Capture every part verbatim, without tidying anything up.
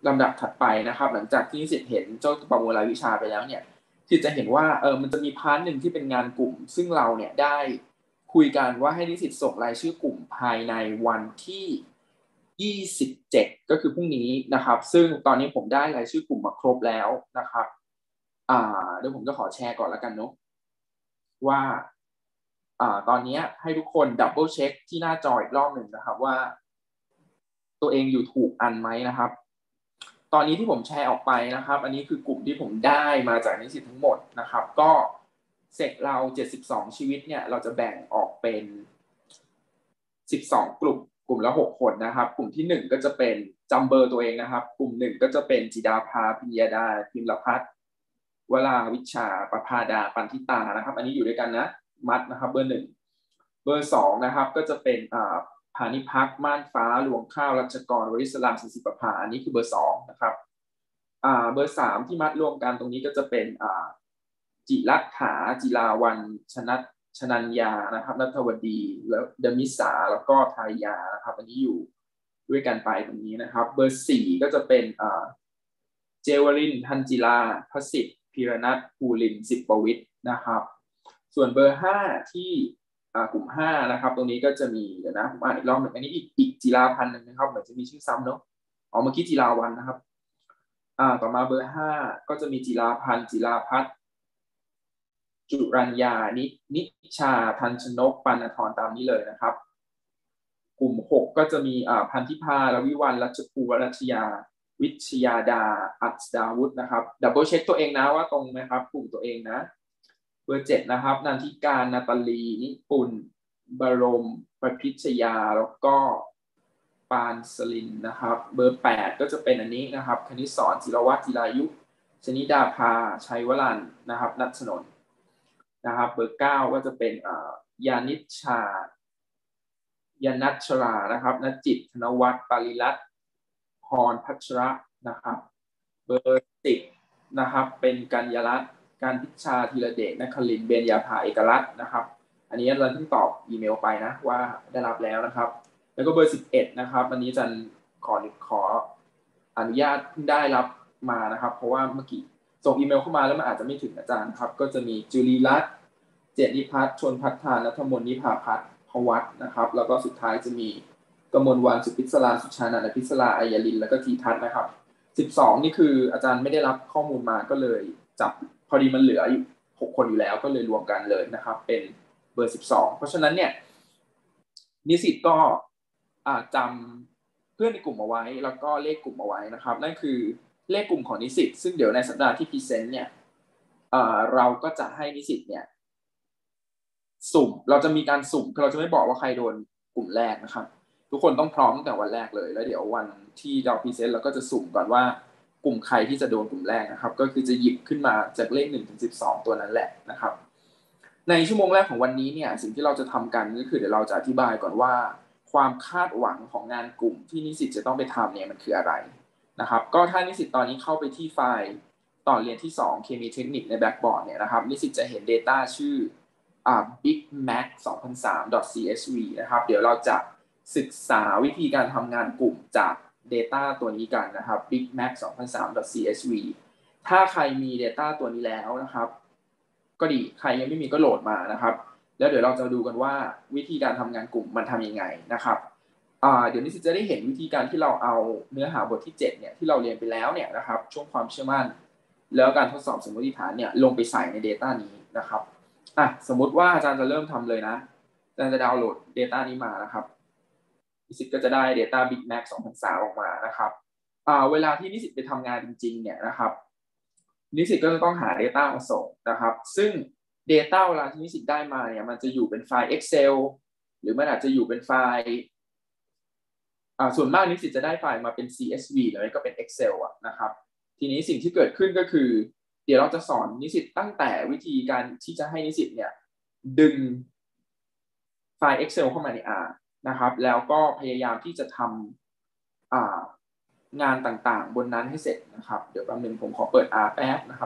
ลำดับถัดไปนะครับหลังจากที่นิสิตเห็นเจ้าประมวลรายวิชาไปแล้วเนี่ยที่จะเห็นว่าเออมันจะมีพาร์ทหนึ่งที่เป็นงานกลุ่มซึ่งเราเนี่ยได้คุยกันว่าให้นิสิตส่งรายชื่อกลุ่มภายในวันที่ยี่สิบเจ็ดก็คือพรุ่งนี้นะครับซึ่งตอนนี้ผมได้รายชื่อกลุ่มมาครบแล้วนะครับอ่าเดี๋ยวผมจะขอแชร์ก่อนแล้วกันเนาะว่าอ่าตอนนี้ให้ทุกคนดับเบิลเช็คที่หน้าจออีกรอบหนึ่งนะครับว่าตัวเองอยู่ถูกอันไหมนะครับตอนนี้ที่ผมแชร์ออกไปนะครับอันนี้คือกลุ่มที่ผมได้มาจากนิสิตทั้งหมดนะครับก็เสร็จเราเจ็ดสิบสองชีวิตเนี่ยเราจะแบ่งออกเป็นสิบสองกลุ่มกลุ่มละหกคนนะครับกลุ่มที่หนึ่งก็จะเป็นจำเบอร์ตัวเองนะครับกลุ่มหนึ่งก็จะเป็นจิดาภาพิยดาพิมรพัฒน์วราวิชาประภาดาปันทิตานะครับอันนี้อยู่ด้วยกันนะมัดนะครับเบอร์หนึ่งเบอร์สองนะครับก็จะเป็นอ่าพานิพักม่านฟ้าหลวงข้าวรัชกรวริศรามศิสิประภาอันนี้คือเบอร์สองนะครับอ่าเบอร์สามที่มัดรวมกันตรงนี้ก็จะเป็นอ่าจิรัตถาจิราวันชนะชนัญญานะครับนัทวดีแล้วเดมิสาแล้วก็ทายานะครับอันนี้อยู่ด้วยกันไปตรงนี้นะครับเบอร์สี่ก็จะเป็นอ่าเจวรินทันจิลาพสิทธิ์พิรนัทภูลินสิบประวิทย์นะครับส่วนเบอร์ห้าที่กลุ่มห้านะครับตรงนี้ก็จะมีเดี๋ยวนะผมอ่านอีกรอบหนึ่งอันนี้อีกอีกจิราพันธ์หนึ่งนะครับเหมือนจะมีชื่อซ้ำเนาะอ๋อเมื่อกี้จิราวันนะครับอ่าต่อมาเบอร์ห้าก็จะมีจิราพันธ์จิราพัฒน์จุรัญญานินิชาทันชนกปันธรตามนี้เลยนะครับกลุ่มหกก็จะมีอ่าพันธิพาลวิวันรัชภูวรัชยาวิชยาดาอัศดาวุฒินะครับดับเบิลเช็คตัวเองนะว่าตรงไหมครับกลุ่มตัวเองนะเบอร์เจ็ดนะครับนันทิการนาตาลีนิปุลบรมประพิชยาแล้วก็ปานสลินนะครับเบอร์แปดก็จะเป็นอันนี้นะครับคณิศรจิรวัฒน์จิรายุชนิดาภาชัยวรันนะครับนัทนนท์นะครับเบอร์เก้าก็จะเป็นยานิชายานัชรานะครับนจิตธนวัฒน์ปาริรัตน์พรพัชระนะครับเบอร์สิบนะครับเป็นกัญญาลัตน์การพิชาธีรเดชนครินทร์เบญญาภาเอกรัตน์นะครับอันนี้เราเพิ่งตอบอีเมลไปนะว่าได้รับแล้วนะครับแล้วก็เบอร์สิบเอ็ดนะครับอันนี้อาจารย์ขอขออนุญาตเพิ่งได้รับมานะครับเพราะว่าเมื่อกี้ส่งอีเมลเข้ามาแล้วมันอาจจะไม่ถึงอาจารย์ครับก็จะมีจุลีรัตน์เจตนิพัฒน์ชนพัฒนานัทมนต์นิพาพัฒน์พวัตนะครับแล้วก็สุดท้ายจะมีกมลวรรณสุพิศราสุชานันท์อภิศราอัยลินแล้วก็ทีทัศน์นะครับสิบสองนี่คืออาจารย์ไม่ได้รับข้อมูลมาก็เลยจับพอดีมันเหลืออยู่หกคนอยู่แล้วก็เลยรวมกันเลยนะครับเป็นเบอร์สิบสองเพราะฉะนั้นเนี่ยนิสิตก็จำเพื่อนในกลุ่มเอาไว้แล้วก็เลขกลุ่มเอาไว้นะครับนั่นคือเลขกลุ่มของนิสิตซึ่งเดี๋ยวในสัปดาห์ที่พรีเซนต์เนี่ยเราก็จะให้นิสิตเนี่ยสุ่มเราจะมีการสุ่มคือเราจะไม่บอกว่าใครโดนกลุ่มแรกนะครับทุกคนต้องพร้อมตั้งแต่วันแรกเลยแล้วเดี๋ยววันที่เราพรีเซนต์เราก็จะสุ่มก่อนว่ากลุ่มใครที่จะโดนกลุ่มแรกนะครับก็คือจะหยิบขึ้นมาจากเลขหนึ่งถึงสิบสองตัวนั้นแหละนะครับในชั่วโมงแรกของวันนี้เนี่ยสิ่งที่เราจะทำกันก็คือเดี๋ยวเราจะอธิบายก่อนว่าความคาดหวังของงานกลุ่มที่นิสิตจะต้องไปทำเนี่ยมันคืออะไรนะครับก็ถ้านิสิตตอนนี้เข้าไปที่ไฟล์ตอนเรียนที่สองเคมีเทคนิคในแบ็กบอร์ดเนี่ยนะครับนิสิตจะเห็น Data ชื่อบิ๊กแม็ก สองพันสาม ซี เอส วี นะครับเดี๋ยวเราจะศึกษาวิธีการทำงานกลุ่มจาก Data ตัวนี้กันนะครับ บิ๊กแม็ก สองพันสาม ซี เอส วี ถ้าใครมี Data ตัวนี้แล้วนะครับก็ดีใครยังไม่มีก็โหลดมานะครับแล้วเดี๋ยวเราจะดูกันว่าวิธีการทำงานกลุ่มมันทำยังไงนะครับเดี๋ยวนี้จะได้เห็นวิธีการที่เราเอาเนื้อหาบทที่เจ็ดเนี่ยที่เราเรียนไปแล้วเนี่ยนะครับช่วงความเชื่อมั่นแล้วการทดสอบสมมติฐานเนี่ยลงไปใส่ใน Data นี้นะครับอ่ะสมมุติว่าอาจารย์จะเริ่มทำเลยนะอาจารย์จะดาวน์โหลด Data นี้มานะครับนิสิตก็จะได้ Data Big Mac สองพันสามออกมานะครับอ่าเวลาที่นิสิตไปทำงานจริงๆเนี่ยนะครับนิสิตก็จะต้องหา Data มาส่งนะครับซึ่ง Data เวลาที่นิสิตได้มาเนี่ยมันจะอยู่เป็นไฟล์ Excel หรือมันอาจจะอยู่เป็นไฟล์อ่าส่วนมากนิสิตจะได้ไฟล์มาเป็น ซี เอส วี หรือไม่ก็เป็น Excel อ่ะนะครับทีนี้สิ่งที่เกิดขึ้นก็คือเดี๋ยวเราจะสอนนิสิตตั้งแต่วิธีการที่จะให้นิสิตเนี่ยดึงไฟล์ Excel เข้ามาใน R นะครับแล้วก็พยายามที่จะทำอ่างานต่างๆบนนั้นให้เสร็จนะครับเดี๋ยวแป๊บนึงผมขอเปิด R แป๊บนะครับ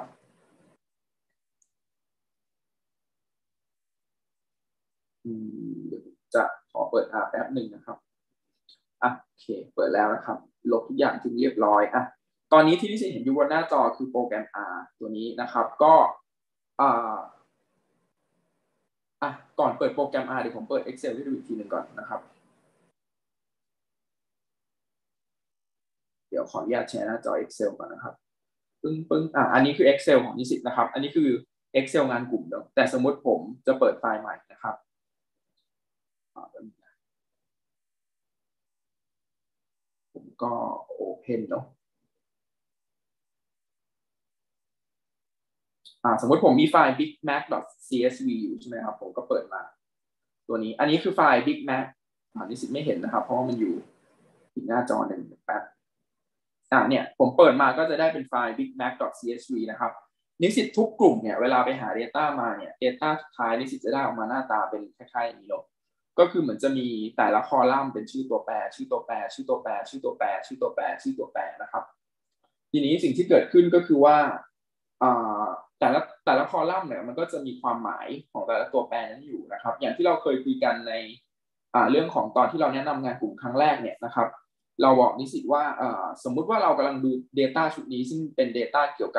เดี๋ยวจะขอเปิด R แป๊บหนึ่งนะครับอ่ะโอเคเปิดแล้วนะครับลบทุกอย่างทิ้งเรียบร้อยอ่ะตอนนี้ที่นิสิตเห็นอยู่บนหน้าจอคือโปรแกรม R ตัวนี้นะครับก็อ่าอ่ะก่อนเปิดโปรแกรม R เดี๋ยวผมเปิด Excel ให้ดูอีกทีหนึ่งก่อนนะครับเดี๋ยวขออนุญาตแชร์หน้าจอ Excel ก่อนนะครับปึ้งปึ้งอ่ะอันนี้คือ Excel ของนิสิตนะครับอันนี้คือ Excel งานกลุ่มเนาะแต่สมมติผมจะเปิดไฟล์ใหม่นะครับผมก็ Open เนาะอ่าสมมติผมมีไฟล์ bigmac.csv อยู่ใช่ไหมครับผมก็เปิดมาตัวนี้อันนี้คือไฟล์ bigmac อ่านิสิตไม่เห็นนะครับเพราะว่ามันอยู่อีกหน้าจอหนึ่งแป๊บอ่าเนี่ยผมเปิดมาก็จะได้เป็นไฟล์ bigmac.csv นะครับนิสิตทุกกลุ่มเนี่ยเวลาไปหา Data มาเนี่ย Data สุดท้ายนิสิตจะได้ออกมาหน้าตาเป็นคล้ายๆอย่างนี้เนาะก็คือเหมือนจะมีแต่ละคอลัมน์เป็นชื่อตัวแปรชื่อตัวแปรชื่อตัวแปรชื่อตัวแปรชื่อตัวแปรชื่อตัวแปรนะครับทีนี้สิ่งที่เกิดขึ้นก็คือว่าแต่ละแต่ละคอลัมน์เนี่ยมันก็จะมีความหมายของแต่ละตัวแปรนั้นอยู่นะครับอย่างที่เราเคยคุยกันในเรื่องของตอนที่เราแนะนำงานกลุ่มครั้งแรกเนี่ยนะครับเราบอกนิสิตว่าสมมุติว่าเรากำลังดู Data ชุดนี้ซึ่งเป็น Data เกี่ยวกับ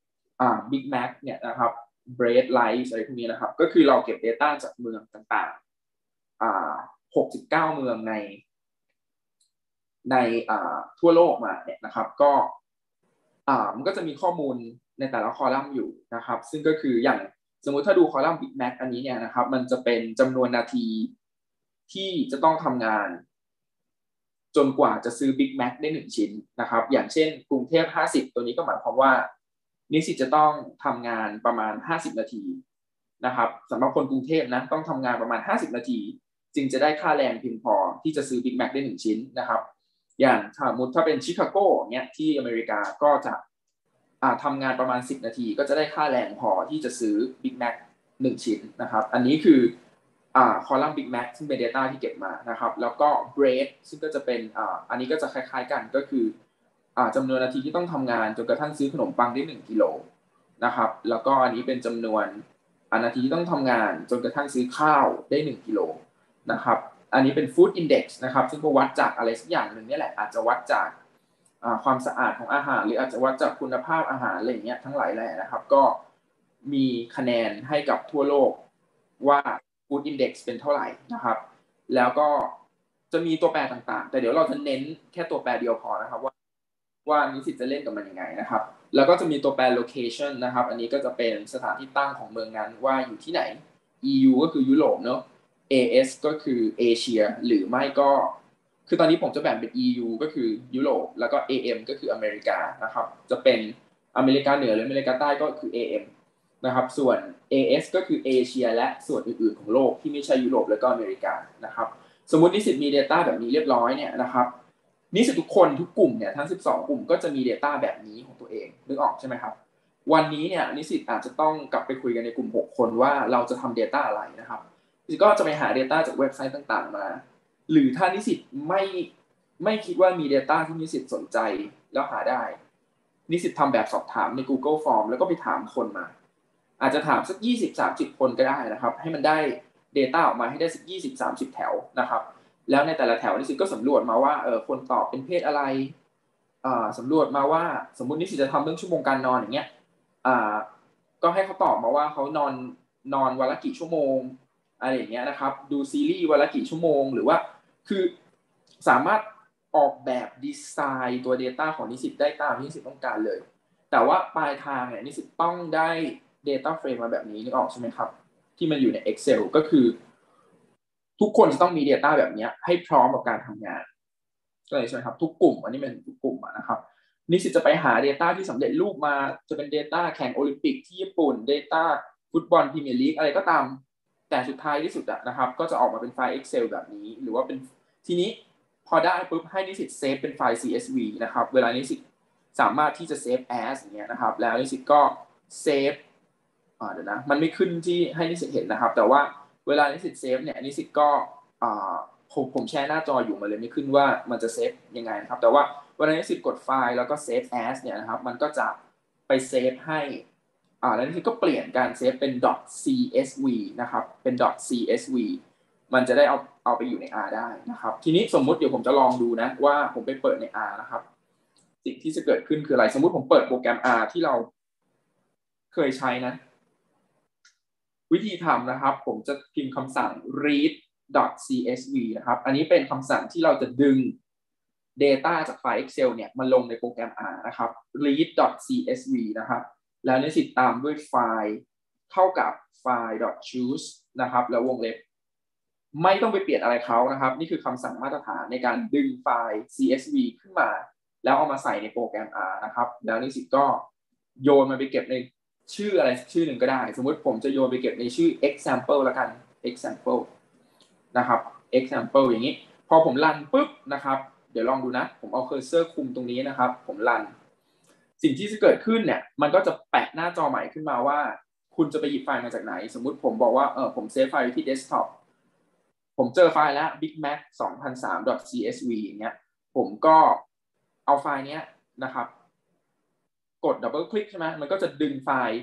Big Mac เนี่ยนะครับ Bread Rice อะไรพวกนี้นะครับก็คือเราเก็บ Data จากเมืองต่างๆหกสิบเก้าเมืองในในทั่วโลกมาเนี่ยนะครับก็มันก็จะมีข้อมูลในแต่ละคอลัมน์อยู่นะครับซึ่งก็คืออย่างสมมุติถ้าดูคอลัมน์ Big Mac อันนี้เนี่ยนะครับมันจะเป็นจำนวนนาทีที่จะต้องทำงานจนกว่าจะซื้อ Big Mac ได้หนึ่งชิ้นนะครับอย่างเช่นกรุงเทพห้าสิบตัวนี้ก็หมายความว่านิสิตจะต้องทำงานประมาณห้าสิบนาทีนะครับสำหรับคนกรุงเทพนะต้องทำงานประมาณห้าสิบนาทีจึงจะได้ค่าแรงเพียงพอที่จะซื้อ Big Mac ได้หนึ่งชิ้นนะครับอย่างสมมติถ้าเป็นชิคาโกเนี่ยที่อเมริกาก็จะทำงานประมาณสิบนาทีก็จะได้ค่าแรงพอที่จะซื้อ Big Mac หนึ่งชิ้นนะครับอันนี้คือคอลัมน์ Big Mac ซึ่งเป็น Data ที่เก็บมานะครับแล้วก็ Bread ซึ่งก็จะเป็นออันนี้ก็จะคล้ายๆกันก็คือจำนวนนาทีที่ต้องทำงานจนกระทั่งซื้อขนมปังได้หนึ่งกิโลนะครับแล้วก็อันนี้เป็นจำนวนนาทีที่ต้องทำงานจนกระทั่งซื้อข้าวได้หนึ่งกิโลนะครับอันนี้เป็น Food Index นะครับซึ่งก็วัดจากอะไรสักอย่างหนึ่งนี่แหละอาจจะวัดจากความสะอาดของอาหารหรืออาจจะวัดจากคุณภาพอาหารอะไรอย่างเงี้ยทั้งหลายแหล่นะครับก็มีคะแนนให้กับทั่วโลกว่า Food Index เป็นเท่าไหร่นะครับแล้วก็จะมีตัวแปรต่างๆแต่เดี๋ยวเราจะเน้นแค่ตัวแปรเดียวพอนะครับว่าว่านิสิตจะเล่นกับมันยังไงนะครับแล้วก็จะมีตัวแปร location นะครับอันนี้ก็จะเป็นสถานที่ตั้งของเมืองนั้นว่าอยู่ที่ไหน อี ยู ก็คือยุโรปเนอะ เอ เอส ก็คือเอเชียหรือไม่ก็คือตอนนี้ผมจะแบ่งเป็น อี ยู ก็คือยุโรปแล้วก็ เอ เอ็ม ก็คืออเมริกานะครับจะเป็นอเมริกาเหนือหรืออเมริกาใต้ก็คือ เอ เอ็ม นะครับส่วน เอ เอส ก็คือเอเชียและส่วนอื่นๆของโลกที่ไม่ใช่ยุโรปแล้วก็อเมริกานะครับสมมุตินิสิตมี Data แบบนี้เรียบร้อยเนี่ยนะครับนิสิตทุกคนทุกกลุ่มเนี่ยทั้งสิบสองกลุ่มก็จะมี Data แบบนี้ของตัวเองนึกออกใช่ไหมครับวันนี้เนี่ยนิสิตอาจจะต้องกลับไปคุยกันในกลุ่มหกคนว่าเราจะทำ Data อะไรนะครับนิสิตก็จะไปหา Data จากเว็บไซต์ต่างๆมาหรือถ้านิสิตไม่ไม่คิดว่ามี Data ที่นิสิตสนใจแล้วหาได้นิสิตทำแบบสอบถามใน Google Form แล้วก็ไปถามคนมาอาจจะถามสัก ยี่สิบถึงสามสิบ คนก็ได้นะครับให้มันได้ Data ออกมาให้ได้สัก ยี่สิบถึงสามสิบ แถวนะครับแล้วในแต่ละแถวนิสิตก็สำรวจมาว่าเออคนตอบเป็นเพศอะไรอ่าสำรวจมาว่าสมมุตินิสิตจะทำเรื่องชั่วโมงการนอนอย่างเงี้ยอ่าก็ให้เขาตอบมาว่าเขานอนนอนวันละกี่ชั่วโมงอะไรอย่างเงี้ยนะครับดูซีรีส์วันละกี่ชั่วโมงหรือว่าคือสามารถออกแบบดีไซน์ตัว Data ของนิสิตได้ตามที่นิสิตต้องการเลยแต่ว่าปลายทางเนี่ยนิสิตต้องได้ Data Frame มาแบบนี้นึกออกใช่ไหมครับที่มันอยู่ใน Excel ก็คือทุกคนจะต้องมี Data แบบนี้ให้พร้อมกับการทำงานก็เลยใช่ไหมครับทุกกลุ่มอันนี้เป็นทุกกลุ่มนะครับนิสิตจะไปหา Data ที่สำเร็จรูปมาจะเป็น Data แข่งโอลิมปิกที่ญี่ปุ่น Data ฟุตบอลพรีเมียร์ลีกอะไรก็ตามแต่สุดท้ายที่สุดนะครับก็จะออกมาเป็นไฟล์ Excel แบบนี้หรือว่าเป็นทีนี้พอได้ปุ๊บให้นิสิตเซฟเป็นไฟล์ ซี เอส วี นะครับเวลานิสิตสามารถที่จะเซฟ as อย่างเงี้ยนะครับแล้วนิสิตก็เซฟเดี๋ยวนะมันไม่ขึ้นที่ให้นิสิตเห็นนะครับแต่ว่าเวลานิสิตเซฟเนี่ยนิสิตก็ผมผมแชร์หน้าจออยู่มาเลยไม่ขึ้นว่ามันจะเซฟยังไงนะครับแต่ว่าเวลานิสิตกดไฟล์แล้วก็เซฟ as เนี่ยนะครับมันก็จะไปเซฟให้อ่าแล้วนิสิตก็เปลี่ยนการเซฟเป็น .csv นะครับเป็น .csv มันจะได้เอาเอาไปอยู่ใน R ได้นะครับทีนี้สมมุติเดี๋ยวผมจะลองดูนะว่าผมไปเปิดใน R นะครับสิ่งที่จะเกิดขึ้นคืออะไรสมมุติผมเปิดโปรแกรม R ที่เราเคยใช้นะวิธีทำนะครับผมจะพิมพ์คำสั่ง read.csv นะครับอันนี้เป็นคำสั่งที่เราจะดึง data จากไฟล์ Excel เนี่ยมาลงในโปรแกรม R นะครับ read.csv นะครับแล้วในสิทธิ์ตามด้วยไฟล์เท่ากับไฟล์ .choose นะครับแล้ววงเล็บไม่ต้องไปเปลี่ยนอะไรเขานะครับนี่คือคำสั่งมาตรฐานในการดึงไฟล์ ซี เอส วี ขึ้นมาแล้วเอามาใส่ในโปรแกรม R นะครับแล้วนิสิตก็โยนมันไปเก็บในชื่ออะไรชื่อหนึ่งก็ได้สมมติผมจะโยนไปเก็บในชื่อ example แล้วกัน example นะครับ example อย่างนี้พอผมรันปุ๊บนะครับเดี๋ยวลองดูนะผมเอาเคอร์เซอร์คุมตรงนี้นะครับผมรันสิ่งที่จะเกิดขึ้นเนี่ยมันก็จะแปะหน้าจอใหม่ขึ้นมาว่าคุณจะไปหยิบไฟล์มาจากไหนสมมุติผมบอกว่าเออผมเซฟไฟล์ที่ desktop ผมเจอไฟล์แล้ว bigmac สองพันสาม .csv อย่างเงี้ยผมก็เอาไฟล์เนี้ยนะครับกดดับเบิลคลิกใช่ไหมมันก็จะดึงไฟล์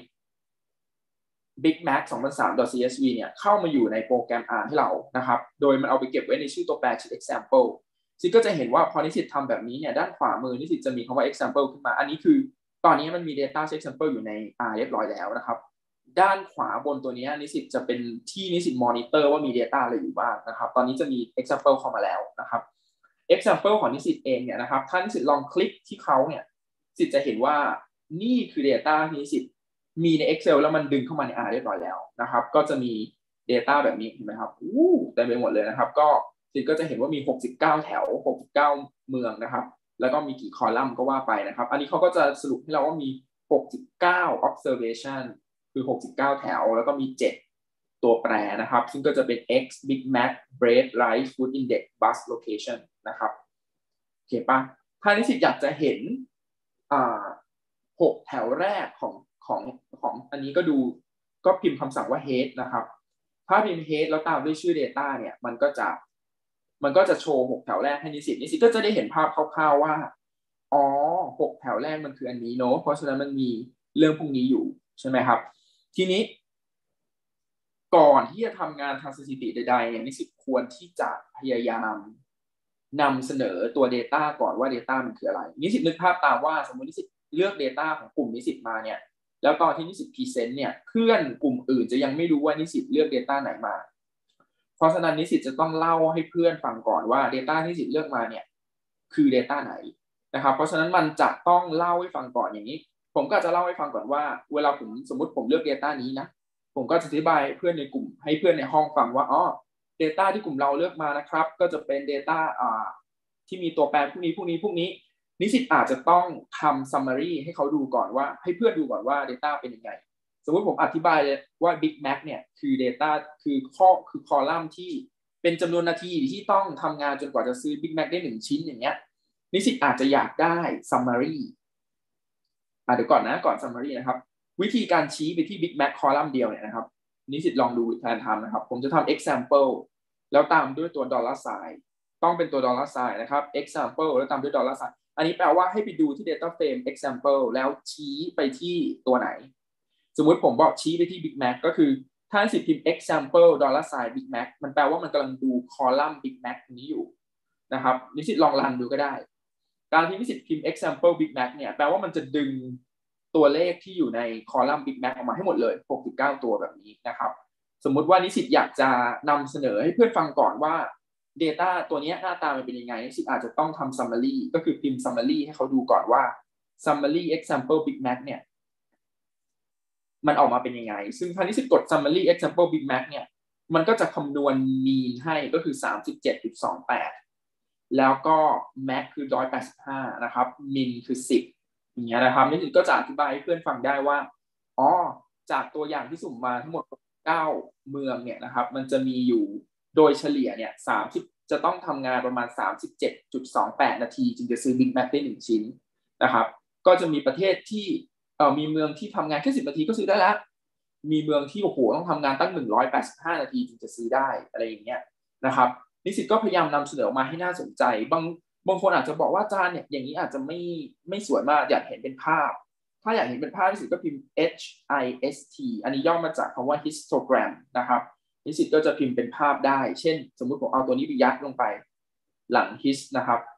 bigmac สองพันสาม .csv เนี่ยเข้ามาอยู่ในโปรแกรม R ให้เรานะครับโดยมันเอาไปเก็บไว้ในชื่อตัวแปรชื่อ example ซึ่งก็จะเห็นว่าพอนิสิตทำแบบนี้เนี่ยด้านขวามือนิสิตจะมีคำว่า example ขึ้นมาอันนี้คือตอนนี้มันมี data example อยู่ใน R เรียบร้อยแล้วนะครับด้านขวาบนตัวนี้นิสิตจะเป็นที่นิสิตมอนิเตอร์ว่ามี data อะไรอยู่บ้างนะครับตอนนี้จะมี example เข้ามาแล้วนะครับ example ของนิสิตเองเนี่ยนะครับถ้านิสิตลองคลิกที่เขาเนี่ยนิสิตจะเห็นว่านี่คือ data ที่นิสิตมีใน Excel แล้วมันดึงเข้ามาใน R เรียบร้อยแล้วนะครับก็จะมี data แบบนี้เห็นไหมครับอู้เต็มไปหมดเลยนะครับก็นิสิตก็จะเห็นว่ามีหกสิบเก้าแถวหกสิบเก้าเมืองนะครับแล้วก็มีกี่คอลัมน์ก็ว่าไปนะครับอันนี้เขาก็จะสรุปให้เราว่ามีหกสิบเก้า observationคือหกสิบเก้าแถวแล้วก็มีเจ็ดตัวแปรนะครับซึ่งก็จะเป็น x big mac bread rice food index bus location นะครับโอเคปะถ้านิสิตอยากจะเห็นอ่าหกแถวแรกของของของอันนี้ก็ดูก็พิมพ์คำสั่งว่า head นะครับถ้าพิมพ์ head แล้วตามด้วยชื่อ data เนี่ยมันก็จะมันก็จะโชว์หกแถวแรกให้นิสิตนิสิตก็จะได้เห็นภาพคร่าวๆว่าอ๋อหกแถวแรกมันคืออันนี้เนาะเพราะฉะนั้นมันมีเรื่องพวกนี้อยู่ใช่ไหมครับทีนี้ก่อนที่จะทำงานทางสถิติใดๆเนี่ยนิสิตควรที่จะพยายามนำเสนอตัว data ก่อนว่า data มันคืออะไรนิสิตนึกภาพตามว่าสมมตินิสิตเลือก data ของกลุ่มนิสิตมาเนี่ยแล้วตอนที่นิสิตพรีเซนต์เนี่ยเพื่อนกลุ่มอื่นจะยังไม่รู้ว่านิสิตเลือก data ไหนมาเพราะฉะนั้นนิสิตจะต้องเล่าให้เพื่อนฟังก่อนว่า data ที่นิสิตเลือกมาเนี่ยคือ data ไหนนะครับเพราะฉะนั้นมันจะต้องเล่าให้ฟังก่อนอย่างนี้ผมก็จะเล่าให้ฟังก่อนว่าเวลาผมสมมติผมเลือก data นี้นะผมก็จะอธิบายเพื่อนในกลุ่มให้เพื่อนในห้องฟังว่าอ๋อ data ที่กลุ่มเราเลือกมานะครับก็จะเป็น data อ่าที่มีตัวแปรพวกนี้พวกนี้พวกนี้นิสิตอาจจะต้องทำ summary ให้เขาดูก่อนว่าให้เพื่อนดูก่อนว่า data เป็นยังไงสมมติผมอธิบายเลยว่า Big Mac เนี่ยคือ data คือข้อคือคอลัมน์ที่เป็นจำนวนนาทีที่ต้องทำงานจนกว่าจะซื้อ Big Mac ได้หนึ่งชิ้นอย่างเงี้ยนิสิตอาจจะอยากได้ summary อ่ะเดี๋ยวก่อนนะก่อน summary นะครับวิธีการชี้ไปที่ Big Mac คอลัมน์เดียวเนี่ยนะครับนิสิตลองดูแทนทำนะครับผมจะทำ example แล้วตามด้วยตัว dollar sign ต้องเป็นตัว dollar sign นะครับ example แล้วตามด้วย dollar sign อันนี้แปลว่าให้ไปดูที่ data frame example แล้วชี้ไปที่ตัวไหนสมมุติผมบอกชี้ไปที่ Big Mac ก็คือถ้าสิพิมพ์ example dollar sign Big Mac มันแปลว่ามันกำลังดูคอลัมน์ Big Mac นี้อยู่นะครับนิสิตลองรันดูก็ได้การที่นิสิตพิมพ์ example Big Mac เนี่ยแปลว่ามันจะดึงตัวเลขที่อยู่ในคอลัมน์ Big Mac ออกมาให้หมดเลยหกสิบเก้าตัวแบบนี้นะครับสมมุติว่านิสิตอยากจะนำเสนอให้เพื่อนฟังก่อนว่า data ตัวนี้หน้าตามันเป็นยังไงนิสิตอาจจะต้องทำ summary ก็คือพิมพ์ summary ให้เขาดูก่อนว่า summary example Big Mac เนี่ยมันออกมาเป็นยังไงซึ่งถ้านิสิตกด summary example Big Mac เนี่ยมันก็จะคำนวณ mean ให้ก็คือ สามสิบเจ็ดจุดสองแปด แล้วก็ max คือหนึ่งร้อยแปดสิบห้านะครับ min คือสิบอย่างเงี้ยนะครับนิสิตก็จะอธิบายให้เพื่อนฟังได้ว่าอ๋อจากตัวอย่างที่สุ่มมาทั้งหมดเก้าเมืองเนี่ยนะครับมันจะมีอยู่โดยเฉลี่ยเนี่ยสามสิบจะต้องทำงานประมาณ สามสิบเจ็ดจุดสองแปด นาทีจึงจะซื้อ Big Mac ได้หนึ่งชิ้นนะครับก็จะมีประเทศที่เอ่อมีเมืองที่ทำงานแค่สิบนาทีก็ซื้อได้แล้วมีเมืองที่โอ้โหต้องทำงานตั้งหนึ่งร้อยแปดสิบห้านาทีจึงจะซื้อได้อะไรอย่างเงี้ยนะครับนิสิตก็พยายามนำเสนอออกมาให้น่าสนใจบางบางคนอาจจะบอกว่าอาจารย์เนี่ยอย่างนี้อาจจะไม่ไม่สวยมากอยากเห็นเป็นภาพถ้าอยากเห็นเป็นภาพนิสิตก็พิมพ์ H I S T อันนี้ย่อมาจากคำว่า histogram นะครับนิสิตก็จะพิมพ์เป็นภาพได้เช่นสมมุติผมเอาตัวนี้ไปยัดลงไปหลัง his นะครับ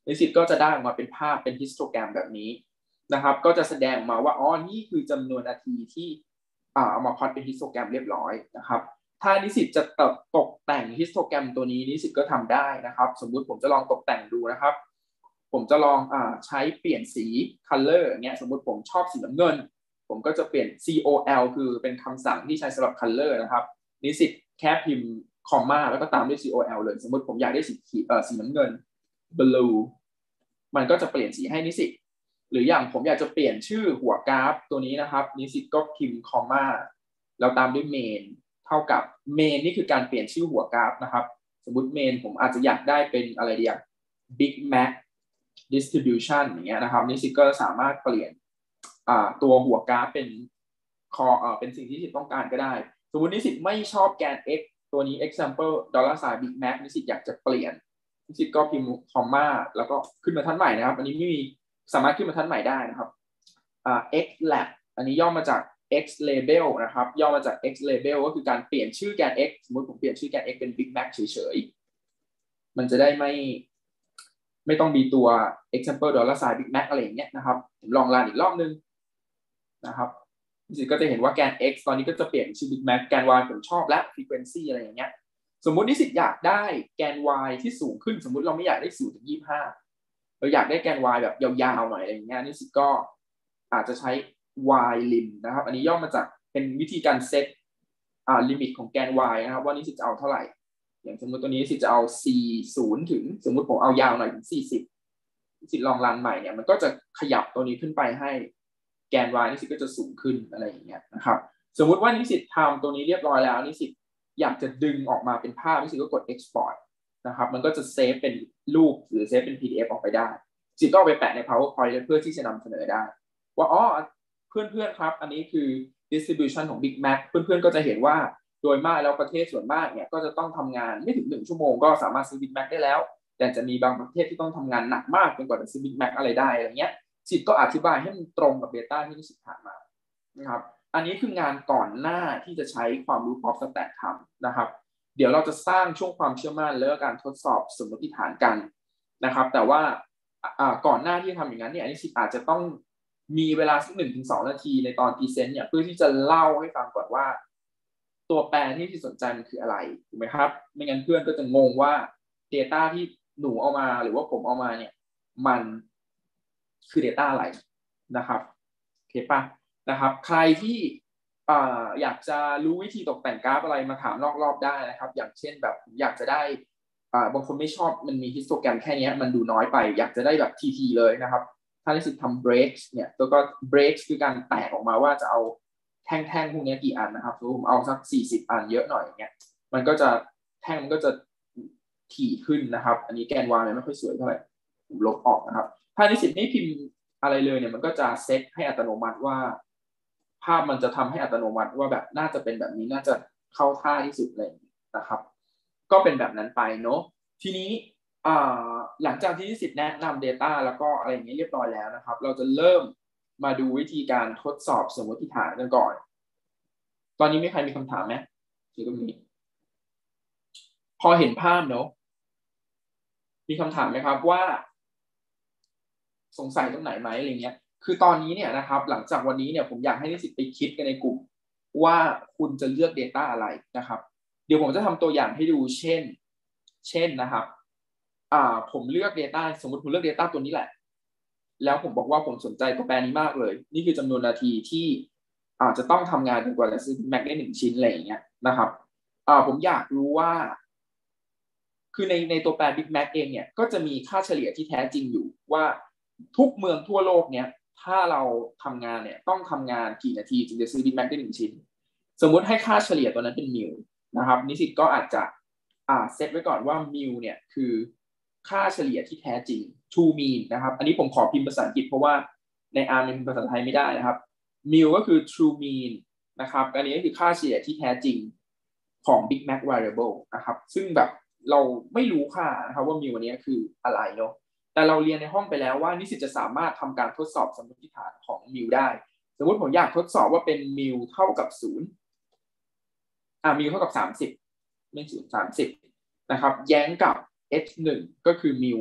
นิสิตก็จะได้ออกมาเป็นภาพเป็นฮิสโตแกรมแบบนี้นะครับก็จะแสดงมาว่าอ๋อนี่คือจำนวนนาทีที่อ่าเอามาพล็อตเป็นฮิสโตแกรมเรียบร้อยนะครับถ้านิสิตจะตกแต่งฮิสโตแกรมตัวนี้นิสิตก็ทำได้นะครับสมมุติผมจะลองตกแต่งดูนะครับผมจะลองอ่าใช้เปลี่ยนสี color เงี้ยสมมุติผมชอบสีน้ำเงินผมก็จะเปลี่ยน ซี โอ แอล คือเป็นคำสั่งที่ใช้สำหรับ color นะครับนิสิตแค่พิมพ์คอมมาแล้วก็ตามด้วย ซี โอ แอล เลยสมมติผมอยากได้สีเอ่อสีน้ำเงิน blue มันก็จะเปลี่ยนสีให้นิสิตหรืออย่างผมอยากจะเปลี่ยนชื่อหัวกราฟตัวนี้นะครับนิสิตก็พิมพ์คอมมาแล้วตามด้วย main เท่ากับ main นี่คือการเปลี่ยนชื่อหัวกราฟนะครับสมมุติ main ผมอาจจะอยากได้เป็นอะไรเดียว big mac distribution อย่างเงี้ยนะครับนิสิตก็สามารถเปลี่ยนตัวหัวกราฟเป็นคอเอ่อเป็นสิ่งที่นิสิตต้องการก็ได้สมมุตินิสิตไม่ชอบแกน x ตัวนี้ example dollar sign big mac นิสิตอยากจะเปลี่ยนนิสิตก็พิมพ์คอมมาแล้วก็ขึ้นมาทันใหม่นะครับอันนี้ไม่มีสามารถขึ้นมาทันใหม่ได้นะครับอ่า x lab อันนี้ย่อมาจาก x label นะครับย่อมาจาก x label ก็คือการเปลี่ยนชื่อแกน x สมมติผมเปลี่ยนชื่อแกน x เป็น big mac เฉยๆมันจะได้ไม่ไม่ต้องมีตัว example dollar sign big mac อะไรอย่างเงี้ยนะครับผมลองรันอีกรอบนึงนะครับนิสิตก็จะเห็นว่าแกน x ตอนนี้ก็จะเปลี่ยนชื่อ big mac แกน y ผมชอบและ frequency อะไรอย่างเงี้ยสมมุตินิสิตอยากได้แกน y ที่สูงขึ้นสมมุติเราไม่อยากได้สูงถึงยี่สิบห้าเราอยากได้แกน y แบบยาวๆหน่อยอะไรอย่างเงี้ยนิสิตก็อาจจะใช้ y lim นะครับอันนี้ย่อมาจากเป็นวิธีการเซตอ่าลิมิตของแกน y นะครับว่านิสิตจะเอาเท่าไหร่อย่างสมมติตัวนี้นิสิตจะเอาสี่สิบถึงสมมติผมเอายาวหน่อยถึงสี่สิบนิสิตลองรันใหม่เนี่ยมันก็จะขยับตัวนี้ขึ้นไปให้แกน y นิสิตก็จะสูงขึ้นอะไรอย่างเงี้ยนะครับสมมุติว่านิสิตทำตัวนี้เรียบร้อยแล้วนิสิตอยากจะดึงออกมาเป็นภาพนิสิตก็กด export นะครับมันก็จะเซฟเป็นรูปหรือเซฟเป็น พี ดี เอฟ ออกไปได้นิสิตก็เอาไปแปะใน powerpoint เพื่อที่จะนำเสนอได้ว่าอ๋อเพื่อนๆครับอันนี้คือ distribution ของ Big Mac เพื่อนๆก็จะเห็นว่าโดยมากแล้วประเทศส่วนมากเนี่ยก็จะต้องทำงานไม่ถึงหนึ่งชั่วโมงก็สามารถซื้อ Big Mac ได้แล้วแต่จะมีบางประเทศที่ต้องทำงานหนักมากจนกว่าจะซื้อ Big Mac อะไรได้อะไรเงี้ยนิสิตก็อธิบายให้มันตรงกับ data ที่นิสิตผ่านมานะครับอันนี้คืองานก่อนหน้าที่จะใช้ความรู้ Prof Stat ทำนะครับเดี๋ยวเราจะสร้างช่วงความเชื่อมั่นและการทดสอบสมมติฐานกันนะครับแต่ว่าก่อนหน้าที่จะทำอย่างนั้นเนี่ยนิสิตอาจจะต้องมีเวลาสักหนึ่งถึงสองนาทีในตอนพรีเซนต์เนี่ยเพื่อที่จะเล่าให้ฟังก่อนว่าตัวแปรที่ที่สนใจมันคืออะไรถูกไหมครับไม่งั้นเพื่อนก็จะงงว่า data ที่หนูเอามาหรือว่าผมเอามาเนี่ยมันคือ data อะไรนะครับโอเคป่ะนะครับใครที่อยากจะรู้วิธีตกแต่งกราฟอะไรมาถามนอกรอบได้นะครับอย่างเช่นแบบอยากจะได้บางคนไม่ชอบมันมีฮิสโตแกรมแค่นี้มันดูน้อยไปอยากจะได้แบบทีๆเลยนะครับถ้านิสิตทำ breaks เนี่ยตัวก็ breaks คือการแตกออกมาว่าจะเอาแท่งๆพวกนี้กี่อันนะครับสมมติผมเอาสักสี่สิบอันเยอะหน่อยอย่างเงี้ยมันก็จะแท่งมันก็จะถี่ขึ้นนะครับอันนี้แกน y ไม่ค่อยสวยเท่าไหร่ผมลบออกนะครับถ้านิสิตไม่พิมพ์อะไรเลยเนี่ยมันก็จะเซตให้อัตโนมัติว่าภาพมันจะทำให้อัตโนมัติว่าแบบน่าจะเป็นแบบนี้น่าจะเข้าท่าที่สุดเลยนะครับก็เป็นแบบนั้นไปเนาะทีนี้หลังจากที่นิสิตแนะนำ data แล้วก็อะไรอย่างนี้เรียบร้อยแล้วนะครับเราจะเริ่มมาดูวิธีการทดสอบสมมติฐานกันก่อนตอนนี้มีใครมีคำถามไหมที่ตรงนี้พอเห็นภาพเนาะมีคำถามไหมครับว่าสงสัยตรงไหนไหมอะไรเงี้ยคือตอนนี้เนี่ยนะครับหลังจากวันนี้เนี่ยผมอยากให้นิสิตไปคิดกันในกลุ่มว่าคุณจะเลือก data อะไรนะครับเดี๋ยวผมจะทำตัวอย่างให้ดูเช่นเช่นนะครับอ่าผมเลือก data สมมติผมเลือก data ตัวนี้แหละแล้วผมบอกว่าผมสนใจตัวแปรนี้มากเลยนี่คือจำนวนนาทีที่อาจจะต้องทำงานจนกว่าจะซื้อ Mac ได้หนึ่งชิ้นอะไรอย่างเงี้ยนะครับอ่าผมอยากรู้ว่าคือในในตัวแปร Big Mac เองเนี่ยก็จะมีค่าเฉลี่ยที่แท้จริงอยู่ว่าทุกเมืองทั่วโลกเนี่ยถ้าเราทำงานเนี่ยต้องทำงานกี่นาทีจึงจะซื้อ Big Mac ได้หนึ่งชิ้นสมมุติให้ค่าเฉลี่ยตัวนั้นเป็นมิลนะครับนิสิตก็อาจจะอ่าเซตไว้ก่อนว่ามิลเนี่ยคือค่าเฉลี่ยที่แท้จริง true mean นะครับอันนี้ผมขอพิมพ์ภาษาอังกฤษเพราะว่าใน อาร์ เอ็ม พิมพ์ภาษาไทยไม่ได้นะครับมิลก็คือ true mean นะครับอันนี้ก็คือค่าเฉลี่ยที่แท้จริงของ Big Mac variable นะครับซึ่งแบบเราไม่รู้ค่านะครับว่ามิลอันนี้คืออะไรเนาะแต่เราเรียนในห้องไปแล้วว่านิสิตจะสามารถทำการทดสอบสมมติฐานของมิลได้สมมติผมอยากทดสอบว่าเป็นมิลเท่ากับศูนย์อ่ามิลเท่ากับสามสิบไม่ศูนย์ สามสิบนะครับแย้งกับ h หนึ่งก็คือมิล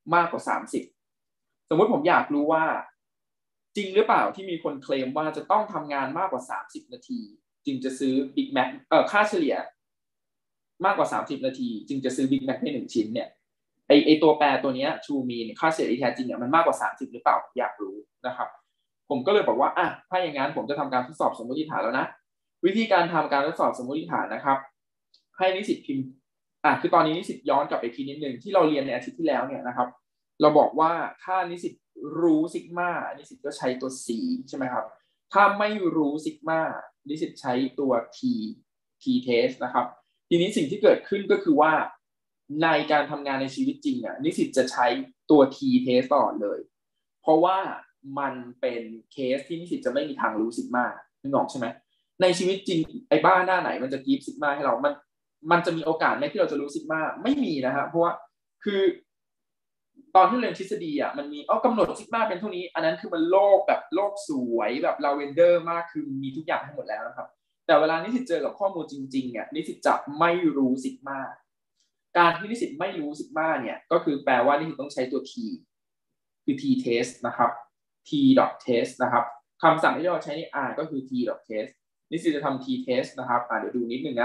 มากกว่าสามสิบสมมุติผมอยากรู้ว่าจริงหรือเปล่าที่มีคนเคลมว่าจะต้องทำงานมากกว่าสามสิบนาทีจึงจะซื้อ Big Mac เอ่อค่าเฉลี่ยมากกว่าสามสิบนาทีจึงจะซื้อ Big Mac ให้หนึ่งชิ้นเนี่ยไอไอตัวแปรตัวนี้ True Mean ค่าเฉลี่ยที่แท้จริงเนี่ยมันมากกว่าสามสิบหรือเปล่าอยากรู้นะครับผมก็เลยบอกว่าอ่ะถ้าอย่างนั้นผมจะทำการทดสอบสมมติฐานแล้วนะวิธีการทำการทดสอบสมมติฐานนะครับให้นิสิตพิมพ์อ่ะคือตอนนี้นิสิตย้อนกลับไปทีนิดนึงที่เราเรียนในอาทิตย์ที่แล้วเนี่ยนะครับเราบอกว่าถ้านิสิตรู้ซิกมานิสิตก็ใช้ตัว C ใช่ไหมครับถ้าไม่รู้ซิกมานิสิตใช้ตัว T T test นะครับทีนี้สิ่งที่เกิดขึ้นก็คือว่าในการทำงานในชีวิตจริงอ่ะนิสิตจะใช้ตัว T test ตลอดเลยเพราะว่ามันเป็นเคสที่นิสิตจะไม่มีทางรู้ซิกมานึกออกใช่ไหมในชีวิตจริงไอ้บ้านหน้าไหนมันจะกีฟซิกมาให้เรามันมันจะมีโอกาสไหมที่เราจะรู้ซิกมาไม่มีนะฮะเพราะว่าคือตอนที่เรียนทฤษฎีอ่ะมันมีอ๋อกำหนดซิกมาเป็นเท่านี้อันนั้นคือมันโลกแบบโลกสวยแบบลาเวนเดอร์มากคือมีทุกอย่างให้หมดแล้วนะครับแต่เวลานิสิตเจอกับข้อมูลจริงๆเนี่ยนิสิตจะไม่รู้ซิกมาการที่นิสิตไม่รู้ซิกมาเนี่ยก็คือแปลว่านิสิตต้องใช้ตัว T คือ T test นะครับ T dot test นะครับคำสั่งที่เราใช้ใน R ก็คือ T dot test นิสิตจะทำ T test นะครับอ่าเดี๋ยวดูนิดนึงนะ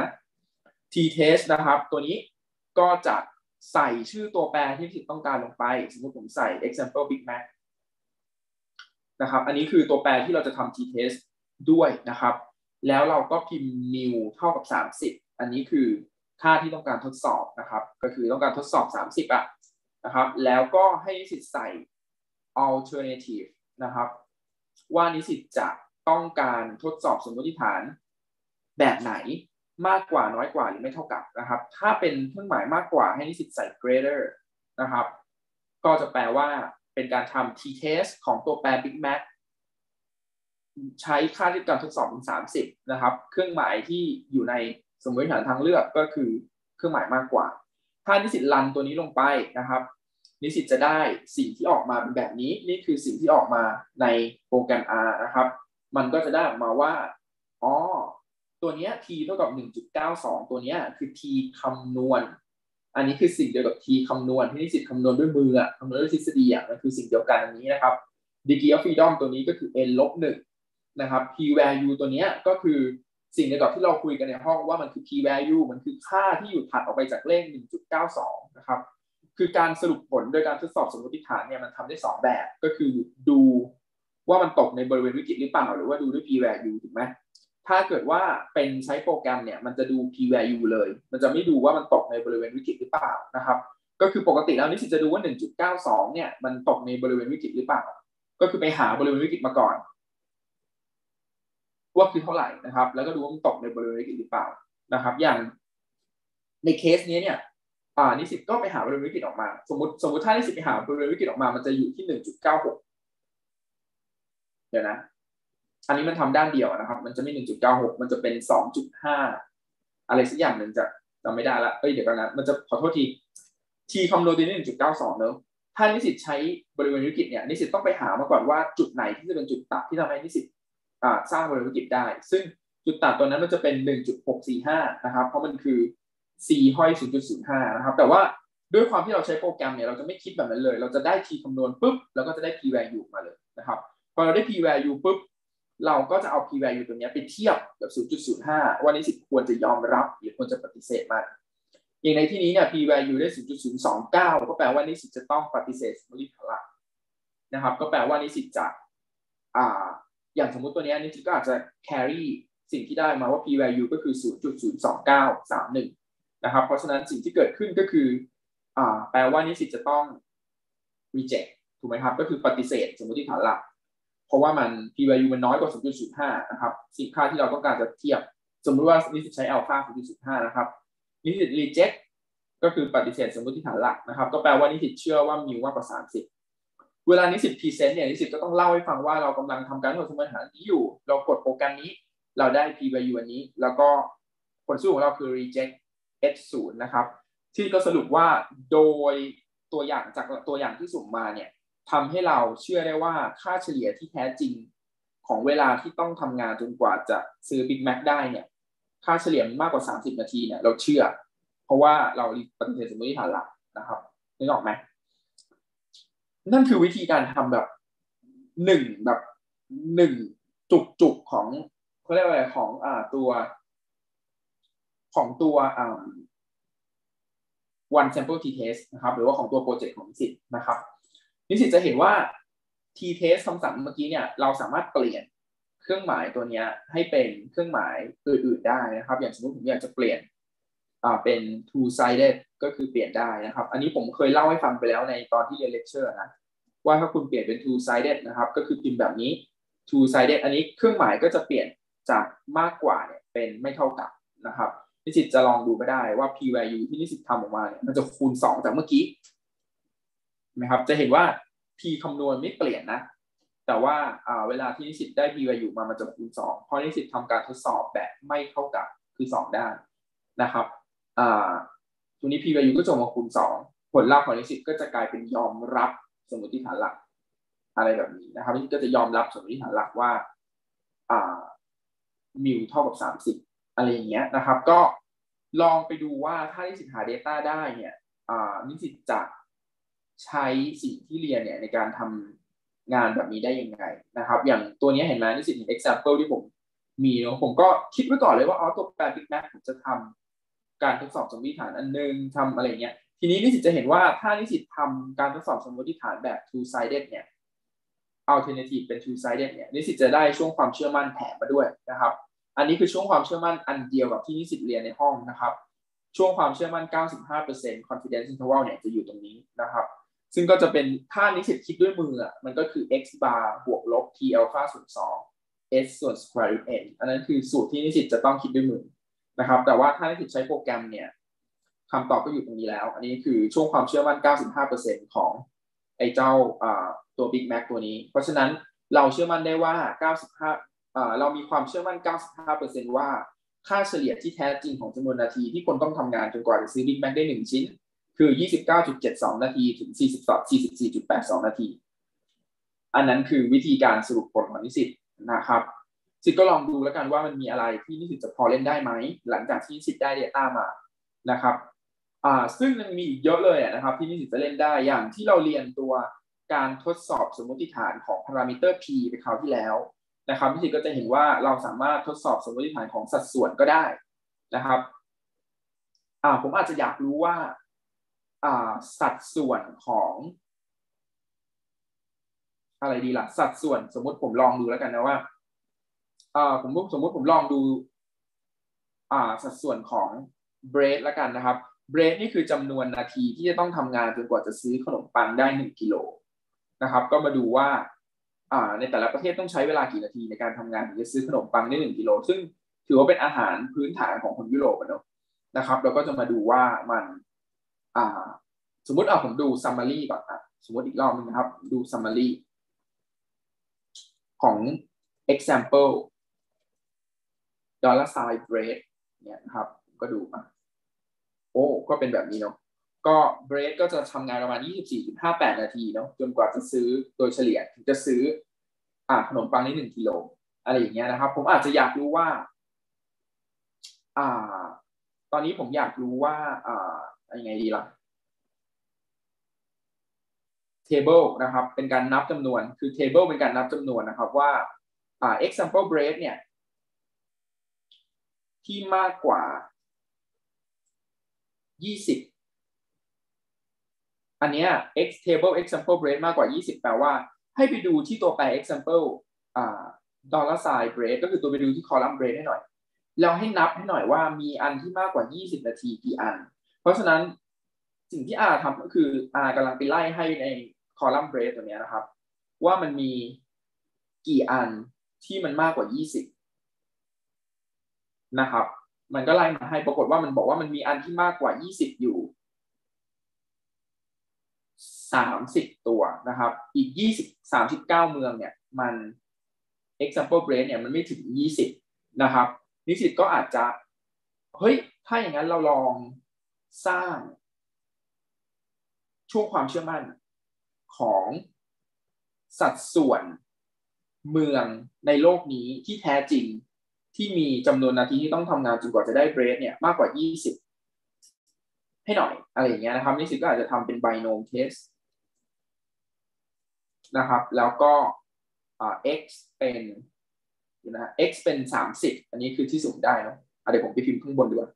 T test นะครับตัวนี้ก็จะใส่ชื่อตัวแปรที่นิสิตต้องการลงไปสมมติผมใส่ example Big Mac นะครับอันนี้คือตัวแปรที่เราจะทำ T test ด้วยนะครับแล้วเราก็พิมพ์ new เท่ากับสามสิบอันนี้คือค่าที่ต้องการทดสอบนะครับก็คือต้องการทดสอบสามสิบอ่ะนะครับแล้วก็ให้นิสิตใส่ alternative นะครับว่านิสิตจะต้องการทดสอบสมมติฐานแบบไหนมากกว่าน้อยกว่าหรือไม่เท่ากับนะครับถ้าเป็นเครื่องหมายมากกว่าให้นิสิตใส่ greater นะครับก็จะแปลว่าเป็นการทำ t test ของตัวแปร Big Mac ใช้ค่าที่การทดสอบเป็นสามสิบนะครับเครื่องหมายที่อยู่ในสมมติฐานทางเลือกก็คือเครื่องหมายมากกว่าถ้านิสิตรันตัวนี้ลงไปนะครับนิสิตจะได้สิ่งที่ออกมาเป็นแบบนี้นี่คือสิ่งที่ออกมาในโปรแกรม R นะครับมันก็จะได้ออกมาว่าอ๋อตัวนี้ t เท่ากับ หนึ่งจุดเก้าสอง ตัวนี้คือ t คำนวณอันนี้คือสิ่งเดียวกับ t คำนวณที่นิสิตคำนวณด้วยมืออะคำนวณด้วยทฤษฎีอะมันคือสิ่งเดียวกันอันนี้นะครับ degree of freedom ตัวนี้ก็คือ n ลบหนึ่งนะครับ p value ตัวนี้ก็คือสิ่งเดียวกับที่เราคุยกันในห้องว่ามันคือ p value มันคือค่าที่อยู่ถัดออกไปจากเลข หนึ่งจุดเก้าสอง นะครับคือการสรุปผลโดยการทดสอบสมมติฐานเนี่ยมันทำได้สองแบบก็คือดูว่ามันตกในบริเวณวิกฤตหรือเปล่าหรือว่าดูด้วย p value ถูกไหมถ้าเกิดว่าเป็นใช้โปรแกรมเนี่ยมันจะดู p value เลยมันจะไม่ดูว่ามันตกในบริเวณวิกฤตหรือเปล่านะครับก็คือปกติแล้วนิสิตจะดูว่า หนึ่งจุดเก้าสอง เนี่ยมันตกในบริเวณวิกฤตหรือเปล่าก็คือไปหาบริเวณวิกฤตมาก่อนว่าคือเท่าไหร่นะครับแล้วก็ดูว่ามันตกในบริเวณวิกฤตหรือเปล่านะครับอย่างในเคสนี้เนี่ยอ่านิสิตก็ไปหาบริเวณวิกฤตออกมาสมมติสมมติถ้านิสิตไปหาบริเวณวิกฤตออกมามันจะอยู่ที่ หนึ่งจุดเก้าหก เดี๋ยวนะอันนี้มันทำด้านเดียวนะครับมันจะไม่ หนึ่งจุดเก้าหก มันจะเป็น สองจุดห้า อะไรสักอย่างหนึ่งจะจำไม่ได้ละเอ้ยเดี๋ยวกันนะมันจะขอโทษทีทีคำนวณตัวนี้ หนึ่งจุดเก้าสอง เนอะถ้านิสิตใช้บริเวณวิกฤตเนี่ยนิสิตต้องไปหามาก่อนว่าจุดไหนที่จะเป็นจุดตัดที่ทำให้นิสิตสร้างบริเวณวิกฤตได้ซึ่งจุดตัดตัวนั้นมันจะเป็น หนึ่งจุดหกสี่ห้า นะครับเพราะมันคือ c ห้อย ศูนย์จุดศูนย์ห้า นะครับแต่ว่าด้วยความที่เราใช้โปรแกรมเนี่ยเราจะไม่คิดแบบนั้นเลยเราจะได้ t คำนวณปุ๊บแล้วก็จะได้ p value มาเลยนะครับพอเราได้ p value ปุ๊บเราก็จะเอา p value ตัวนี้ไปเทียบกับ ศูนย์จุดศูนย์ห้า ว่านิสิตควรจะยอมรับหรือควรจะปฏิเสธมันอย่างในที่นี้เนี่ย p value ได้ ศูนย์จุดศูนย์สองเก้า ก็แปลว่านิสิตจะต้องปฏิเสธสมมติฐานนะครับก็แปลว่านิสิตจะอ่าอย่างสมมุติตัวนี้นิสิตก็อาจจะ carry สิ่งที่ได้มาว่า p value ก็คือ ศูนย์จุดศูนย์สองเก้าสามหนึ่ง นะครับเพราะฉะนั้นสิ่งที่เกิดขึ้นก็คืออ่าแปลว่านิสิตจะต้อง reject ถูกไหมครับก็คือปฏิเสธสมมติฐานหลักเพราะว่ามัน p value มันน้อยกว่า ศูนย์จุดศูนย์ห้า นะครับสิ่งค่าที่เราต้องการจะเทียบสมมติว่านิสิตใช้ alpha ศูนย์จุดศูนย์ห้า นะครับนิสิต reject ก็คือปฏิเสธสมมติฐานหลักนะครับก็แปลว่านิสิตเชื่อว่ามิวมากกว่าสามสิบเวลานิสิต present เนี่ยนิสิตก็ต้องเล่าให้ฟังว่าเรากำลังทำการทดสอบสมมติฐานนี้อยู่เรากดโปรแกรมนี้เราได้ p value อันนี้แล้วก็ผลสรุปของเราคือ reject h ศูนย์ นะครับที่ก็สรุปว่าโดยตัวอย่างจากตัวอย่างที่สุ่มมาเนี่ยทำให้เราเชื่อได้ว่าค่าเฉลี่ยที่แท้จริงของเวลาที่ต้องทำงานจนกว่าจะซื้อ Big Mac ได้เนี่ยค่าเฉลี่ยมากกว่าสามสิบนาทีเนี่ยเราเชื่อเพราะว่าเราปฏิเสธสมมติฐานหลักนะครับนึกออกไหมนั่นคือวิธีการทำแบบหนึ่งแบบหนึ่งจุกๆของเขาเรียกว่าอะไรของอ่าตัวของตัวอ่า one sample t-test นะครับหรือว่าของตัวโปรเจกต์ของนิสิตนะครับนิสิตจะเห็นว่า t-test คำสั่งเมื่อกี้เนี่ยเราสามารถเปลี่ยนเครื่องหมายตัวนี้ให้เป็นเครื่องหมายอื่นๆได้นะครับอย่างสมมติผมอยากจะเปลี่ยนอ่าเป็น two sided ก็คือเปลี่ยนได้นะครับอันนี้ผมเคยเล่าให้ฟังไปแล้วในตอนที่เรียนเลคเชอร์นะว่าถ้าคุณเปลี่ยนเป็น two sided นะครับก็คือพิมพ์แบบนี้ two sided อันนี้เครื่องหมายก็จะเปลี่ยนจากมากกว่าเนี่ยเป็นไม่เท่ากับนะครับนิสิตจะลองดูก็ได้ว่า p value ที่นิสิตทำออกมาเนี่ยมันจะคูณสองจากเมื่อกี้นะครับจะเห็นว่า p คำนวณไม่เปลี่ยนนะแต่ว่าเวลาที่นิสิตได้ p value มามันจะคูณสองเพราะนิสิตทำการทดสอบแบบไม่เท่ากับคือสองด้านนะครับตัวนี้ p value ก็จะมาคูณสองผลลัพธ์ของนิสิตก็จะกลายเป็นยอมรับสมมติฐานหลักอะไรแบบนี้นะครับนิสิตก็จะยอมรับสมมติฐานหลักว่ามิวเท่ากับสามสิบอะไรอย่างเงี้ยนะครับก็ลองไปดูว่าถ้านิสิตหา Data ได้เนี่ยนิสิตจะใช้สิ่งที่เรียนเนี่ยในการทำงานแบบนี้ได้ยังไงนะครับอย่างตัวนี้เห็นไหมนิสิตเห็น example ที่ผมมีเนาะผมก็คิดไว้ก่อนเลยว่าอ๋อตัวแปร Big Mac ผมจะทำการทดสอบสมมติฐานอันนึงทำอะไรเงี้ยทีนี้นิสิตจะเห็นว่าถ้านิสิตทำการทดสอบสมมติฐานแบบ two sided เนี่ย alternative เป็น two sided เนี่ยนิสิตจะได้ช่วงความเชื่อมั่นแถมมาด้วยนะครับอันนี้คือช่วงความเชื่อมั่นอันเดียวกับที่นิสิตเรียนในห้องนะครับช่วงความเชื่อมั่น เก้าสิบห้าเปอร์เซ็นต์ confidence interval เนี่ยจะอยู่ตรงนี้นะครับซึ่งก็จะเป็นถ้านิสิตคิดด้วยมืออ่ะมันก็คือ x bar บวกลบ t alpha ส่วนสอง s ส่วน square root n อันนั้นคือสูตรที่นิสิตจะต้องคิดด้วยมือนะครับแต่ว่าถ้านิสิตใช้โปรแกรมเนี่ยคำตอบก็อยู่ตรงนี้แล้วอันนี้คือช่วงความเชื่อมั่น เก้าสิบห้าเปอร์เซ็นต์ ของไอ้เจ้าตัว Big Mac ตัวนี้เพราะฉะนั้นเราเชื่อมั่นได้ว่าเก้าสิบห้าเรามีความเชื่อมั่น เก้าสิบห้าเปอร์เซ็นต์ ว่าค่าเฉลี่ยที่แท้จริงของจำนวนนาทีที่คนต้องทำงานจนกว่าจะซื้อ Big Mac ได้หนึ่งชิ้นคือ ยี่สิบเก้าจุดเจ็ดสอง นาทีถึง สี่สิบสี่จุดแปดสอง นาทีอันนั้นคือวิธีการสรุปผลของนิสิตนะครับสิทธิ์ก็ลองดูแล้วกันว่ามันมีอะไรที่นิสิตจะพอเล่นได้ไหมหลังจากที่นิสิตได้ Data มานะครับอ่าซึ่งยังมีอีกเยอะเลยนะครับที่นิสิตจะเล่นได้อย่างที่เราเรียนตัวการทดสอบสมมติฐานของพารามิเตอร์ p ไปคราวที่แล้วนะครับนิสิตก็จะเห็นว่าเราสามารถทดสอบสมมติฐานของสัดส่วนก็ได้นะครับอ่าผมอาจจะอยากรู้ว่าอ่าสัดส่วนของอะไรดีล่ะสัดส่วนสมมติผมลองดูแล้วกันนะว่าอ่าผมสมมติผมลองดูอ่าสัดส่วนของเบรดแล้วกันนะครับเบรดนี่คือจำนวนนาทีที่จะต้องทำงานจนกว่าจะซื้อขนมปังได้หนึ่งกิโลนะครับก็มาดูว่าอ่าในแต่ละประเทศต้องใช้เวลากี่นาทีในการทำงานถึงจะซื้อขนมปังได้หนึ่งกิโลซึ่งถือว่าเป็นอาหารพื้นฐานของคนยุโรปนะนะครับเราก็จะมาดูว่ามันอ่าสมมติเอาผมดู summary ก่อนอ่ะสมมติอีกรอบนึงนะครับดู summary ของ example dollar sign bread เนี่ยนะครับก็ดูอ่ะโอ้ก็เป็นแบบนี้เนาะก็เบรดก็จะทำงานประมาณ ยี่สิบสี่จุดห้าแปด นาทีเนาะจนกว่าจะซื้อโดยเฉลี่ยถึงจะซื้ออ่าขนมปังได้หนึ่งกิโลอะไรอย่างเงี้ยนะครับผมอาจจะอยากรู้ว่าอ่าตอนนี้ผมอยากรู้ว่าอ่ายังไงดีล่ะ table นะครับเป็นการนับจำนวนคือ table เป็นการนับจำนวนนะครับว่าอ่า example bread เนี่ยที่มากกว่ายี่สิบอันนี้ x table example bread มากกว่ายี่สิบแปลว่าให้ไปดูที่ตัวแปร example อ่า dollar sign bread ก็คือตัวไปดูที่ column bread ให้หน่อยแล้วให้นับให้หน่อยว่ามีอันที่มากกว่ายี่สิบนาทีกี่อันเพราะฉะนั้นสิ่งที่ R ทำก็คือ R กำลังไปไล่ให้ใน column bread ตัวนี้นะครับว่ามันมีกี่อันที่มันมากกว่ายี่สิบนะครับมันก็ไล่มาให้ปรากฏว่ามันบอกว่ามันมีอันที่มากกว่ายี่สิบอยู่สามสิบตัวนะครับอีกยี่สิบ สามสิบเก้าเมืองเนี่ยมัน example bread เนี่ยมันไม่ถึงยี่สิบนะครับนิสิตก็อาจจะเฮ้ยถ้าอย่างนั้นเราลองสร้างช่วงความเชื่อมั่นของสัดส่วนเมืองในโลกนี้ที่แท้จริงที่มีจำนวนนาทีที่ต้องทำงานจนกว่าจะได้เบรดเนี่ยมากกว่ายี่สิบให้หน่อยอะไรอย่างเงี้ยนะครับนิสิตก็อาจจะทำเป็น binomial test นะครับแล้วก็ x เป็นนะ x เป็นสามสิบอันนี้คือที่สุ่มได้เนาะเดี๋ยวผมไปพิมพ์ข้างบนดีกว่า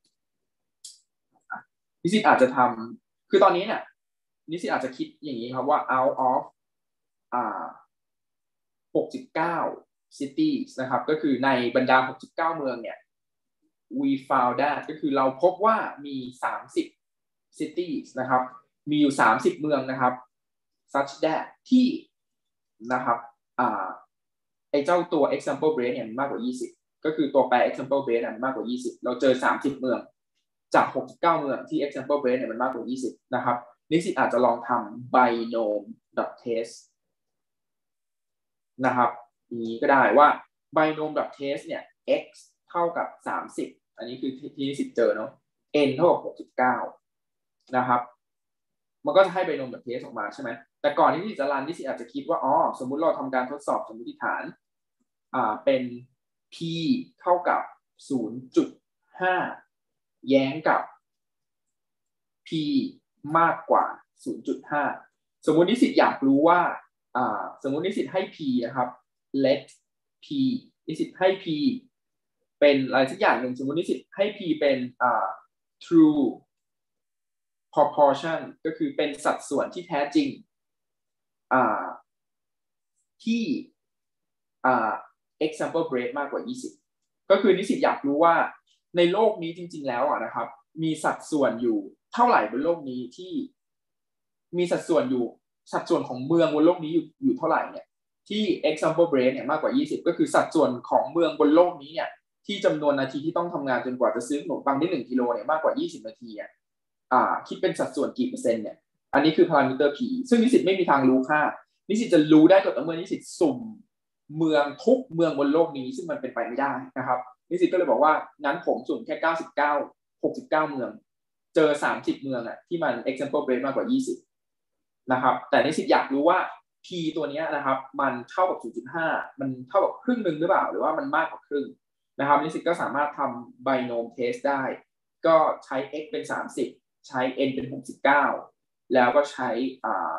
นิสิตอาจจะทำคือตอนนี้เนี่ยนิสิตอาจจะคิดอย่างนี้ครับว่า out of อ่าหกสิบเก้า cities นะครับก็คือในบรรดาหกสิบเก้าเมืองเนี่ย we found that ก็คือเราพบว่ามีสามสิบ cities นะครับมีอยู่สามสิบเมืองนะครับ such that ที่นะครับอ่าไอ้เจ้าตัว example base เนี่ยมากกว่ายี่สิบก็คือตัวแปร example base เนี่ยมากกว่ายี่สิบเราเจอสามสิบเมืองจากหกสิบเก้าเมืองที่ example base เนี่ยมันมากกว่ายี่สิบนะครับนิสิตอาจจะลองทำ binom test นะครับนี้ก็ได้ว่า binom test เนี่ย x เท่ากับสามสิบอันนี้คือที่นิสิตเจอเนาะ n เท่ากับหกสิบเก้านะครับมันก็จะให้ binom test ออกมาใช่ไหมแต่ก่อนที่นิสิตจะรันนิสิตอาจจะคิดว่าอ๋อสมมุติเราทำการทดสอบสมมติฐานอ่าเป็น p เท่ากับ ศูนย์จุดห้า แย้งกับ p มากกว่า ศูนย์จุดห้า สมมุตินิสิตอยากรู้ว่าอ่าสมมุตินิสิตให้ p นะครับ let p นิสิตให้ p เป็นอะไรสักอย่างหนึ่งสมมุตินิสิตให้ p เป็นอ่า true proportion ก็คือเป็นสัดส่วนที่แท้จริงอ่าที่อ่า example rate มากกว่ายี่สิบก็คือนิสิตอยากรู้ว่าในโลกนี้จริงๆแล้วอ่ะนะครับมีสัดส่วนอยู่เท่าไหร่บนโลกนี้ที่มีสัดส่วนอยู่สัดส่วนของเมืองบนโลกนี้อยู่อยู่เท่าไหร่เนี่ยที่ example rate เนี่ยมากกว่ายี่สิบก็คือสัดส่วนของเมืองบนโลกนี้เนี่ยที่จำนวนนาทีที่ต้องทำงานจนกว่าจะซื้อขนมปังได้หนึ่งกิโลเนี่ยมากกว่ายี่สิบนาทีอ่ะอ่าคิดเป็นสัดส่วนกี่เปอร์เซ็นต์เนี่ยอันนี้คือพารามิเตอร์ p ซึ่งนิสิตไม่มีทางรู้ค่านิสิตจะรู้ได้ก็ต่อเมื่อนิสิตสุ่มเมืองทุกเมืองบนโลกนี้ซึ่งมันเป็นไปไม่ได้นะครับนิสิตก็เลยบอกว่างั้นผมสุ่มแค่เก้าสิบเก้า หกสิบเก้าเมืองเจอสามสิบเมืองอ่ะที่มัน example rate มากกว่ายี่สิบนะครับแต่นิสิตอยากรู้ว่า p ตัวนี้นะครับมันเท่ากับ ศูนย์จุดห้า มันเท่ากับครึ่งนึงหรือเปล่าหรือว่ามันมากกว่าครึ่งนะครับนิสิตก็สามารถทำ binom test ได้ก็ใช้ x เป็นสามสิบใช้ n เป็นหกสิบเก้าแล้วก็ใช้อ่า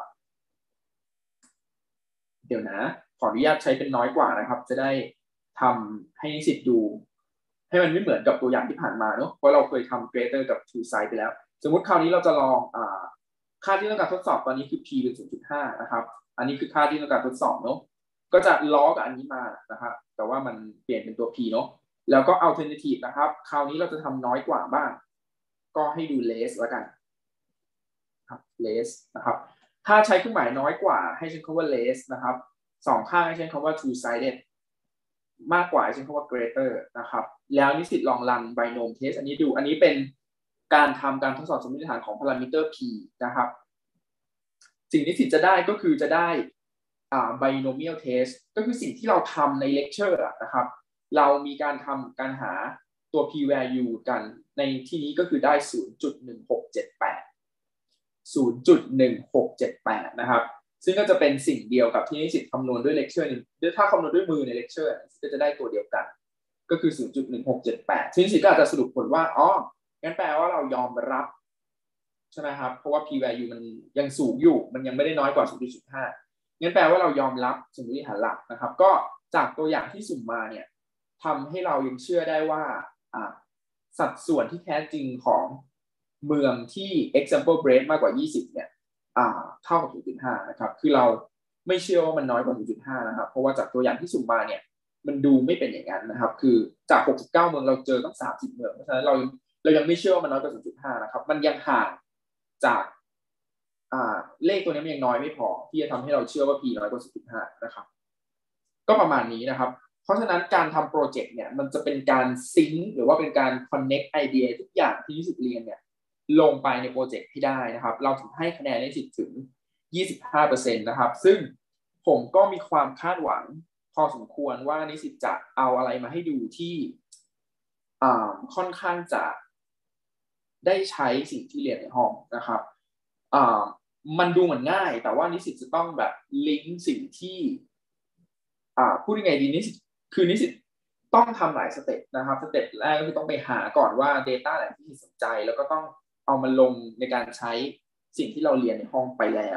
เดี๋ยวนะขออนุญาตใช้เป็นน้อยกว่านะครับจะได้ทำให้นิสิตดูให้มันไม่เหมือนกับตัวอย่างที่ผ่านมาเนอะเพราะเราเคยทำ greater กับ true size ไปแล้วสมมุติคราวนี้เราจะลองอ่าค่าที่ต้องการทดสอบตอนนี้คือ p เป็น ศูนย์จุดห้า นะครับอันนี้คือค่าที่ต้องการทดสอบเนอะก็จะล้อกับอันนี้มานะครับแต่ว่ามันเปลี่ยนเป็นตัว p เนอะแล้วก็ alternative นะครับคราวนี้เราจะทำน้อยกว่าบ้างก็ให้ดู less แล้วกันครับ less นะครับถ้าใช้เครื่องหมายน้อยกว่าให้ใช้คำว่า less นะครับสองข้างให้ใช้คำว่า two sided มากกว่าใช้คำว่า greater นะครับแล้วนิสิตลองรัน binom test อันนี้ดูอันนี้เป็นการทำการทดสอบสมมติฐานของพารามิเตอร์ p นะครับสิ่งที่นิสิตจะได้ก็คือจะได้อ่า binomial test ก็คือสิ่งที่เราทำใน lecture นะครับเรามีการทำการหาตัว p value กันในที่นี้ก็คือได้ ศูนย์จุดหนึ่งหกเจ็ดแปด ศูนย์จุดหนึ่งหกเจ็ดแปด นะครับซึ่งก็จะเป็นสิ่งเดียวกับที่นิสิตคำนวณด้วยเลคเชอร์นึงถ้าคำนวณด้วยมือในเลคเชอร์ก็จะได้ตัวเดียวกันก็คือ ศูนย์จุดหนึ่งหกเจ็ดแปด ซึ่งนิสิตก็อาจจะสรุปผลว่าอ๋องั้นแปลว่าเรายอมรับใช่ไหมครับเพราะว่า p value มันยังสูงอยู่มันยังไม่ได้น้อยกว่า ศูนย์จุดห้า งั้นแปลว่าเรายอมรับสมมติฐานหลักนะครับก็จากตัวอย่างที่สุ่มมาเนี่ยทำให้เรายังเชื่อได้ว่าสัดส่วนที่แท้จริงของเมืองที่ example rate มากกว่ายี่สิบเนี่ยเท่ากับ ศูนย์จุดห้า นะครับคือเราไม่เชื่อว่ามันน้อยกว่า ศูนย์จุดห้า นะครับเพราะว่าจากตัวอย่างที่สุ่มมาเนี่ยมันดูไม่เป็นอย่างนั้นนะครับคือจากหกสิบเก้าเมืองเราเจอตั้งสามสิบเมืองเพราะฉะนั้นเราเรายังไม่เชื่อว่ามันน้อยกว่า ศูนย์จุดห้า นะครับมันยังห่างจากเลขตัวนี้มันยังน้อยไม่พอที่จะทำให้เราเชื่อว่า p น้อยกว่า ศูนย์จุดห้า นะครับก็ประมาณนี้นะครับเพราะฉะนั้นการทำโปรเจกต์เนี่ยมันจะเป็นการซิงค์หรือว่าเป็นการ connect ไอเดียทุกอย่างที่นิสิตเรียนเนี่ยลงไปในโปรเจกต์ให้ได้นะครับเราถึงให้คะแนนนิสิตถึง ยี่สิบห้าเปอร์เซ็นต์ นะครับซึ่งผมก็มีความคาดหวังพอสมควรว่านิสิตจะเอาอะไรมาให้ดูที่ค่อนข้างจะได้ใช้สิ่งที่เรียนในห้องนะครับมันดูเหมือนง่ายแต่ว่านิสิตจะต้องแบบลิงก์สิ่งที่พูดยังไงดีนิสิตคือนิสิตต้องทำหลายสเต็ปนะครับสเต็ปแรกก็คือต้องไปหาก่อนว่า data ไหนที่สนใจแล้วก็ต้องเอามาลงในการใช้สิ่งที่เราเรียนในห้องไปแล้ว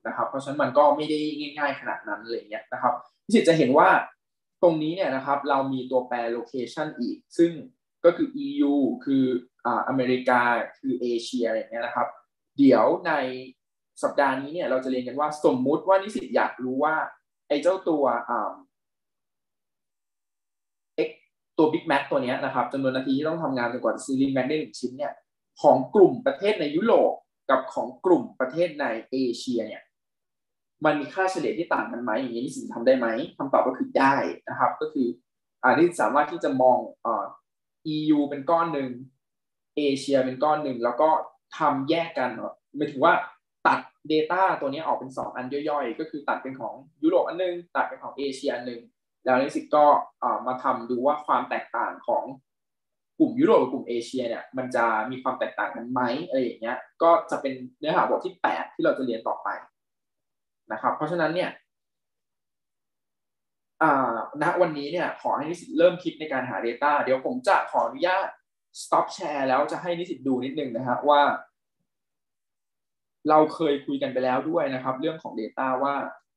นะครับเพราะฉะนั้นมันก็ไม่ได้ง่ายๆขนาดนั้นอะไรเงี้ยนะครับนิสิตจะเห็นว่าตรงนี้เนี่ยนะครับเรามีตัวแปร location อีกซึ่งก็คือ อี ยู คืออ่าอเมริกาคือเอเชียอย่างเงี้ยนะครับเดี๋ยวในสัปดาห์นี้เนี่ยเราจะเรียนกันว่าสมมุติว่านิสิตอยากรู้ว่าไอ้เจ้าตัวอ่า X ตัว Big Mac ตัวนี้นะครับจำนวนนาทีที่ต้องทำงานจนกว่าจะซื้อ Big Mac ได้หนึ่งชิ้นเนี่ยของกลุ่มประเทศในยุโรปกับของกลุ่มประเทศในเอเชียเนี่ยมันมีค่าเฉลี่ยที่ต่างกันไหมอย่างนี้นิสิตทำได้ไหมคำตอบก็คือได้นะครับก็คืออ่านิสิตสามารถที่จะมองอ่า อี ยู เป็นก้อนหนึ่งเอเชียเป็นก้อนหนึ่งแล้วก็ทำแยกกันหมายถึงว่าตัด Data ตัวนี้ออกเป็นสองอันย่อยๆก็คือตัดเป็นของยุโรปอันนึงตัดเป็นของเอเชียอันนึงแล้วนิสิตก็มาทำดูว่าความแตกต่างของกลุ่มยุโรปกับกลุ่มเอเชียเนี่ยมันจะมีความแตกต่างกันไหมอะไรอย่างเงี้ยก็จะเป็นเนื้อหาบทที่แปดที่เราจะเรียนต่อไปนะครับเพราะฉะนั้นเนี่ยณวันนี้เนี่ยขอให้นิสิตเริ่มคิดในการหา Data เดี๋ยวผมจะขออนุญาต stop share แล้วจะให้นิสิตดูนิดนึงนะฮะว่าเราเคยคุยกันไปแล้วด้วยนะครับเรื่องของ Data ว่า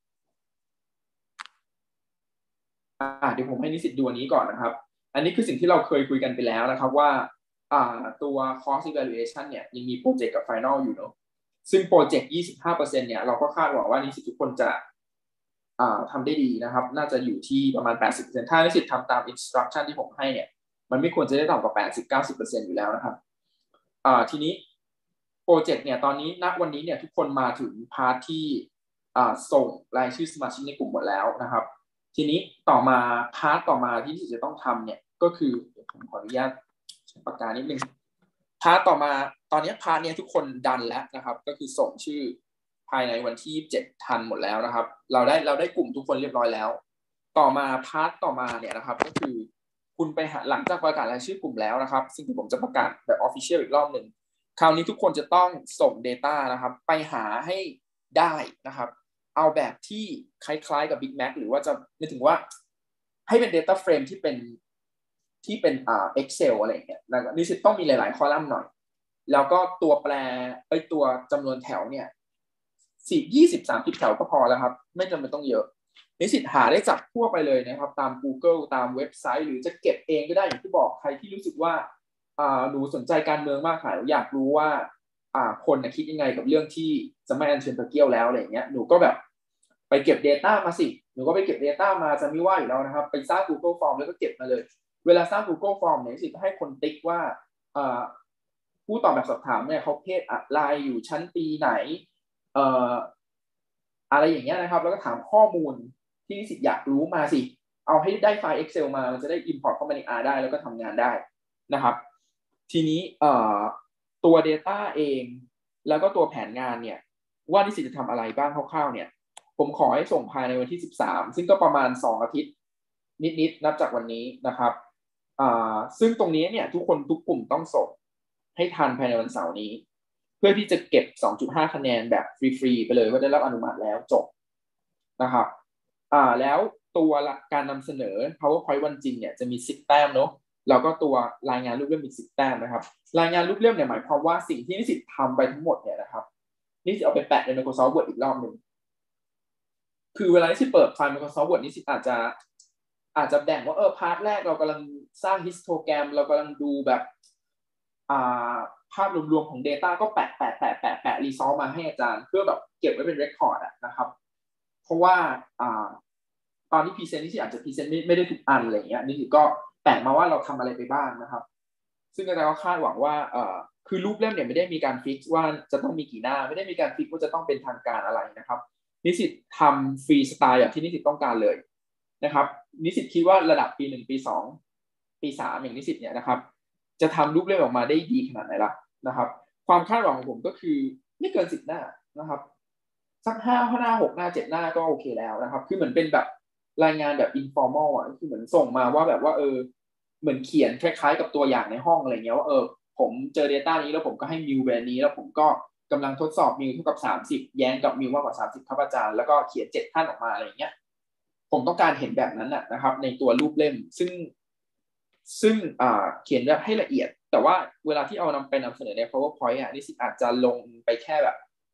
เดี๋ยวผมให้นิสิตดูอันนี้ก่อนนะครับอันนี้คือสิ่งที่เราเคยคุยกันไปแล้วนะครับว่าตัว cost evaluation เนี่ยยังมีโปรเจกต์กับ final อยู่เนาะซึ่งโปรเจกต์ ยี่สิบห้าเปอร์เซ็นต์ เนี่ยเราก็คาดหวังว่านิสิตทุกคนจะทำได้ดีนะครับน่าจะอยู่ที่ประมาณ แปดสิบเปอร์เซ็นต์ ถ้านิสิตทำตาม instruction ที่ผมให้เนี่ยมันไม่ควรจะได้ต่ำกว่า แปดสิบถึงเก้าสิบเปอร์เซ็นต์ อยู่แล้วนะครับทีนี้โปรเจกต์เนี่ยตอนนี้ณวันนี้เนี่ยทุกคนมาถึงพาร์ทที่ส่งรายชื่อสมาชิกในกลุ่มหมดแล้วนะครับทีนี้ต่อมาพาร์ทต่อมาที่นิสิตจะต้องทำเนี่ยก็คือเดี๋ยวผมขออนุญาตใช้ปากกานิดนึงพาร์ทต่อมาตอนนี้พาร์ทนี้ทุกคนดันแล้วนะครับก็คือส่งชื่อภายในวันที่ยี่สิบเจ็ดทันหมดแล้วนะครับเราได้เราได้กลุ่มทุกคนเรียบร้อยแล้วต่อมาพาร์ทต่อมาเนี่ยนะครับก็คือคุณไปหาหลังจากประกาศรายชื่อกลุ่มแล้วนะครับซึ่งที่ผมจะประกาศแบบ official อีกรอบหนึ่งคราวนี้ทุกคนจะต้องส่ง Data นะครับไปหาให้ได้นะครับเอาแบบที่คล้ายๆกับ Big Mac หรือว่าจะนึกถึงว่าให้เป็น Data Frame ที่เป็นที่เป็นอ่า Excel อะไรอย่างเงี้ยแล้วนิสิตต้องมีหลายๆคอลัมน์หน่อยแล้วก็ตัวแปรไอ้ตัวจำนวนแถวเนี่ยสิบ ยี่สิบ สามสิบแถวก็พอแล้วครับไม่จำเป็นต้องเยอะนิสิตหาได้จากทั่วไปเลยนะครับตาม Google ตามเว็บไซต์หรือจะเก็บเองก็ได้อย่างที่บอกใครที่รู้สึกว่าหนูสนใจการเมืองมากค่ะอยากรู้ว่าคนคิดยังไงกับเรื่องที่จะไม่อัญเชิญตะเกียวแล้วอะไรอย่างเงี้ยหนูก็แบบไปเก็บ Data มาสิหนูก็ไปเก็บ Data มาจะไม่ว่าอยู่แล้วนะครับไปสร้าง Google Form แล้วก็เก็บมาเลยเวลาสร้าง Google Form เนี่ยนิสิตให้คนติ๊กว่าผู้ตอบแบบสอบถามเนี่ยเขาเพศอะไรอยู่ชั้นปีไหนเอ่ออะไรอย่างเงี้ยนะครับแล้วก็ถามข้อมูลที่นิสิตอยากรู้มาสิเอาให้ได้ไฟล์ Excel มามันจะได้ import เข้ามาใน R ได้แล้วก็ทำงานได้นะครับทีนี้เอ่อตัว Data เองแล้วก็ตัวแผนงานเนี่ยว่านิสิตจะทำอะไรบ้างคร่าวๆเนี่ยผมขอให้ส่งภายในวันที่สิบสามซึ่งก็ประมาณสองอาทิตย์นิดๆนับจากวันนี้นะครับอ่าซึ่งตรงนี้เนี่ยทุกคนทุกกลุ่มต้องส่งให้ทันภายในวันเสาร์นี้เพื่อที่จะเก็บ สองจุดห้า คะแนนแบบฟรีๆไปเลยว่าได้รับอนุมัติแล้วจบนะครับอ่าแล้วตัวการนำเสนอ PowerPoint วันจริงเนี่ยจะมีสิบแต้มเนาะแล้วก็ตัวรายงานรูปเล่มอีกสิบแต้มนะครับรายงานรูปเล่มเนี่ยหมายความว่าสิ่งที่นิสิตทำไปทั้งหมดเนี่ยนะครับนิสิตเอาไปแปะใน Microsoft Word อีกรอบหนึ่งคือเวลาที่เปิดไฟล์ Microsoft Word นี่สิอาจจะอาจจะแบ่งว่าเออพาร์ทแรกเรากำลังสร้างฮิสโตแกรมเรากำลังดูแบบภาพรวมๆของ Data ก็แปะแปะแปะแปะแปะรีซอสมาให้อาจารย์เพื่อแบบเก็บไว้เป็นเรคคอร์ดนะครับเพราะว่าตอนที่พรีเซนต์นี่สิอาจจะพรีเซนต์ไม่ได้ทุกอันอะไรเงี้ยนี่สิก็แปะมาว่าเราทำอะไรไปบ้างนะครับซึ่งอาจารย์ก็คาดหวังว่าคือรูปเล่มเนี่ยไม่ได้มีการฟิกว่าจะต้องมีกี่หน้าไม่ได้มีการฟิกว่าจะต้องเป็นทางการอะไรนะครับนิสิตทำฟรีสไตล์แบบที่นิสิตต้องการเลยนะครับนิสิตคิดว่าระดับปีหนึ่งปีสองปีสามอย่างนิสิตเนี่ยนะครับจะทำรูปเล่มออกมาได้ดีขนาดไหนล่ะนะครับความคาดหวังของผมก็คือไม่เกินสิบหน้านะครับสักห้าหน้าหกหน้าเจ็ดหน้าก็โอเคแล้วนะครับคือเหมือนเป็นแบบรายงานแบบ informal อ่ะคือเหมือนส่งมาว่าแบบว่าเออเหมือนเขียนคล้ายๆกับตัวอย่างในห้องอะไรเงี้ยว่าเออผมเจอ Data นี้แล้วผมก็ให้มิวแบรนด์นี้แล้วผมก็กำลังทดสอบมิวเท่ากับสามสิบแย้งกับมิวมากกว่าสามสิบครับอาจารย์แล้วก็เขียนเจ็ดท่านออกมาอะไรอย่างเงี้ยผมต้องการเห็นแบบนั้นนะครับในตัวรูปเล่มซึ่งซึ่งเขียนแบบให้ละเอียดแต่ว่าเวลาที่เอานำไปนำเสนอใน PowerPoint อ่ะนิสิตอาจจะลงไปแค่แบบ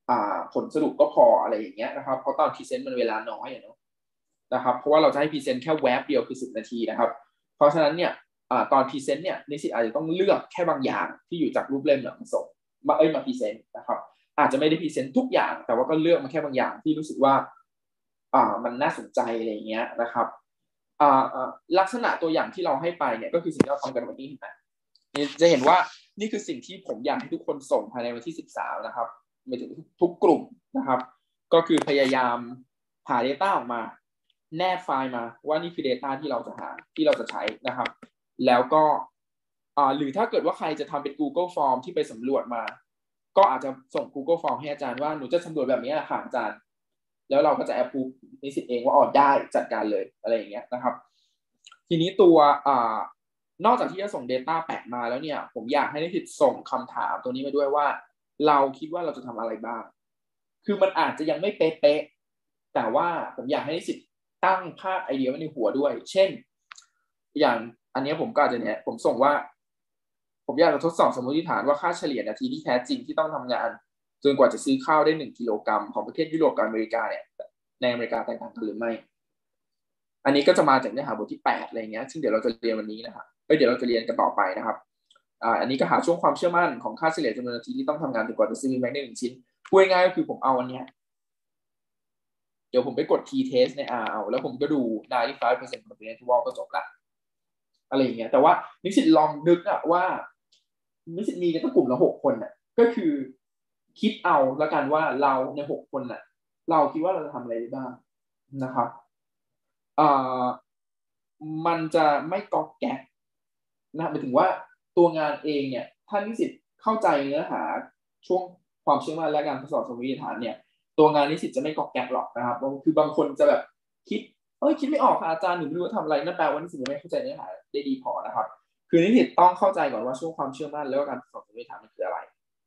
ผลสรุปก็พออะไรอย่างเงี้ยนะครับเพราะตอนพรีเซนต์มันเวลาน้อยเนาะนะครับเพราะว่าเราจะให้พรีเซนต์แค่แวบเดียวคือสิบนาทีนะครับเพราะฉะนั้นเนี่ยตอนพรีเซนต์เนี่ยนิสิตอาจจะต้องเลือกแค่บางอย่างที่อยู่จากรูปเล่มหลังส่งมาเอ้ยมาพรีเซนต์นะครับอาจจะไม่ได้พรีเซนต์ทุกอย่างแต่ว่าก็เลือกมาแค่บางอย่างที่รู้สึกว่าอ่ามันน่าสนใจอะไรอย่างเงี้ยนะครับอ่าลักษณะตัวอย่างที่เราให้ไปเนี่ยก็คือสิ่งที่เราทำกันวันนี้นะจะเห็นว่านี่คือสิ่งที่ผมอยากให้ทุกคนส่งภายในวันที่สิบสามนะครับไปถึงทุกกลุ่มนะครับก็คือพยายามหา data ออกมาแนบไฟล์มาว่านี่คือ data ที่เราจะหาที่เราจะใช้นะครับแล้วก็หรือถ้าเกิดว่าใครจะทำเป็น Google Form ที่ไปสำรวจมาก็อาจจะส่ง Google Form ให้อาจารย์ว่าหนูจะสำรวจแบบนี้ค่ะอาจารย์แล้วเราก็จะ approve นิสิตเองว่าอ๋อได้จัดการเลยอะไรอย่างเงี้ยนะครับทีนี้ตัวนอกจากที่จะส่ง data แปะมาแล้วเนี่ยผมอยากให้นิสิตส่งคำถามตัวนี้มาด้วยว่าเราคิดว่าเราจะทำอะไรบ้างคือมันอาจจะยังไม่เป๊ะๆแต่ว่าผมอยากให้นิสิตตั้งภาพไอเดียไว้ในหัวด้วยเช่นอย่างอันนี้ผมก็อาจจะเนี่ยผมส่งว่าผมอยากจะทดสอบสมมติฐานว่าค่าเฉลี่ยนาทีที่แท้จริงที่ต้องทำงานจนกว่าจะซื้อข้าวได้หนึ่งกิโลกรัมของประเทศยุโรปกับอเมริกาเนี่ยในอเมริกาแตกต่างกันหรือไม่อันนี้ก็จะมาจากเนื้อหาบทที่แปดอะไรเงี้ยซึ่งเดี๋ยวเราจะเรียนวันนี้นะครับเอ้ยเดี๋ยวเราจะเรียนกันต่อไปนะครับอ่าอันนี้ก็หาช่วงความเชื่อมั่นของค่าเฉลี่ยจำนวนนาทีที่ต้องทำงานจนกว่าจะซื้อแม็กได้หนึ่งชิ้นพูดง่ายๆก็คือผมเอาอันเนี้ยเดี๋ยวผมไปกด t-test ใน R เอาแล้วผมก็ดู ninety-five percent confidence interval ก็จบละอะไรอย่างเงี้ยแต่ว่านิสิตลองนึกอะว่านิสิตมีกันตั้งกลุ่มละหกคนน่ะก็คือคิดเอาแล้วกันว่าเราในหกคนน่ะเราคิดว่าเราจะทำอะไรได้บ้างนะครับเอ่อมันจะไม่ก๊อกแก๊กนะหมายถึงว่าตัวงานเองเนี่ยถ้านิสิตเข้าใจเนื้อหาช่วงความเชื่อมั่นและการทดสอบสมมติฐานเนี่ยตัวงานนิสิตจะไม่ก๊อกแก๊กหรอกนะครับคือบางคนจะแบบคิดเอ้ยคิดไม่ออกค่ะอาจารย์หนูไม่รู้ว่าทำอะไรนั่นแปลว่านิสิตยังไม่เข้าใจเนื้อหาได้ดีพอนะครับคือนิสิตต้องเข้าใจก่อนว่าช่วงความเชื่อมั่นแล้วก็การทดสอบสมมติฐานมันคืออะไร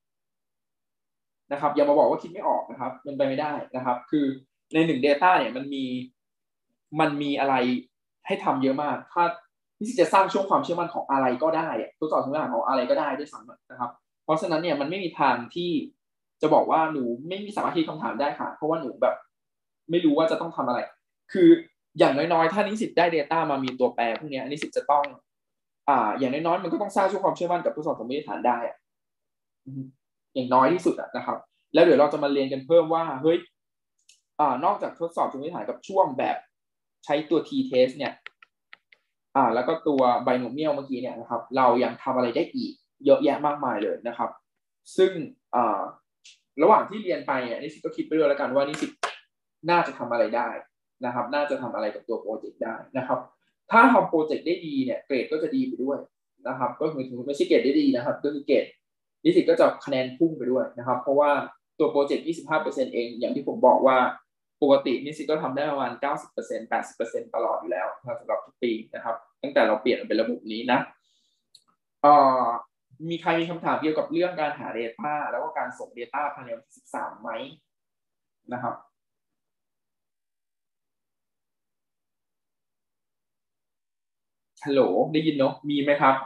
นะครับอย่ามาบอกว่าคิดไม่ออกนะครับเป็นไปไม่ได้นะครับคือในหนึ่ง data เนี่ยมันมีมันมีอะไรให้ทำเยอะมากถ้าที่จะสร้างช่วงความเชื่อมั่นของอะไรก็ได้ทดสอบสมมติฐานของอะไรก็ได้ด้วยซ้ำนะครับเพราะฉะนั้นเนี่ยมันไม่มีทางที่จะบอกว่าหนูไม่มีสามารถคิดคำถามได้ค่ะเพราะว่าหนูแบบไม่รู้ว่าจะต้องทำอะไรคืออย่างน้อยๆถ้านิสิตได้ data มามีตัวแปรพวกนี้นิสิตจะต้องอ่าอย่างน้อยๆมันก็ต้องสร้างช่วงความเชื่อมั่นกับทดสอบสมมติฐานได้อย่างน้อยที่สุดนะครับแล้วเดี๋ยวเราจะมาเรียนกันเพิ่มว่าเฮ้ยอ่านอกจากทดสอบสมมติฐานกับช่วงแบบใช้ตัว t-test เนี่ยอ่าแล้วก็ตัว binomial เมื่อกี้เนี่ยนะครับเรายังทำอะไรได้อีกเยอะแยะมากมายเลยนะครับซึ่งอ่าระหว่างที่เรียนไปเนี่ยนิสิตก็คิดไปด้วยแล้วกันว่านิสิตน่าจะทำอะไรได้นะครับน่าจะทำอะไรกับตัวโปรเจกต์ได้นะครับถ้าทำโปรเจกต์ได้ดีเนี่ยเกรดก็จะดีไปด้วยนะครับก็คือไม่ใช่เกรดได้ดีนะครับก็คือเกรดนิสิตก็จะคะแนนพุ่งไปด้วยนะครับเพราะว่าตัวโปรเจกต์ ยี่สิบห้าเปอร์เซ็นต์ เองอย่างที่ผมบอกว่าปกตินิสิตก็ทำได้ประมาณ เก้าสิบเปอร์เซ็นต์ แปดสิบเปอร์เซ็นต์ ตลอดอยู่แล้วสำหรับทุกปีนะครับตั้งแต่เราเปลี่ยนเป็นระบบนี้นะเอ่อมีใครมีคำถามเกี่ยวกับเรื่องการหา data แล้วก็การส่ง data ภายในวันที่สิบสามไหมนะครับฮัลโหลได้ยินเนาะมีไหมครับ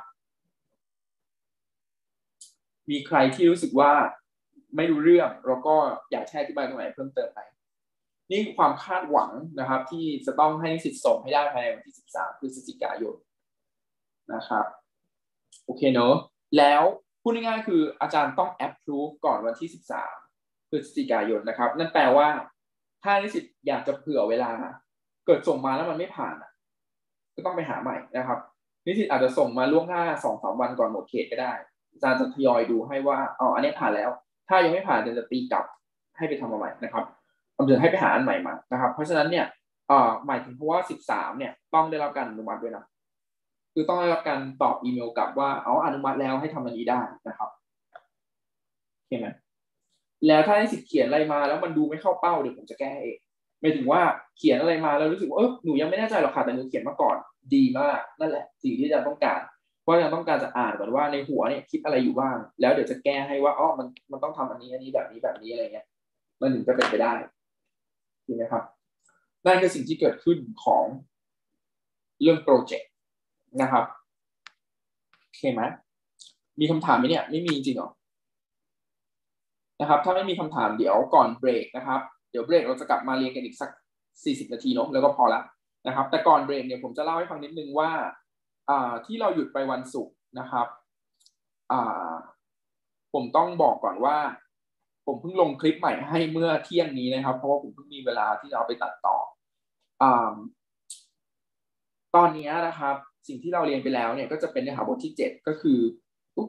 มีใครที่รู้สึกว่าไม่รู้เรื่องแล้วก็อยากแชร์อธิบายตรงไหนเพิ่มเติมไหมนี่คือความคาดหวังนะครับที่จะต้องให้นิสิตส่งให้ได้ภายในวันที่สิบสามพฤศจิกายนนะครับโอเคเนอะแล้วพูดง่ายๆคืออาจารย์ต้อง approve ก่อนวันที่สิบสามพฤศจิกายนนะครับนั่นแปลว่าถ้านิสิตอยากจะเผื่อเวลาเกิดส่งมาแล้วมันไม่ผ่านก็ต้องไปหาใหม่นะครับนิสิตอาจจะส่งมาล่วงหน้า สองถึงสาม วันก่อนหมดเขตก็ได้อาจารย์จะทยอยดูให้ว่าอ๋ออันนี้ผ่านแล้วถ้ายังไม่ผ่านอาจารย์จะตีกลับให้ไปทำมาใหม่นะครับอาจารย์ให้ไปหาอันใหม่มานะครับเพราะฉะนั้นเนี่ยเอ่อหมายถึงเพราะว่าสิบสามเนี่ยต้องได้รับการอนุมัติด้วยนะคือต้องได้รับการตอบอีเมลกลับว่าเอาอนุมัติแล้วให้ทำอันนี้ได้นะครับเห็นไหมแล้วถ้าให้สิทธิ์เขียนอะไรมาแล้วมันดูไม่เข้าเป้าเดี๋ยวผมจะแก้เองไม่ถึงว่าเขียนอะไรมาแล้วรู้สึกว่าเออหนูยังไม่แน่ใจหรอกค่ะแต่หนูเขียนมาก่อนดีมากนั่นแหละสิ่งที่อาจารย์ต้องการเพราะอาจารย์ต้องการจะอ่านก่อนว่าในหัวเนี่ยคิดอะไรอยู่บ้างแล้วเดี๋ยวจะแก้ให้ว่าอ๋อมันมันต้องทำอันนี้อันนี้แบบนี้แบบนี้อะไรเงี้ยมันถึงจะเป็นไปได้ใช่ไหมครับนั่นคือสิ่งที่เกิดขึ้นของเรื่องโปรเจกต์นะครับโอเคไหมมีคำถามไหมเนี่ยไม่มีจริงหรอนะครับถ้าไม่มีคำถามเดี๋ยวก่อนเบรกนะครับเดี๋ยวเบรกเราจะกลับมาเรียนกันอีกสักสี่สิบนาทีเนาะแล้วก็พอละนะครับแต่ก่อนเบรกเนี่ยผมจะเล่าให้ฟังนิดนึงว่าอ่าที่เราหยุดไปวันศุกร์นะครับอ่าผมต้องบอกก่อนว่าผมเพิ่งลงคลิปใหม่ให้เมื่อเที่ยงนี้นะครับเพราะว่าผมเพิ่งมีเวลาที่จะเอาไปตัดต่ออ่าตอนนี้นะครับสิ่งที่เราเรียนไปแล้วเนี่ยก็จะเป็นเนื้อหาบทที่เจ็ดก็คืออุ๊บ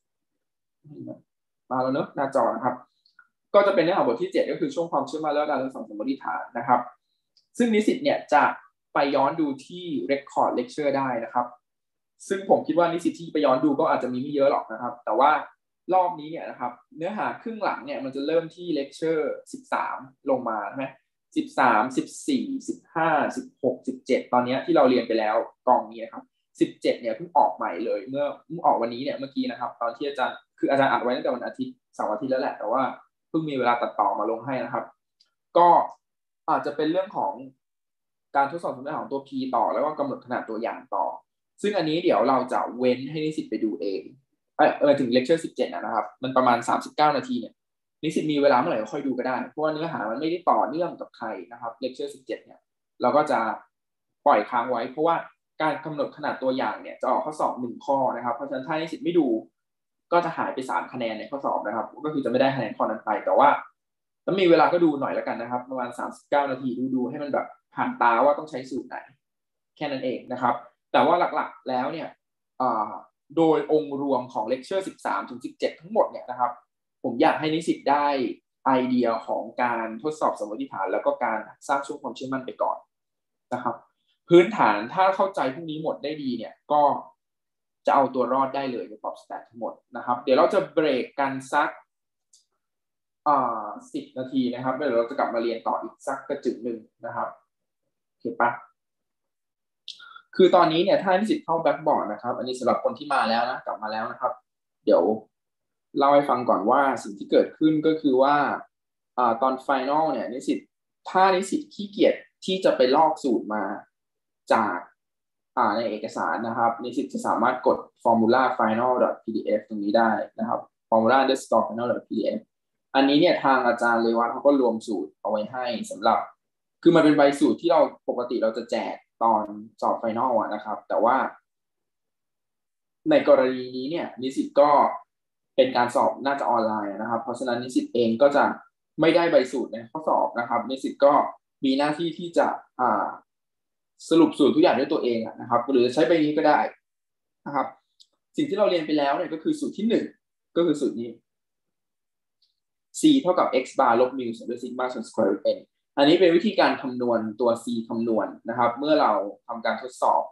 มาแล้วเนอะหน้าจอนะครับก็จะเป็นเนื้อหาบทที่เจ็ดก็คือช่วงความเชื่อมั่นและการทดสอบสมมติฐานนะครับซึ่งนิสิตเนี่ยจะไปย้อนดูที่ record lecture ได้นะครับซึ่งผมคิดว่านิสิตที่ไปย้อนดูก็อาจจะมีไม่เยอะหรอกนะครับแต่ว่ารอบนี้เนี่ยนะครับเนื้อหาครึ่งหลังเนี่ยมันจะเริ่มที่ lecture สิบสามลงมาใช่ไหมสิบสาม สิบสี่ สิบห้า สิบหก สิบเจ็ดตอนนี้ที่เราเรียนไปแล้วกองนี้นะครับสิบเจ็ดเนี่ยเพิ่งออกใหม่เลยเมื่อเพิ่งออกวันนี้เนี่ยเมื่อกี้นะครับตอนที่อาจารย์คืออาจารย์อัดไว้ตั้งแต่วันอาทิตย์เสาร์อาทิตย์แล้วแหละแต่ว่าเพิ่งมีเวลาตัดต่อมาลงให้นะครับก็อาจจะเป็นเรื่องของการทดสอบสมมติของตัว P ต่อแล้วก็กำหนดขนาดตัวอย่างต่อซึ่งอันนี้เดี๋ยวเราจะเว้นให้นิสิตไปดูเองเออเออถึงเลคเชอร์สิบเจ็ดนะครับมันประมาณสามสิบเก้านาทีเนี่ยนิสิตมีเวลาเมื่อไหร่ก็ค่อยดูก็ได้เพราะว่าเนื้อหามันไม่ได้ต่อเนื่องกับใครนะครับเลคเชอร์สิบเจ็ดเนี่ยเราก็จะปล่อยค้างไว้เพราะว่าการกำหนดขนาดตัวอย่างเนี่ยจะออกข้อสอบหนึ่งข้อนะครับเพราะฉะนั้นถ้านิสิตไม่ดูก็จะหายไปสามคะแนนในข้อสอบนะครับก็คือจะไม่ได้คะแนนข้อนั้นไปแต่ว่าถ้ามีเวลาก็ดูหน่อยแล้วกันนะครับประมาณสามสิบเก้านาทีดูดูให้มันแบบผ่านตาว่าต้องใช้สูตรไหนแค่นั้นเองนะครับแต่ว่าหลักๆแล้วเนี่ยโดยองค์รวมของเลคเชอร์สิบสามถึงสิบเจ็ดทั้งหมดเนี่ยนะครับผมอยากให้นิสิตได้ไอเดียของการทดสอบสมมติฐานแล้วก็การสร้างช่วงความเชื่อมั่นไปก่อนนะครับพื้นฐานถ้าเข้าใจพวกนี้หมดได้ดีเนี่ยก็จะเอาตัวรอดได้เลยในสอบสแตททั้งหมดนะครับเดี๋ยวเราจะเบรกกันสักอ่าสิบนาทีนะครับเดี๋ยวเราจะกลับมาเรียนต่ออีกสักกระจึงหนึ่งนะครับโอเคปะคือตอนนี้เนี่ยถ้านิสิตเข้าแบ็กบอร์ดนะครับอันนี้สำหรับคนที่มาแล้วนะกลับมาแล้วนะครับเดี๋ยวเล่าให้ฟังก่อนว่าสิ่งที่เกิดขึ้นก็คือว่าอ่าตอนไฟนอลเนี่ยนิสิตถ้านิสิตขี้เกียจที่จะไปลอกสูตรมาจากอ่าในเอกสารนะครับนิสิตจะสามารถกด formula final pdf ตรงนี้ได้นะครับ formula underscore final pdf อันนี้เนี่ยทางอาจารย์เลวัตเขาก็รวมสูตรเอาไว้ให้สำหรับคือมันเป็นใบสูตรที่เราปกติเราจะแจกตอนสอบไฟนอลนะครับแต่ว่าในกรณีนี้เนี่ยนิสิตก็เป็นการสอบน่าจะออนไลน์นะครับเพราะฉะนั้นนิสิตเองก็จะไม่ได้ใบสูตรในข้อสอบนะครับนิสิตก็มีหน้าที่ที่จะอ่าสรุปสูตรทุกอย่างด้วยตัวเองนะครับหรือใช้ใบนี้ก็ได้นะครับสิ่งที่เราเรียนไปแล้วเนี่ยก็คือสูตรที่หนึ่งก็คือสูตรนี้ c เท่ากับ x bar ลบ mu ส่วนด้วย sigma ส่วน square root n อันนี้เป็นวิธีการคำนวณตัว c คำนวณนะครับเมื่อเราทำการทดสอบ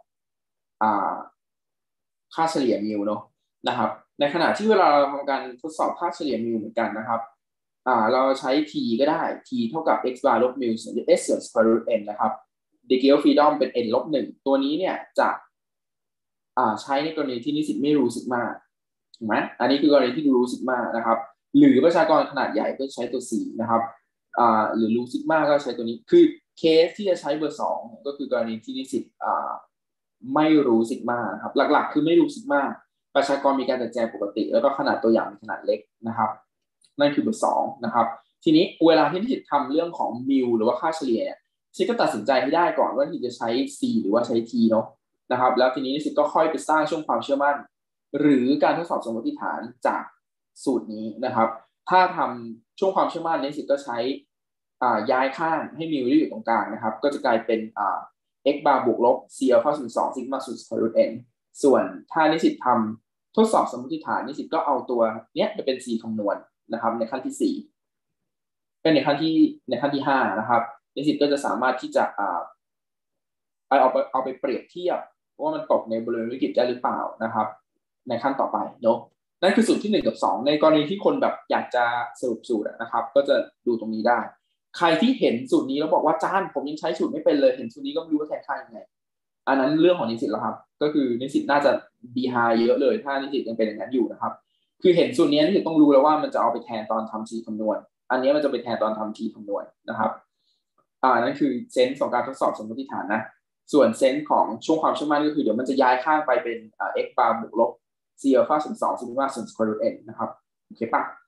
ค่าเฉลี่ย mu เนาะนะครับในขณะที่เวลาเราทำการทดสอบค่าเฉลี่ย mu เหมือนกันนะครับเราใช้ t ก็ได้ t เท่ากับ x bar ลบ mu ส่วนด้วย s ส่วน square root n นะครับ degree of freedom เป็น n ลบหนึ่งตัวนี้เนี่ยจะใช้ในกรณีที่นิสิตไม่รู้ซิกมาถูกไหมอันนี้คือกรณีที่รู้ซิกมานะครับหรือประชากรขนาดใหญ่ก็ใช้ตัว c นะครับหรือรู้ซิกมาก็ใช้ตัวนี้คือเคสที่จะใช้เบอร์สองก็คือกรณีที่นิสิตไม่รู้ซิกมาครับหลักๆคือไม่รู้ซิกมาประชากรมีการจัดแจงปกติแล้วก็ขนาดตัวอย่างมีขนาดเล็กนะครับนั่นคือเบอร์สองนะครับทีนี้เวลาที่นิสิตทำเรื่องของมิวหรือว่าค่าเฉลี่ยเนี่ยนิสิตก็ตัดสินใจให้ได้ก่อนว่านิสิตจะใช้ c หรือว่าใช้ t เนาะนะครับแล้วทีนี้นิสิตก็ค่อยไปสร้างช่วงความเชื่อมั่นหรือการทดสอบสมมติฐานจากสูตรนี้นะครับถ้าทำช่วงความเชื่อมั่นนิสิตก็ใช้ย้ายข้างให้มิวอยู่ตรงกลางนะครับก็จะกลายเป็น x bar บวกลบ c อัลฟาส่วนสองซิกมาส่วน square root n ส่วนถ้านิสิตทำทดสอบสมมติฐานนิสิตก็เอาตัวเนี้ยจะเป็น c คำนวณนะครับในขั้นที่สี่เป็นในขั้นที่ในขั้นที่ห้านะครับนิสิตก็จะสามารถที่จะเอาเอาไปเอาไปเปรียบเทียบว่ามันตกในบริเวณวิกฤตได้หรือเปล่านะครับในขั้นต่อไปเนาะนั่นคือสูตรที่หนึ่งกับสองในกรณีที่คนแบบอยากจะสรุปสูตรนะครับก็จะดูตรงนี้ได้ใครที่เห็นสูตรนี้แล้วบอกว่าจานผมยังใช้สูตรไม่เป็นเลยเห็นสูตรนี้ก็ไม่รู้ว่าแทนค่ายังไงอันนั้นเรื่องของนิสิตแล้วครับก็คือนิสิตน่าจะดีไฮเยอะเลยถ้านิสิตยังเป็นอย่างนั้นอยู่นะครับคือเห็นสูตรนี้นิสิตต้องรู้แล้วว่ามันจะเอาไปแทนตอนทำ c คำนวณอันนี้มันจะไปแทนตอนทำ t คำนวณนะครับอ่านั่นคือเซนส์ของการทดสอบสมมติฐานนะส่วนเซนส์ของช่วงความเชื่อมั่นก็คือเดี๋ยวมันจะย้ายข้างไปเป็น x bar บวกลบ c อัลฟาส่วนสองซิกมาส่วน square root n นะครับโอเคปะ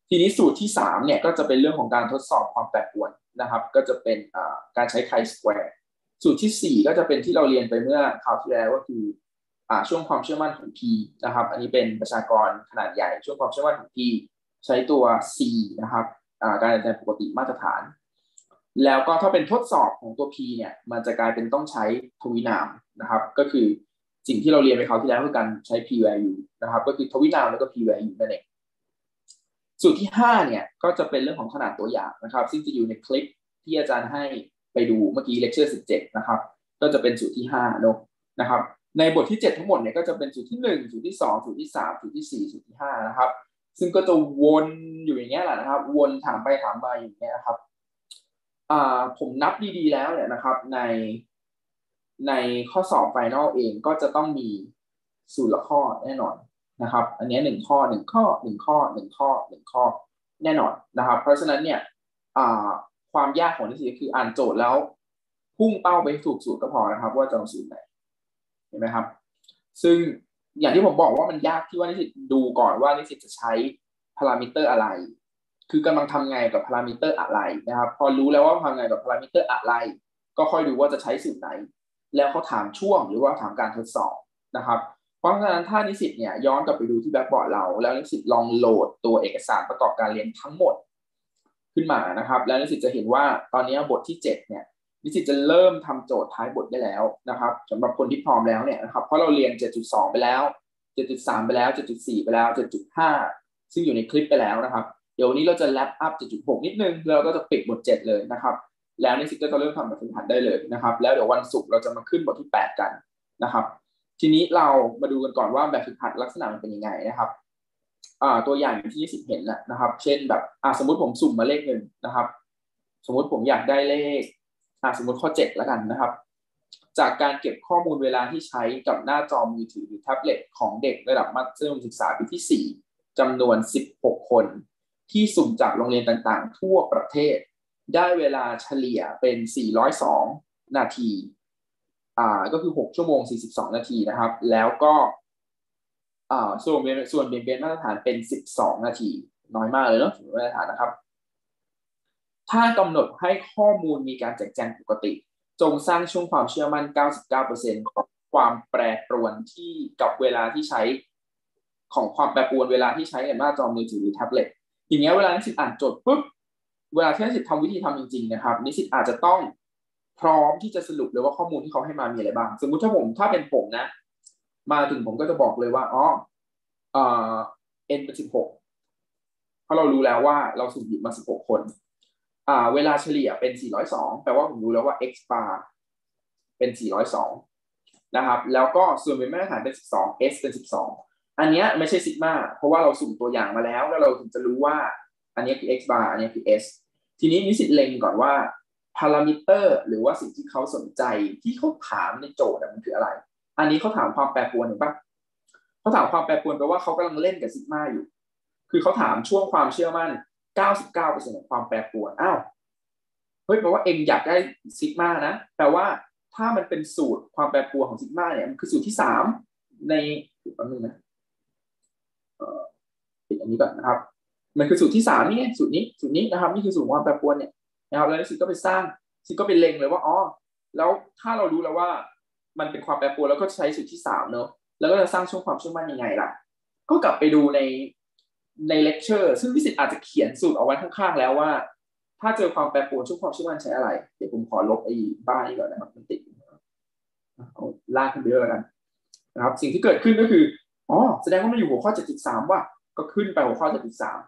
ทีนี้สูตรที่สามเนี่ยก็จะเป็นเรื่องของการทดสอบความแปรปรวนนะครับก็จะเป็นการใช้ไคสแควร์สูตรที่สี่ก็จะเป็นที่เราเรียนไปเมื่อคราวที่แล้วก็คือช่วงความเชื่อมั่นของ P นะครับอันนี้เป็นประชากรขนาดใหญ่ช่วงความเชื่อมั่นของ P ใช้ตัว C นะครับการหายใจปกติมาตรฐานแล้วก็ถ้าเป็นทดสอบของตัว P เนี่ยมันจะกลายเป็นต้องใช้ทวินามนะครับก็คือสิ่งที่เราเรียนไปคราวที่แล้วคือการใช้ P value นะครับก็คือทวินามแล้วก็ P value นั่นเองสูตรที่ห้าเนี่ยก็จะเป็นเรื่องของขนาดตัวอย่างนะครับซึ่งจะอยู่ในคลิปที่อาจารย์ให้ไปดูเมื่อกี้เลคเชอร์สิบเจ็ดนะครับก็จะเป็นสูตรที่ห้าเนาะนะครับในบทที่เจ็ดทั้งหมดเนี่ยก็จะเป็นสูตรที่หนึ่งสูตรที่สองสูตรที่สามสูตรที่สี่สูตรที่ห้านะครับซึ่งก็จะวนอยู่อย่างเงี้ยแหละนะครับวนถามไปถามมาอย่างเงี้ยนะครับอ่าผมนับดีๆแล้วเนี่ยนะครับในในข้อสอบไฟนอลเองก็จะต้องมีสูตรละข้อแน่นอนนะครับอันนี้หนึ่งข้อหนึ่งข้อหนึ่งข้อหนึ่งข้อหนึ่งข้อแน่นอนนะครับเพราะฉะนั้นเนี่ยความยากของนิสิตคืออ่านโจทย์แล้วพุ่งเป้าไปถูกสูตรก็พอนะครับว่าจะเอาสูตรไหนเห็นไหมครับซึ่งอย่างที่ผมบอกว่ามันยากที่ว่านิสิตดูก่อนว่านิสิตจะใช้พารามิเตอร์อะไรคือกำลังทำไงกับพารามิเตอร์อะไรนะครับพอรู้แล้วว่าทำไงกับพารามิเตอร์อะไรก็ค่อยดูว่าจะใช้สูตรไหนแล้วเขาถามช่วงหรือว่าถามการทดสอบนะครับเพราะฉะนั้นถ้านิสิตเนี่ยย้อนกลับไปดูที่แบ็กบอร์ดเราแล้วนิสิตลองโหลดตัวเอกสารประกอบการเรียนทั้งหมดขึ้นมานะครับแล้วนิสิตจะเห็นว่าตอนนี้บทที่เจ็ดเนี่ยนิสิตจะเริ่มทำโจทย์ท้ายบทได้แล้วนะครับสำหรับคนที่พร้อมแล้วเนี่ยนะครับเพราะเราเรียน เจ็ดจุดสอง ไปแล้ว เจ็ดจุดสาม ไปแล้ว เจ็ดจุดสี่ ไปแล้ว เจ็ดจุดห้า ซึ่งอยู่ในคลิปไปแล้วนะครับเดี๋ยววันนี้เราจะแลปอัพ เจ็ดจุดหก นิดนึงแล้วเราก็จะปิดบทเจ็ดเลยนะครับแล้วนิสิตก็จะเริ่มทำแบบฝึกหัดได้เลยนะครับแล้วเดี๋ยววันศุกร์เราจะมาขึ้นบทที่แปดกันนะครับทีนี้เรามาดูกันก่อนว่าแบบฝึกหัดลักษณะมันเป็นยังไงนะครับตัวอย่างที่นิสิตเห็นนะครับเช่นแบบสมมุติผมสุ่มมาเลขหนึ่งนะครับสมมุติผมอยากได้เลขสมมุติข้อเจ็ดแล้วกันนะครับจากการเก็บข้อมูลเวลาที่ใช้กับหน้าจอมือถือหรือแท็บเล็ตของเด็กระดับมัธยมศึกษาปีที่สี่จำนวนสิบหกคนที่สุ่มจากโรงเรียนต่างๆทั่วประเทศได้เวลาเฉลี่ยเป็นสี่ร้อยสองนาทีอ่าก็คือหกชั่วโมงสี่สิบสองนาทีนะครับแล้วก็อ่าส่วนส่วนเบี่ยงเบนมาตรฐานเป็นสิบสองนาทีน้อยมากเลยเนาะมาตรฐานนะครับถ้ากำหนดให้ข้อมูลมีการแจกแจงปกติจงสร้างช่วงความเชื่อมั่น เก้าสิบเก้าเปอร์เซ็นต์ ของความแปรปรวนที่กับเวลาที่ใช้ของความแปรปรวนเวลาที่ใช้กับหน้าจอมือถือหรือแท็บเล็ตอย่างเงี้ยเวลานิสิตอ่านโจทย์ปุ๊บเวลาที่นิสิตทำวิธีทำจริงๆนะครับนิสิตอาจจะต้องพร้อมที่จะสรุปเลยว่าข้อมูลที่เขาให้มามีอะไรบ้างสมมุติถ้าผมถ้าเป็นผมนะมาถึงผมก็จะบอกเลยว่าอ๋อเอ่อ n เป็นสิบหกเพราะเรารู้แล้วว่าเราสุ่มหยิบมาสิบหกคนอ่าเวลาเฉลี่ยเป็นสี่ร้อยสองแปลว่าผมรู้แล้วว่า x bar เป็นสี่ร้อยสองนะครับแล้วก็ส่วนเป็นมาตรฐานเป็นสิบสอง s เป็นสิบสองอันนี้ไม่ใช่ซิกมาเพราะว่าเราสุ่มตัวอย่างมาแล้วแล้วเราถึงจะรู้ว่าอันนี้คือ x bar อันนี้คือ s ทีนี้นิสิตเล็งก่อนว่าพารามิเตอร์หรือว่าสิ่งที่เขาสนใจที่เขาถามในโจทย์มันคืออะไรอันนี้เขาถามความแปรปรวนเห็นปะเขาถามความแปรปรวนแปลว่าเขากำลังเล่นกับซิกมาอยู่คือเขาถามช่วงความเชื่อมั่น เก้าสิบเก้าเปอร์เซ็นต์ ของความแปรปรวนอ้าวเฮ้ยแปลว่าเองอยากได้ซิกมานะแปลว่าถ้ามันเป็นสูตรความแปรปรวนของซิกมาเนี่ยมันคือสูตรที่สามในแป๊บนึงนะเอ่อปิดอันนี้ก่อนนะครับมันคือสูตรที่สามนี่ไงสูตรนี้สูตรนี้นะครับนี่คือสูตรความแปรปรวนเนี่ยนะครับแล้วนิสิตก็ไปสร้างนิสิตก็ไปเล็งเลยว่าอ๋อแล้วถ้าเรารู้แล้วว่ามันเป็นความแปรปรวนแล้วก็ใช้สูตรที่สามเนอะแล้วก็จะสร้างช่วงความเชื่อมั่นยังไงล่ะก็กลับไปดูในในเลคเชอร์ซึ่งนิสิตอาจจะเขียนสูตรเอาไว้ข้างๆแล้วว่าถ้าเจอความแปรปรวนช่วงความเชื่อมั่นใช้อะไรเดี๋ยวผมขอลบไอ้บ้านี้ก่อนนะครับมันติดเอาลากขึ้นไปด้วยแล้วกันนะครับสิ่งที่เกิดขึ้นก็คืออ๋อแสดงว่ามันอยู่หัวข้อ เจ็ดจุดสาม ว่ะก็ขึ้นไปหัวข้อ เจ็ดจุดสาม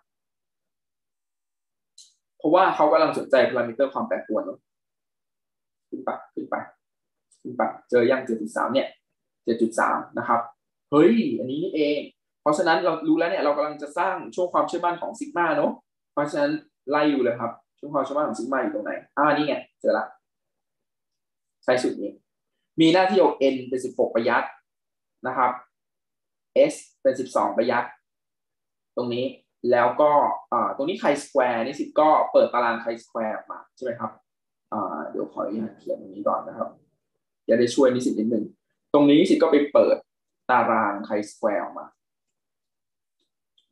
เพราะว่าเขากำลังสนใจพารามิเตอร์ความแปรปรวนขึ้นไปขึ้นไปขึ้นไปเจอยัง เจ็ดจุดสาม เนี่ย เจ็ดจุดสาม นะครับเฮ้ยอันนี้นี่เองเพราะฉะนั้นเรารู้แล้วเนี่ยเรากำลังจะสร้างช่วงความเชื่อมั่นของซิกมาเนาะเพราะฉะนั้นไล่อยู่เลยครับช่วงความเชื่อมั่นของซิกมาอยู่ตรงไหนอ่านี่ไงเจอละใช้สูตรนี้มีหน้าที่เอา n เป็นสิบหกประยัดนะครับ s เป็นสิบสองประยัดตรงนี้แล้วก็อ่าตรงนี้ไคสแควร์นี่สิก็เปิดตารางไคสแควร์ออกมาใช่ไหมครับอ่าเดี๋ยวขออนุญาตเขียนตรงนี้ก่อนนะครับจะได้ช่วยนิสิตนิดนึงตรงนี้นิสิตก็ไปเปิดตารางไคสแควร์ออกมา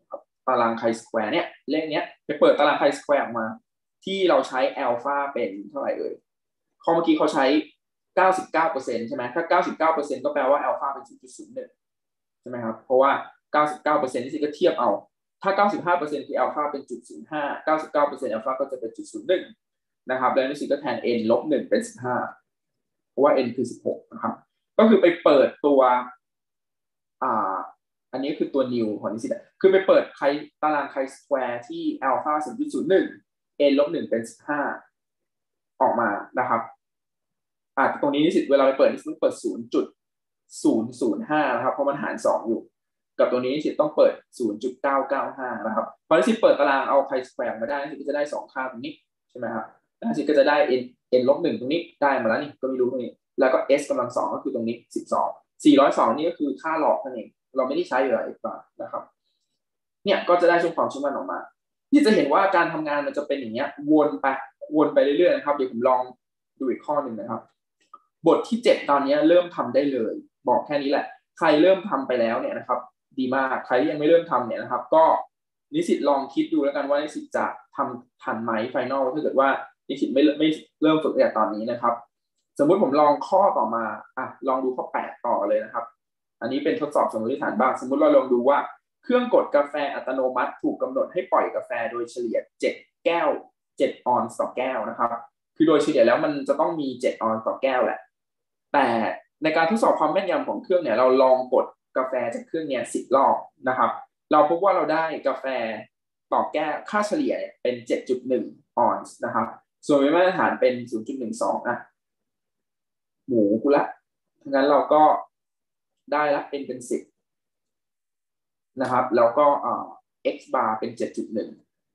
ตารางไคสแควร์เนี่ยเลขเนี้ยไปเปิดตารางไคสแควร์ออกมาที่เราใช้อัลฟาเป็นเท่าไหร่เอ่ยข้อเมื่อกี้เขาใช้ เก้าสิบเก้าเปอร์เซ็นต์ ใช่ไหมถ้า เก้าสิบเก้าเปอร์เซ็นต์ ก็แปลว่าอัลฟาเป็น ศูนย์จุดศูนย์หนึ่ง ใช่ไหมครับเพราะว่า เก้าสิบเก้าเปอร์เซ็นต์ นี่สิก็เทียบเอาถ้า เก้าสิบห้าเปอร์เซ็นต์ คืออัลฟาเป็น ศูนย์จุดศูนย์ห้า เก้าสิบเก้าเปอร์เซ็นต์ อัลฟาก็จะเป็น ศูนย์จุดศูนย์หนึ่ง นะครับแล้วนี่สิก็แทน n ลบหนึ่งเป็นสิบห้าเพราะว่า n คือสิบหกนะครับก็คือไปเปิดตัวอ่าอันนี้คือตัว new ของนิสิตคือไปเปิดไคตารางไคสแควร์ที่อัลฟา ศูนย์จุดศูนย์หนึ่ง n ลบหนึ่งเป็นสิบห้าออกมานะครับอ่าตรงนี้นิสิตเวลาไปเปิดนิสิตต้องเปิด ศูนย์จุดศูนย์ศูนย์ห้า นะครับเพราะมันหารสองอยู่กับตัวนี้นิสิตต้องเปิด ศูนย์จุดเก้าเก้าห้า นะครับพอนิสิตเปิดตารางเอาไคสแควร์มาได้นิสิตก็จะได้สองค่าตรงนี้ใช่ไหมครับนิสิตก็จะได้ n n ลบหนึ่งตรงนี้ได้มาแล้วนี่ก็ไม่รู้ตรงนี้แล้วก็ s กำลังสองก็คือตรงนี้สิบสอง สี่ร้อยสองนี่ก็คือค่าหลอกนั่นเองเราไม่ได้ใช้อยู่แล้ว x bar นะครับเนี่ยก็จะได้ช่วงความเชื่อมั่นออกมาที่จะเห็นว่าการทำงานมันจะเป็นอย่างเงี้ยวนไปวนไปเรื่อยๆนะครับเดี๋ยวผมลองดูอีกข้อหนึ่งนะครับบทที่เจ็ดตอนนี้เริ่มทำได้เลยบอกแค่นี้แหละใครเริ่มทำไปแล้วเนี่ยนะครับดีมากใครที่ยังไม่เริ่มทำเนี่ยนะครับก็นิสิตลองคิดดูแล้วกันว่านิสิตจะทำทันไหมไฟนอลถ้าเกิดว่านิสิตไม่ไม่เริ่มฝึกแต่ตอนนี้นะครับสมมุติผมลองข้อต่อมาอ่ะลองดูข้อแปดต่อเลยนะครับอันนี้เป็นทดสอบสมมติฐานบ้างสมมุติเราลองดูว่าเครื่องกดกาแฟอัตโนมัติถูกกำหนดให้ปล่อยกาแฟโดยเฉลี่ยเจ็ดแก้วเจ็ดออนซ์ต่อแก้วนะครับคือโดยเฉลี่ยแล้วมันจะต้องมีเจ็ดออนซ์ต่อแก้วแหละแต่ในการทดสอบความแม่นยำของเครื่องเนี่ยเราลองกดกาแฟจากเครื่องเนี่ยสิบรอบนะครับเราพบว่าเราได้กาแฟต่อแก้วค่าเฉลี่ยเป็น เจ็ดจุดหนึ่ง ออนซ์นะครับส่วนมาตรฐานเป็น ศูนย์จุดหนึ่งสอง อ่ะหมูกูละงั้นเราก็ได้ละเป็นเป็นสิบนะครับแล้วก็อ่า x bar เป็น เจ็ดจุดหนึ่ง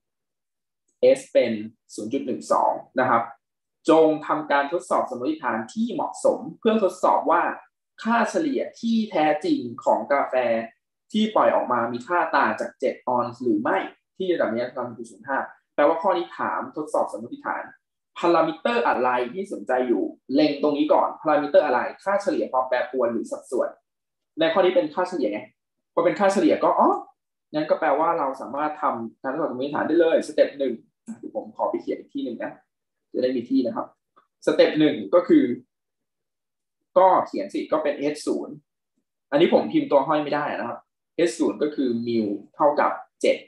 s เป็น ศูนย์จุดหนึ่งสอง นะครับจงทำการทดสอบสมมติฐานที่เหมาะสมเพื่อทดสอบว่าค่าเฉลี่ยที่แท้จริงของกาแฟที่ปล่อยออกมามีค่าต่างจากเจ็ดออนซ์หรือไม่ที่ระดับนี้ทำ ศูนย์จุดศูนย์ห้า แปลว่าข้อนี้ถามทดสอบสมมติฐานพารามิเตอร์อะไรที่สนใจอยู่เล็งตรงนี้ก่อนพารามิเตอร์อะไรค่าเฉลี่ยความแปรปรวนหรือสัดส่วนในข้อนี้เป็นค่าเฉลี่ยไงพอเป็นค่าเฉลี่ยก็อ๋องั้นก็แปลว่าเราสามารถทำการทดสอบสมมติฐานได้เลยสเต็ปหนึ่งผมขอไปเขียนอีกที่หนึ่งนะจะได้มีที่นะครับสเต็ปหนึ่งก็คือก็เขียนสิก็เป็น h ศูนย์อันนี้ผมพิมพ์ตัวห้อยไม่ได้นะครับ h ศูนย์ก็คือมิลเท่ากับเจ็ด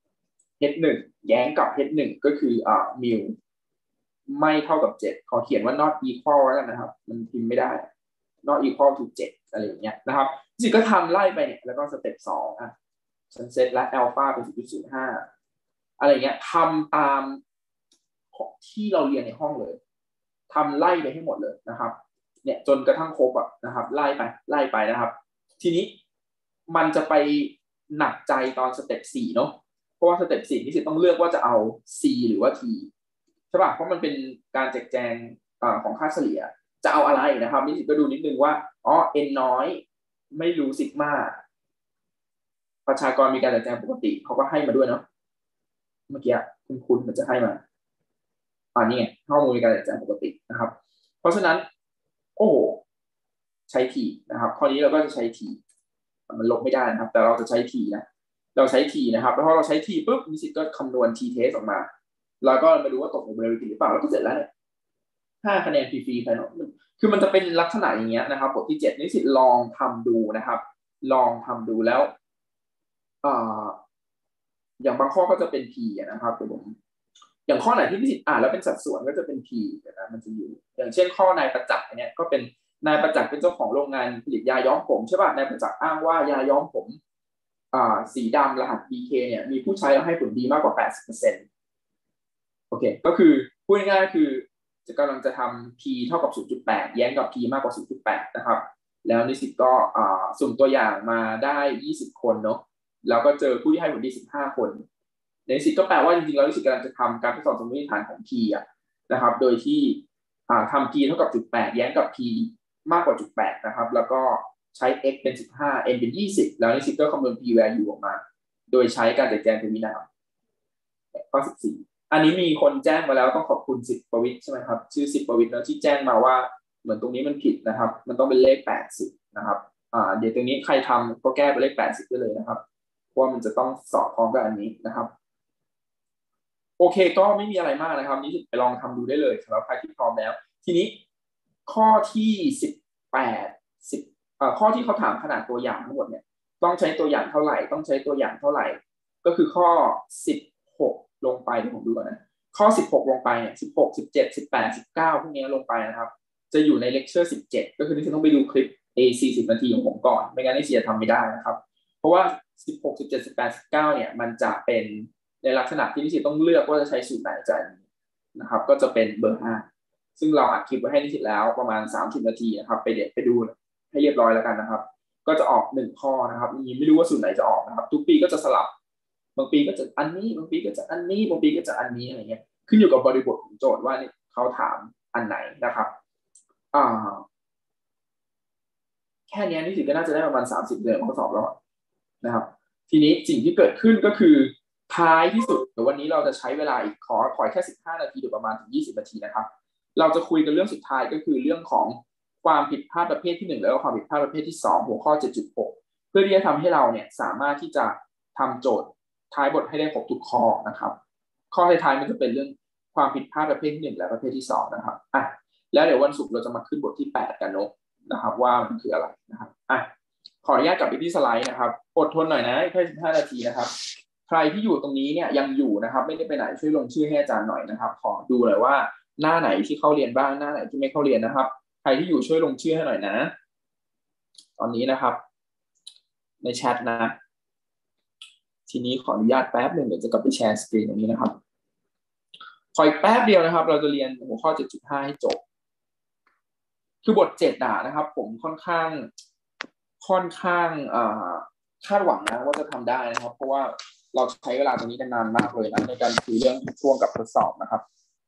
h หนึ่งแย้งกับ h หนึ่งก็คืออ่ามิลไม่เท่ากับเจ็ดขอเขียนว่า not equal แล้วกันนะครับมันพิมพ์ไม่ได้ not equal to เจ็ดอะไรอย่างเงี้ยนะครับจริงก็ทำไล่ไปเนี่ยแล้วก็สเต็ปสองอ่ะฉันเซตและอัลฟาเป็น ศูนย์จุดศูนย์ห้า อะไรเงี้ยทำตามที่เราเรียนในห้องเลยทำไล่ไปให้หมดเลยนะครับเนี่ยจนกระทั่งครบอ่ะนะครับไล่ไปไล่ไปนะครับทีนี้มันจะไปหนักใจตอนสเต็ปสี่เนาะเพราะว่าสเต็ปสี่นี่สิต้องเลือกว่าจะเอา C หรือว่า T ใช่ป่ะเพราะมันเป็นการแจกแจงของค่าเฉลี่ยจะเอาอะไรนะครับนี่สิก็ดูนิดนึงว่าอ๋อ n น้อยไม่รู้ซิกมาประชากรมีการแจกแจงปกติเขาก็ให้มาด้วยเนาะเมื่อกี้คุณคุณมันจะให้มาอ่านี่ไงข้อมูลในการจัดการปกตินะครับเพราะฉะนั้นโอ้ใช้ทีนะครับข้อนี้เราก็จะใช้ทีมันลบไม่ได้นะครับแต่เราจะใช้ทีนะเราใช้ทีนะครับแล้วพอเราใช้ทีปุ๊บนิสิตก็คำนวณทีเทสออกมาแล้วก็มาดูว่าตกใน probability หรือเปล่าแล้วก็เสร็จแล้วเนี่ยห้าคะแนนฟรีๆไปเนาะคือมันจะเป็นลักษณะอย่างเงี้ยนะครับบทที่เจ็ดนิสิตลองทำดูนะครับลองทำดูแล้วอ่าอย่างบางข้อก็จะเป็น P นะครับเดี๋ยวผมอย่างข้อไหนที่นิสิตอ่านแล้วเป็นสัดส่วนก็จะเป็น P นะมันจะอยู่อย่างเช่นข้อนายประจักษ์เนี่ยก็เป็นนายประจักษ์เป็นเจ้าของโรงงานผลิตยาย้อมผมใช่ป่ะนายประจักษ์อ้างว่ายาย้อมผมอ่าสีดำรหัส บี เค เนี่ยมีผู้ใช้แล้วให้ผลดีมากกว่า แปดสิบเปอร์เซ็นต์ โอเคก็คือพูดง่ายๆคือจะกำลังจะทำ P เท่ากับ ศูนย์จุดแปด แย้งกับ P มากกว่า ศูนย์จุดแปด นะครับแล้วนิสิตก็อ่าสุ่มตัวอย่างมาได้ยี่สิบคนเนาะแล้วก็เจอผู้ที่ให้ผลดีสิบห้าคนในสิทธิ์ก็แปลว่าจริงๆแล้วนิสิตกำลังจะทำการทดสอบสมมติฐานของ P อ่ะนะครับโดยที่ทำ P เท่ากับจุดแปดแย้งกับ P มากกว่าจุดแปดนะครับแล้วก็ใช้ x เป็นสิบห้า n เป็นยี่สิบแล้วนิสิตก็คำนวณ p value ออกมาโดยใช้การจัดแจงเป็นวินามข้อสิบสี่อันนี้มีคนแจ้งมาแล้วต้องขอบคุณสิทธิ์ประวิตรใช่ไหมครับชื่อสิทธิ์ประวิตรแล้วที่แจ้งมาว่าเหมือนตรงนี้มันผิดนะครับมันต้องเป็นเลขแปดสิบนะครับอ่าเดี๋ยวตรงนี้ใครทำก็แก้เป็นเลขแปดสิบได้เลยนะครับราะว่ามันจะต้องสอบพร้อมกับอันนี้นะครับโอเคก็ไม่มีอะไรมากนะครับนี่ไปลองทำดูได้เลยสำหรับใครที่พร้อมแล้วทีนี้ข้อที่สิบแปด สิบเอ่อข้อที่เขาถามขนาดตัวอย่างทั้งหมดเนี่ยต้องใช้ตัวอย่างเท่าไหร่ต้องใช้ตัวอย่างเท่าไหร่ก็คือข้อสิบหกลงไปเดี๋ยวผมดูก่อนนะข้อสิบหกลงไปเนี่ยสิบหก สิบเจ็ด สิบแปด สิบเก้าพวกนี้ลงไปนะครับจะอยู่ในเลคเชอร์สิบเจ็ดก็คือที่คุณต้องไปดูคลิป A สี่สิบนาทีของผมก่อนไม่งั้นนี่จะทำไม่ได้นะครับเพราะว่าสิบหก สิบเจ็ด สิบแปด สิบเก้าเนี่ยมันจะเป็นในลักษณะที่นิสิตต้องเลือกว่าจะใช้สูตรไหนจะนะครับก็จะเป็นเบอร์ห้าซึ่งเราอัดคลิปไว้ให้นิสิตแล้วประมาณสามสิบนาทีนะครับไปเด็ดไปดูให้เรียบร้อยแล้วกันนะครับก็จะออกหนึ่งข้อนะครับนี่ไม่รู้ว่าสูตรไหนจะออกนะครับทุกปีก็จะสลับบางปีก็จะอันนี้บางปีก็จะอันนี้บางปีก็จะอันนี้อะไรเงี้ยขึ้นอยู่กับบริบทของโจทย์ว่าเขาถามอันไหนนะครับอ่าแค่นี้นิสิตก็น่าจะได้ประมาณสามสิบเดือนข้อสอบแล้วนะครับทีนี้สิ่งที่เกิดขึ้นก็คือท้ายที่สุดเดี๋ยววันนี้เราจะใช้เวลาอีกขอขอแค่สิบห้านาทีหรือประมาณถึงยี่สิบนาทีนะครับเราจะคุยกันเรื่องสุดท้ายก็คือเรื่องของความผิดพลาดประเภทที่หนึ่งแล้วก็ความผิดพลาดประเภทที่สองหัวข้อ เจ็ดจุดหก เพื่อที่จะทำให้เราเนี่ยสามารถที่จะทำโจทย์ท้ายบทให้ได้ครบทุกข้อนะครับข้อท้ายๆมันจะเป็นเรื่องความผิดพลาดประเภทที่หนึ่งและประเภทที่สองนะครับอ่ะแล้วเดี๋ยววันศุกร์เราจะมาขึ้นบทที่แปดกันเนาะนะครับว่ามันคืออะไรนะครับอ่ะขออนุญาตกลับไปที่สไลด์นะครับอดทนหน่อยนะแค่สิบห้านาทีนะครับใครที่อยู่ตรงนี้เนี่ยยังอยู่นะครับไม่ได้ไปไหนช่วยลงชื่อให้อาจารย์หน่อยนะครับขอดูเลยว่าหน้าไหนที่เข้าเรียนบ้างหน้าไหนที่ไม่เข้าเรียนนะครับใครที่อยู่ช่วยลงชื่อให้หน่อยนะตอนนี้นะครับในแชทนะทีนี้ขออนุญาตแป๊บหนึ่งเดี๋ยวจะกลับไปแชร์สกรีนตรงนี้นะครับขออีกแป๊บเดียวนะครับเราจะเรียนหัวข้อ เจ็ดจุดห้า ให้จบคือบทเจ็ดด่านะครับผมค่อนข้างค่อนข้างคาดหวังนะว่าจะทำได้นะครับเพราะว่าเราใช้เวลาตรงนี้กันนานมากเลยนะในการคุยเรื่องช่วงกับทดสอบนะครับ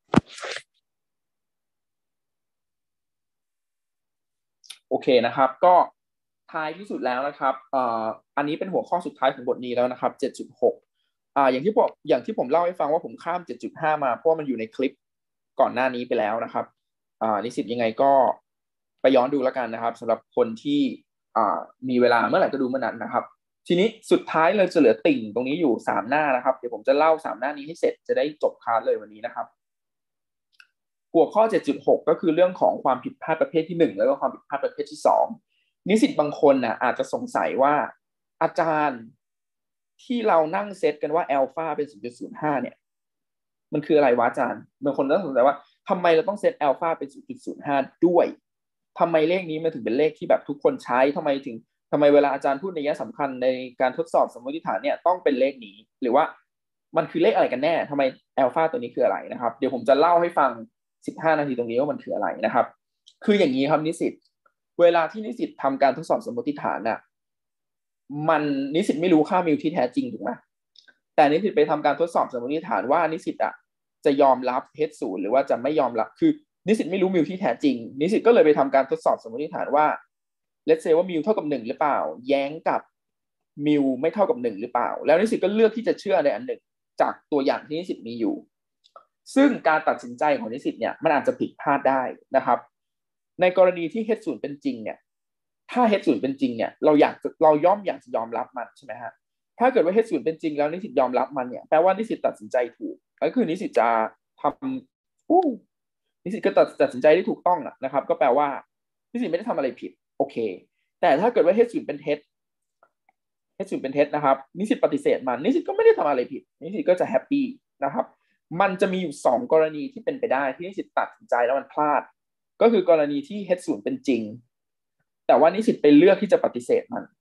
โอเคนะครับก็ท้ายที่สุดแล้วนะครับอ่าอันนี้เป็นหัวข้อสุดท้ายของบทนี้แล้วนะครับ เจ็ดจุดหก อ่าอย่างที่ผมอย่างที่ผมเล่าให้ฟังว่าผมข้าม เจ็ดจุดห้า มาเพราะมันอยู่ในคลิปก่อนหน้านี้ไปแล้วนะครับอ่านิสิตยังไงก็ไปย้อนดูแล้วกันนะครับสำหรับคนที่อ่ามีเวลาเมื่อไหร่ก็ดูเมื่อนั้นนะครับทีนี้สุดท้ายเราจะเหลือติ่งตรงนี้อยู่สามหน้านะครับเดี๋ยวผมจะเล่าสามหน้านี้ให้เสร็จจะได้จบคลาสเลยวันนี้นะครับหัวข้อ เจ็ดจุดหก ก็คือเรื่องของความผิดพลาดประเภทที่หนึ่งแล้วก็ความผิดพลาดประเภทที่สองนิสิตบางคนน่ะอาจจะสงสัยว่าอาจารย์ที่เรานั่งเซตกันว่าอัลฟาเป็น ศูนย์จุดศูนย์ห้า เนี่ยมันคืออะไรวะอาจารย์บางคนก็สงสัยว่าทำไมเราต้องเซตอัลฟาเป็น ศูนย์จุดศูนย์ห้า ด้วยทำไมเลขนี้มันถึงเป็นเลขที่แบบทุกคนใช้ทำไมถึงทำไมเวลาอาจารย์พูดในยะสำคัญในการทดสอบสมมติฐานเนี่ยต้องเป็นเลขนี้หรือว่ามันคือเลขอะไรกันแน่ทำไมอัลฟาตัวนี้คืออะไรนะครับเดี๋ยวผมจะเล่าให้ฟังสิบห้านาทีตรงนี้ว่ามันคืออะไรนะครับคืออย่างนี้ครับนิสิตเวลาที่นิสิตทำการทดสอบสมมติฐานน่ะมันนิสิตไม่รู้ค่ามิวที่แท้จริงถูกไหมแต่นิสิตไปทำการทดสอบสมมติฐานว่านิสิตอ่ะจะยอมรับ H ศูนย์หรือว่าจะไม่ยอมรับคือนิสิตไม่รู้มิวที่แท้จริงนิสิตก็เลยไปทำการทดสอบสมมติฐานว่า let's say ว่ามิวเท่ากับหนึ่งหรือเปล่าแย้งกับมิวไม่เท่ากับหนึ่งหรือเปล่าแล้วนิสิตก็เลือกที่จะเชื่อในอันหนึ่งจากตัวอย่างที่นิสิตมีอยู่ซึ่งการตัดสินใจของนิสิตเนี่ยมันอาจจะผิดพลาดได้นะครับในกรณีที่ H ศูนย์เป็นจริงเนี่ยถ้า H ศูนย์เป็นจริงเนี่ยเราอยากเราย่อมอยากจะยอมรับมันใช่ไหมฮะถ้าเกิดว่า H ศูนย์เป็นจริงแล้วนิสิตยอมรับมันเนี่ยแปลว่านิสิตตัดสินใจถูกก็คือนิสิตจะทำอู้นิสิตก็ตัดตัดสินใจที่ถูกต้องนะครับก็แปลว่านิสิตไม่ได้ทำอะไรผิดโอเคแต่ถ้าเกิดว่า H ศูนย์เป็นเท็จ H ศูนย์เป็นเท็จนะครับนิสิตปฏิเสธมันนิสิตก็ไม่ได้ทำอะไรผิดนิสิตก็จะแฮปปี้นะครับมันจะมีอยู่สองกรณีที่เป็นไปได้ที่นิสิตตัดสินใจแล้วมันพลาดก็คือกรณีที่ H ศูนย์เป็นจริงแต่ว่านิสิตไปเลือกที่จะปฏิเสธมัน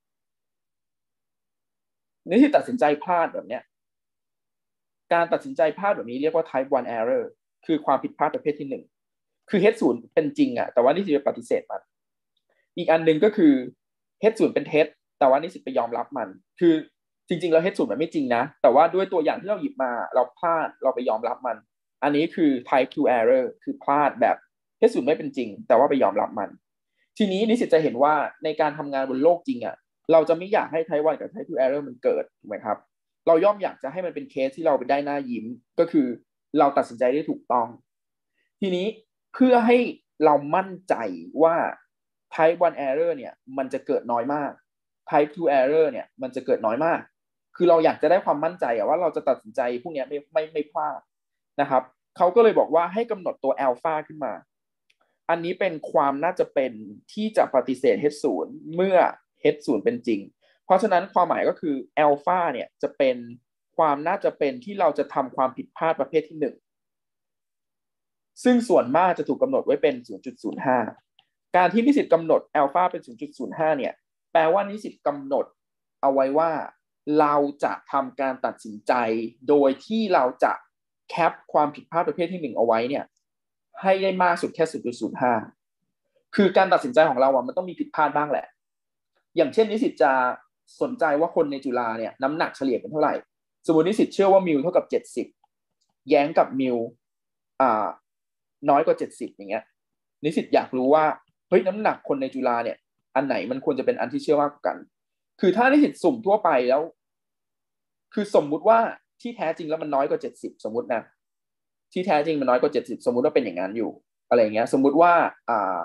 นิสิตตัดสินใจพลาดแบบเนี้ยการตัดสินใจพลาดแบบนี้เรียกว่า type วัน error คือความผิดพลาดประเภทที่หนึ่งคือ H ศูนย์เป็นจริงอะแต่ว่านิสิตไปปฏิเสธมันอีกอันหนึ่งก็คือ H ศูนย์เป็นเท็จแต่ว่านิสิตไปยอมรับมันคือจริงๆแล้ว H ศูนย์มันไม่จริงนะแต่ว่าด้วยตัวอย่างที่เราหยิบมาเราพลาดเราไปยอมรับมันอันนี้คือ type ทู error คือพลาดแบบ H ศูนย์ไม่เป็นจริงแต่ว่าไปยอมรับมันทีนี้นิสิตจะเห็นว่าในการทำงานบนโลกจริงอะเราจะไม่อยากให้ type วันกับ type ทู error มันเกิดถูกไหมครับเราย่อมอยากจะให้มันเป็นเคสที่เราไปได้หน้ายิ้มก็คือเราตัดสินใจได้ถูกต้องทีนี้เพื่อให้เรามั่นใจว่า type วัน error เนี่ยมันจะเกิดน้อยมาก type ทู error เนี่ยมันจะเกิดน้อยมากคือเราอยากจะได้ความมั่นใจอะว่าเราจะตัดสินใจพวกนี้ไม่ไม่ไม่พลาดนะครับเขาก็เลยบอกว่าให้กำหนดตัวอัลฟาขึ้นมาอันนี้เป็นความน่าจะเป็นที่จะปฏิเสธ H ศูนย์เมื่อ H ศูนย์เป็นจริงเพราะฉะนั้นความหมายก็คืออัลฟาเนี่ยจะเป็นความน่าจะเป็นที่เราจะทำความผิดพลาดประเภทที่หนึ่งซึ่งส่วนมากจะถูกกำหนดไว้เป็น ศูนย์จุดศูนย์ห้า การที่นิสิตกำหนดอัลฟาเป็น ศูนย์จุดศูนย์ห้า เนี่ยแปลว่านิสิตกำหนดเอาไว้ว่าเราจะทำการตัดสินใจโดยที่เราจะแคปความผิดพลาดประเภทที่หนึ่งเอาไว้เนี่ยให้ได้มากสุดแค่ ศูนย์จุดศูนย์ห้า คือการตัดสินใจของเราอ่ะมันต้องมีผิดพลาดบ้างแหละอย่างเช่นนิสิตจะสนใจว่าคนในจุฬาเนี่ยน้ำหนักเฉลี่ยเป็นเท่าไหร่สมมตินิสิตเชื่อว่ามิลเท่ากับเจ็ดสิบแย้งกับมิลอ่าน้อยกว่าเจ็ดสิบอย่างเงี้ยนิสิตอยากรู้ว่าเฮ้ยน้ำหนักคนในจุฬาเนี่ยอันไหนมันควรจะเป็นอันที่เชื่อมากกว่ากันคือถ้านิสิตสุ่มทั่วไปแล้วคือสมมุติว่าที่แท้จริงแล้วมันน้อยกว่าเจ็ดสิบสมมุตินะที่แท้จริงมันน้อยกว่าเจ็ดสิบสมมุติว่าเป็นอย่างนั้นอยู่อะไรอย่างเงี้ยสมมุติว่าอ่า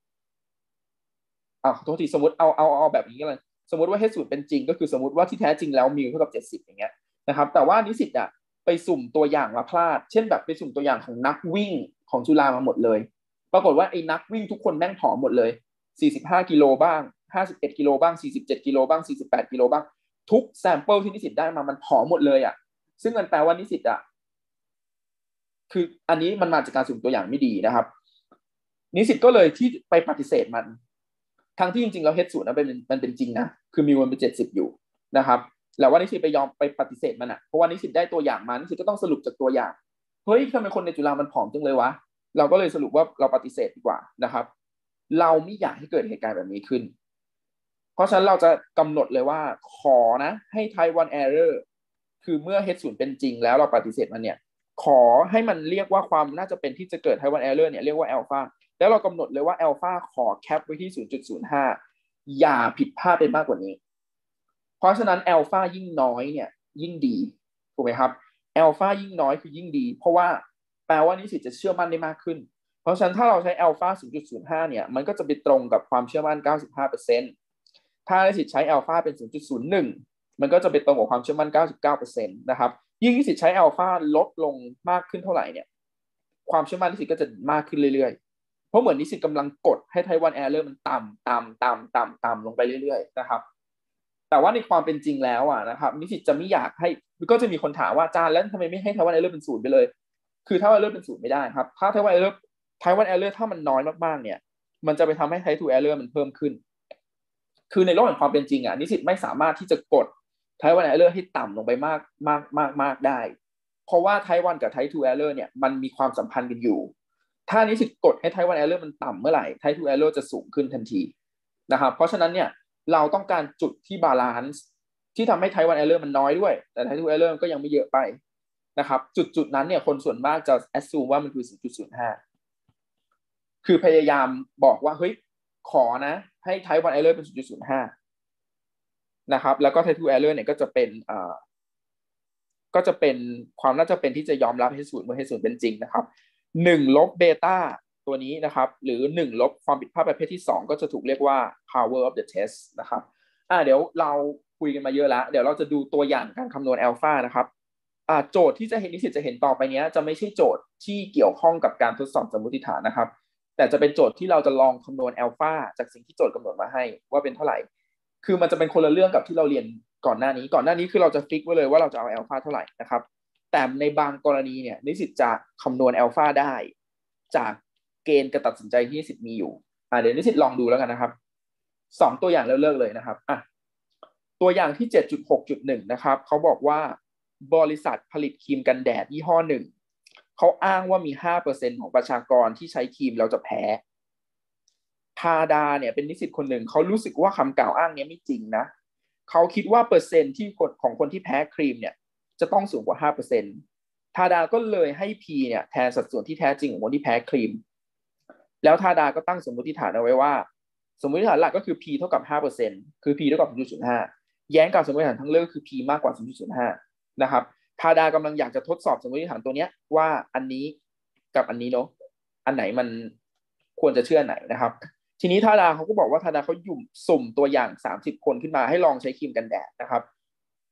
อ่าขอโทษทีสมมติเอาเอาเอาแบบนี้กันเลยสมมติว่า H ศูนย์เป็นจริงก็คือสมมติว่าที่แท้จริงแล้วมิลเท่ากับเจ็ดสิบอย่างเงี้ยนะครับแต่ว่านิสิตอ่ะไปสุ่มตัวอย่างมาพลาดเช่นแบบไปสุ่มตัวอย่างของนักวิ่งของจุฬามาหมดเลยปรากฏว่าไอ้นักวิ่งทุกคนแม่งผอมหมดเลยสี่สิบห้ากิโลบ้างห้าสิบเอ็ดกิโลบ้างสี่สิบเจ็ดกิโลบ้างสี่สิบแปดกิโลบ้างทุกแซมเปิลที่นิสิตได้มามันผอมหมดเลยอ่ะซึ่งมันแปลว่านิสิตอ่ะคืออันนี้มันมาจากการสุ่มตัวอย่างไม่ดีนะครับนิสิตก็เลยที่ไปปฏิเสธมันทั้งที่จริงๆแล้ว H ศูนย์นะเป็นมันเป็นจริงนะคือมิวมันเป็นเจ็ดสิบอยู่นะครับแล้วว่านิสิตไปยอมไปปฏิเสธมันอ่ะเพราะว่านิสิตได้ตัวอย่างมานิสิตก็ต้องสรุปจากตัวอย่างเฮ้ยทำไมคนในจุฬามันผอมจังเลยวะเราก็เลยสรุปว่าเราปฏิเสธดีกว่านะครับเราไม่อยากให้เกิดเหตุการณ์แบบนี้ขึ้นเพราะฉะนั้นเราจะกำหนดเลยว่าขอนะให้ type วัน error คือเมื่อ H ศูนย์เป็นจริงแล้วเราปฏิเสธมันเนี่ยขอให้มันเรียกว่าความน่าจะเป็นที่จะเกิด type วัน error เนี่ยเรียกว่า alpha แล้วเรากำหนดเลยว่า alpha ขอแคปไว้ที่ ศูนย์จุดศูนย์ห้า อย่าผิดพลาดไปมากกว่านี้เพราะฉะนั้น alpha ยิ่งน้อยเนี่ยยิ่งดีถูกไหมครับ alpha ยิ่งน้อยคือยิ่งดีเพราะว่าแปลว่านิสิตจะเชื่อมั่นได้มากขึ้นเพราะฉะนั้นถ้าเราใช้ alpha ศูนย์จุดศูนย์ห้า เนี่ยมันก็จะไปตรงกับความเชื่อมั่น เก้าสิบห้าเปอร์เซ็นต์ ถ้านิสิตใช้ alpha เป็น ศูนย์จุดศูนย์หนึ่ง มันก็จะไปตรงกับความเชื่อมั่น เก้าสิบเก้าเปอร์เซ็นต์ นะครับยิ่งนิสิตใช้ alpha ลดลงมากขึ้นเท่าไหร่เนี่ยความเชื่อมั่นนิสิตก็จะมากขึ้นเรื่อยๆเพราะเหมือนนิสิตกำลังกดให้ type วัน error มันต่ำต่ำต่ำต่ำต่ำลงไปเรื่อยๆนะครับแต่ว่าในความเป็นจริงแล้วอ่ะนะครับนิสิตจะไม่อยากให้ก็จะมีคนถามว่าอาจารย์แล้วทำไมไม่ให้ type วัน error เป็นศูนย์ไปเลยคือถ้า error เป็นศูนย์ไม่ได้ครับถ้า type วัน error type วัน error ถ้ามันน้อยมากๆเนี่ยมันจะไปทำให้ type ทู error มันเพิ่มขึ้นคือในโลกแห่งความเป็นจริงอ่ะนิสิตไม่สามารถที่จะกด type วัน error ให้ต่ำลงไปมากมากมากมากได้เพราะว่า type วันกับ type ทู error เนี่ยมันมีความสัมพันธ์กันอยู่ถ้านิสิตกดให้ type วัน error มันต่ำเมื่อไหร่ type ทู error จะสูงขึ้นทันทีนะครับเพราะฉะนั้นเนี่ยเราต้องการจุดที่บาลานซ์ที่ทำให้ type วัน error มันน้อยด้วยแต่ type ทู error ก็ยังไม่เยอะไปนะครับจุดจุดนั้นเนี่ยคนส่วนมากจะ assume ว่ามันคือ ศูนย์จุดศูนย์ห้า คือพยายามบอกว่าเฮ้ยขอนะให้ type วัน error เป็น ศูนย์จุดศูนย์ห้า นะครับแล้วก็ type ทู error เนี่ยก็จะเป็นอ่าก็จะเป็นความน่าจะเป็นที่จะยอมรับ H ศูนย์เมื่อ H ศูนย์เป็นจริงนะครับหนึ่งลบเบต้าตัวนี้นะครับหรือหนึ่งลบความผิดพลาดประเภทที่สองก็จะถูกเรียกว่า power of the test นะครับอ่าเดี๋ยวเราคุยกันมาเยอะแล้วเดี๋ยวเราจะดูตัวอย่างการคำนวณอัลฟานะครับอ่าโจทย์ที่จะเห็นนิสิตจะเห็นต่อไปนี้จะไม่ใช่โจทย์ที่เกี่ยวข้องกับการทดสอบสมมติฐานนะครับแต่จะเป็นโจทย์ที่เราจะลองคำนวณอัลฟาจากสิ่งที่โจทย์กำหนดมาให้ว่าเป็นเท่าไหร่คือมันจะเป็นคนละเรื่องกับที่เราเรียนก่อนหน้านี้ก่อนหน้านี้คือเราจะฟิกไว้เลยว่าเราจะเอาอัลฟาเท่าไหร่นะครับแต่ในบางกรณีเนี่ยนิสิตจะคำนวณอัลฟาได้จากเกณฑ์การตัดสินใจที่นิสิตมีอยู่อ่าเดี๋ยวนิสิตลองดูแล้วกันนะครับสองตัวอย่างแล้วเลิกเลยนะครับอ่ะตัวอย่างที่ เจ็ดจุดหกจุดหนึ่ง นะครับเขาบอกว่าบริษัทผลิตครีมกันแดดยี่ห้อหนึ่งเขาอ้างว่ามี ห้าเปอร์เซ็นต์ ของประชากรที่ใช้ครีมแล้วจะแพ้ธาดาเนี่ยเป็นนิสิตคนหนึ่งเขารู้สึกว่าคำกล่าวอ้างนี้ไม่จริงนะเขาคิดว่าเปอร์เซ็นต์ที่ของคนที่แพ้ครีมเนี่ยจะต้องสูงกว่า ห้าเปอร์เซ็นต์ ธาดาก็เลยให้ P เนี่ยแทนสัดส่วนที่แท้จริงของคนที่แพ้ครีมแล้วธาดาก็ตั้งสมมติฐานเอาไว้ว่าสมมติฐานหลักก็คือ P เท่ากับ ห้าเปอร์เซ็นต์ คือ P เท่ากับ ศูนย์จุดศูนย์ห้า แย้งกับสมมติฐานทั้งเรื่องคือ P มากกว่า ศูนย์จุดศูนย์ห้า นะครับธาดากำลังอยากจะทดสอบสมมติฐานตัวนี้ว่าอันนี้กับอันนี้เนาะอันไหนมันควรจะเชื่อไหนนะครับทีนี้ธาดาเขาก็บอกว่าธาดาเขายุ่มสุ่มตัวอย่างสามสิบคนขึ้นมาให้ลองใช้ครีมกันแดดนะครับ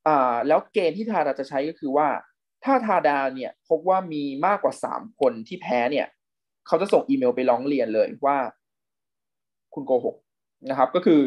อ่าแล้วเกณฑ์ที่ทาดาจะใช้ก็คือว่าถ้าทาดาเนี่ยพบว่ามีมากกว่าสามคนที่แพ้เนี่ยเขาจะส่งอีเมลไปร้องเรียนเลยว่าคุณโกหกนะครับก็คือ